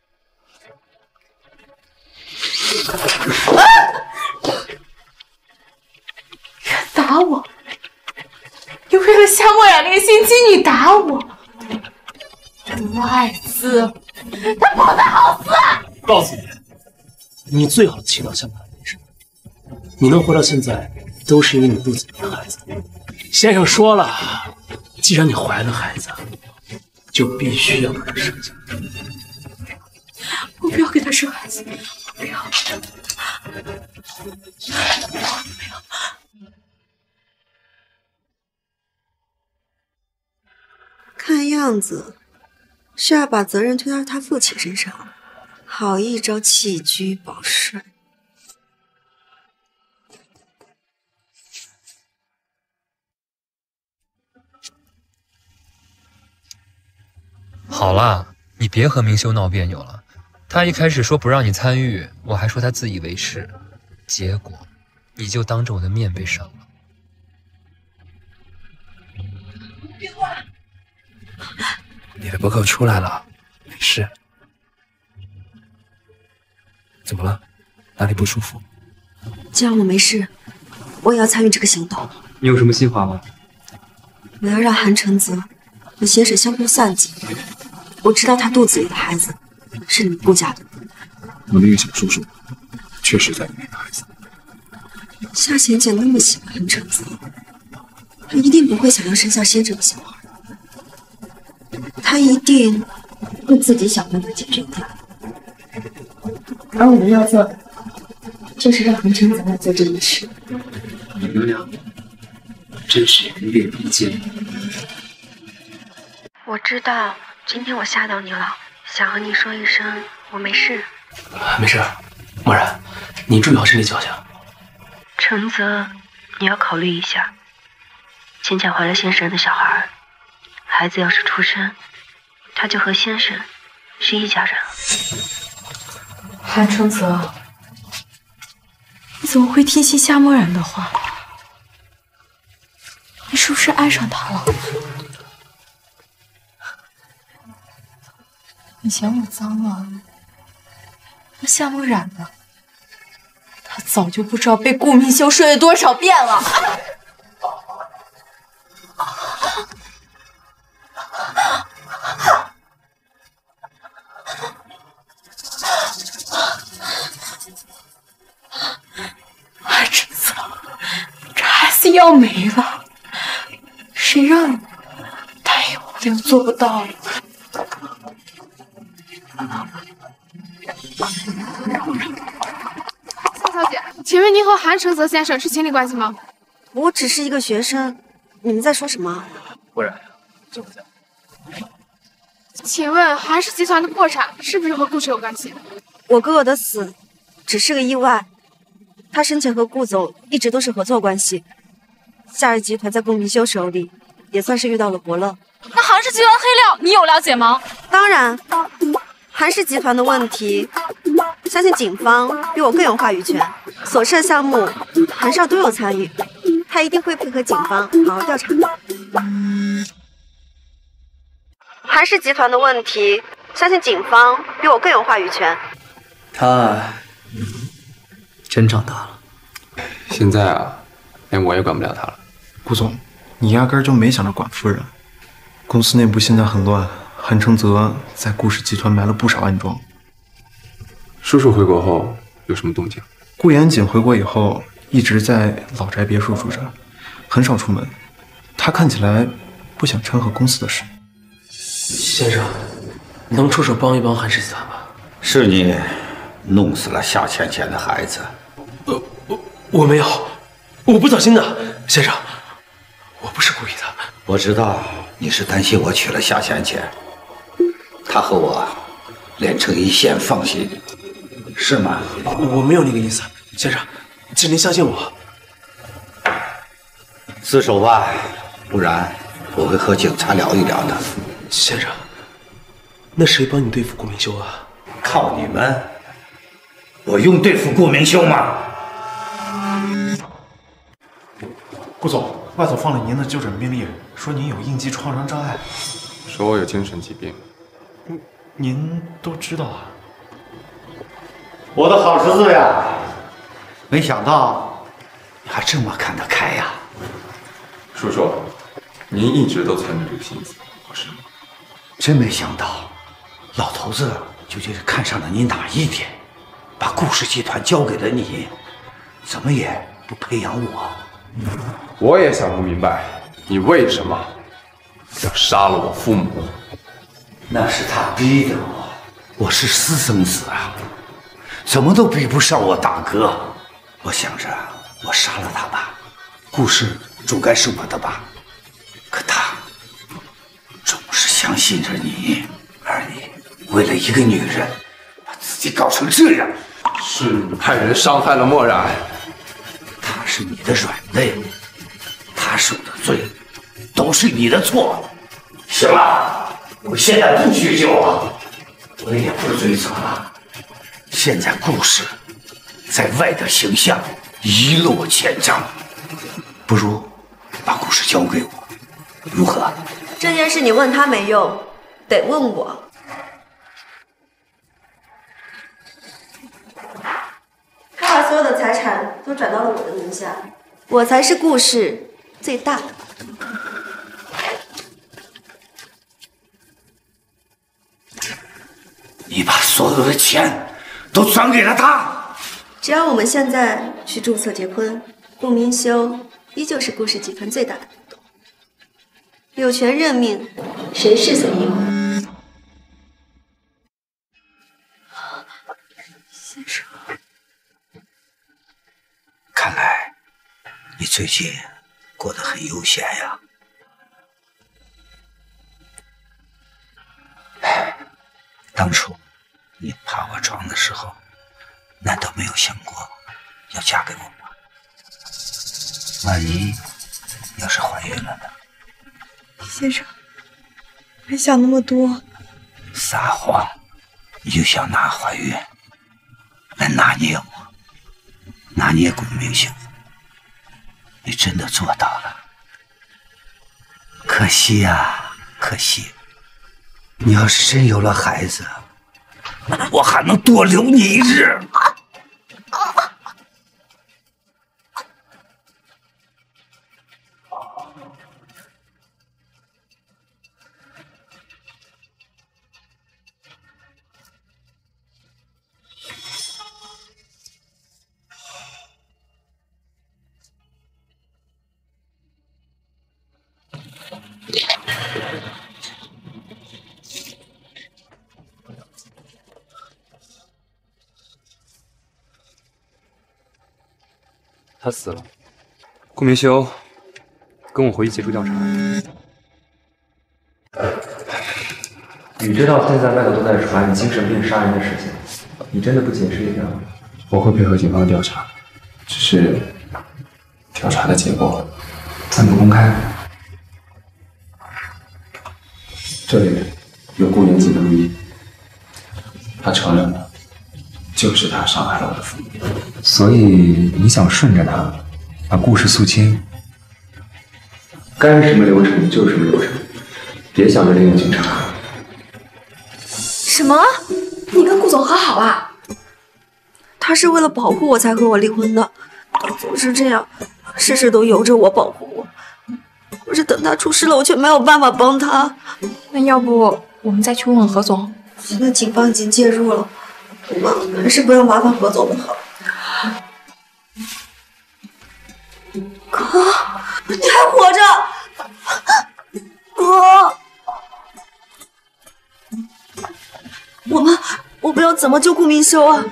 打我！你为了夏漠然那个心机，你打我！得艾滋，他不得好死！ 告诉你，你最好的祈祷夏漠然没事，你能活到现在，都是因为你肚子里的孩子。先生说了，既然你怀了孩子，就必须要把他生下来。 我不要给他生孩子，我不要， 看样子是要把责任推到他父亲身上，好一招弃车保帅。 好了，你别和明修闹别扭了。他一开始说不让你参与，我还说他自以为是，结果你就当着我的面被伤了。 你的报告出来了，没事。怎么了？哪里不舒服？ 既然我没事，我也要参与这个行动。 你有什么计划吗？ 我要让韩承泽和先生相互算计。我知道他肚子里的孩子是你们顾家的。 我那个小叔叔确实在里面的孩子。 夏贤姐那么喜欢韩承泽，她一定不会想要生下先生的小孩。她一定会自己想办法解决掉。而我们要做的，就是让韩承泽来做这件事。 你们俩真是人脸一见。 我知道今天我吓到你了，想和你说一声我没事。 没事，默然，你注意好身体脚下。 承泽，你要考虑一下，倩倩怀了先生的小孩，孩子要是出生，他就和先生是一家人了。 韩承泽，你怎么会听信夏墨染的话？你是不是爱上他了？你嫌我脏了？那夏墨染呢？他早就不知道被顾明修睡了多少遍了。韩承泽，这孩子要没了，谁让你答应我的又做不到了？ 夏小姐，请问您和韩承泽先生是情侣关系吗？ 我只是一个学生，你们在说什么？ 不然，就这样。 请问韩氏集团的破产是不是和顾氏有关系？ 我哥哥的死只是个意外，他生前和顾总一直都是合作关系。夏日集团在顾明修手里也算是遇到了伯乐。 那韩氏集团黑料你有了解吗？ 当然，韩氏集团的问题，相信警方比我更有话语权。所涉项目，韩少都有参与，他一定会配合警方好好调查。韩氏集团的问题，相信警方比我更有话语权。 他真长大了。 现在啊，连我也管不了他了。 顾总，你压根儿就没想着管夫人。公司内部现在很乱，韩承泽在顾氏集团埋了不少暗桩。 叔叔回国后有什么动静？ 顾延锦回国以后一直在老宅别墅住着，很少出门。他看起来不想掺和公司的事。 先生，能出手帮一帮韩氏集团吧？ 是你弄死了夏倩倩的孩子。 我没有，我不小心的，先生，我不是故意的。 我知道你是担心我娶了夏倩倩，她和我连成一线放弃你，是吗？ 我没有那个意思，先生，请您相信我。 自首吧，不然我会和警察聊一聊的。 先生，那谁帮你对付顾明修啊？ 靠你们，我用对付顾明修吗？ 顾总，外头放了您的就诊病历，说您有应激创伤障碍， 说我有精神疾病。 您都知道啊？ 我的好侄子呀，没想到你还这么看得开呀！ 叔叔，您一直都存着这个心思，不是吗？ 真没想到，老头子究竟是看上了你哪一点，把顾氏集团交给了你，怎么也不培养我。 我也想不明白，你为什么要杀了我父母？ 那是他逼的我，我是私生子啊，怎么都比不上我大哥。我想着，我杀了他吧，顾氏总该是我的吧。可他总是相信着你，而你为了一个女人，把自己搞成这样， 是你派人伤害了墨染。 他是你的软肋，他受的罪都是你的错。行了， 我现在不叙旧了，我也不追责了。现在故事在外的形象一落千丈，不如把故事交给我，如何？ 这件事你问他没用，得问我。他把所有的财产都转到了我的名下，我才是顾氏最大的。 你把所有的钱都转给了他？ 只要我们现在去注册结婚，顾明修依旧是顾氏集团最大的股东，有权任命谁是 CEO。 先生，看来你最近过得很悠闲呀。当初你爬我床的时候，难道没有想过要嫁给我吗？万一要是怀孕了呢？ 先生，没想那么多。 撒谎，你就想拿怀孕来拿捏我，拿捏顾明秀。你真的做到了，可惜呀，可惜。你要是真有了孩子，我还能多留你一日。 他死了。顾明修，跟我回去结束调查。你知道现在外头都在传精神病杀人的事情，你真的不解释一下吗？ 我会配合警方的调查，只是调查的结果暂不公开。这里有顾延锦的录音，他承认了，就是他伤害了我的父母。 所以你想顺着他，把故事肃清？该什么流程就是什么流程，别想着利用警察。 什么？你跟顾总和好啊？他是为了保护我才和我离婚的，总是这样，事事都由着我保护我。可是等他出事了，我却没有办法帮他。 那要不我们再去问问何总？ 现在警方已经介入了，我们还是不要麻烦何总的好。哥，你还活着，哥！我们要怎么救顾明修啊？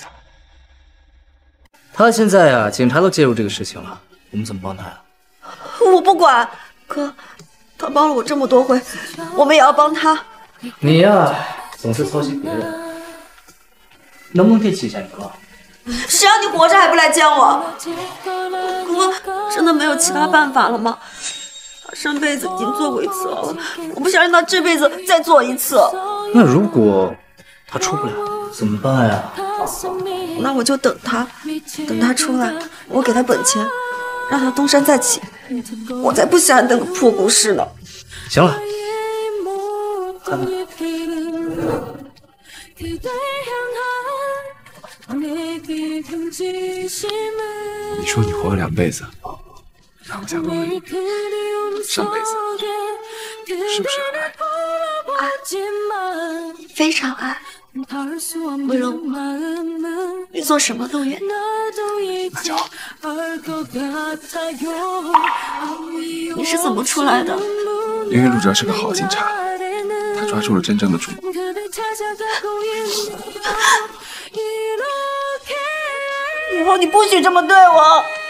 他现在呀，警察都介入这个事情了，我们怎么帮他呀？ 我不管，哥，他帮了我这么多回，我们也要帮他。 你呀，总是操心别人，能不能别欺骗哥？ 谁让你活着还不来见我？哥，真的没有其他办法了吗？他上辈子已经做过一次了，我不想让他这辈子再做一次。 那如果他出不了怎么办呀？ 那我就等他出来，我给他本钱，让他东山再起。我才不想当个破故事呢。 行了，看看。 你说你活了2辈子，那我想问问你，上辈子是不是很爱？ 爱，非常爱。为了我，你做什么都愿意。 那就好。 你是怎么出来的？ 因为陆哲是个好警察，他抓住了真正的主谋。 以后你不许这么对我。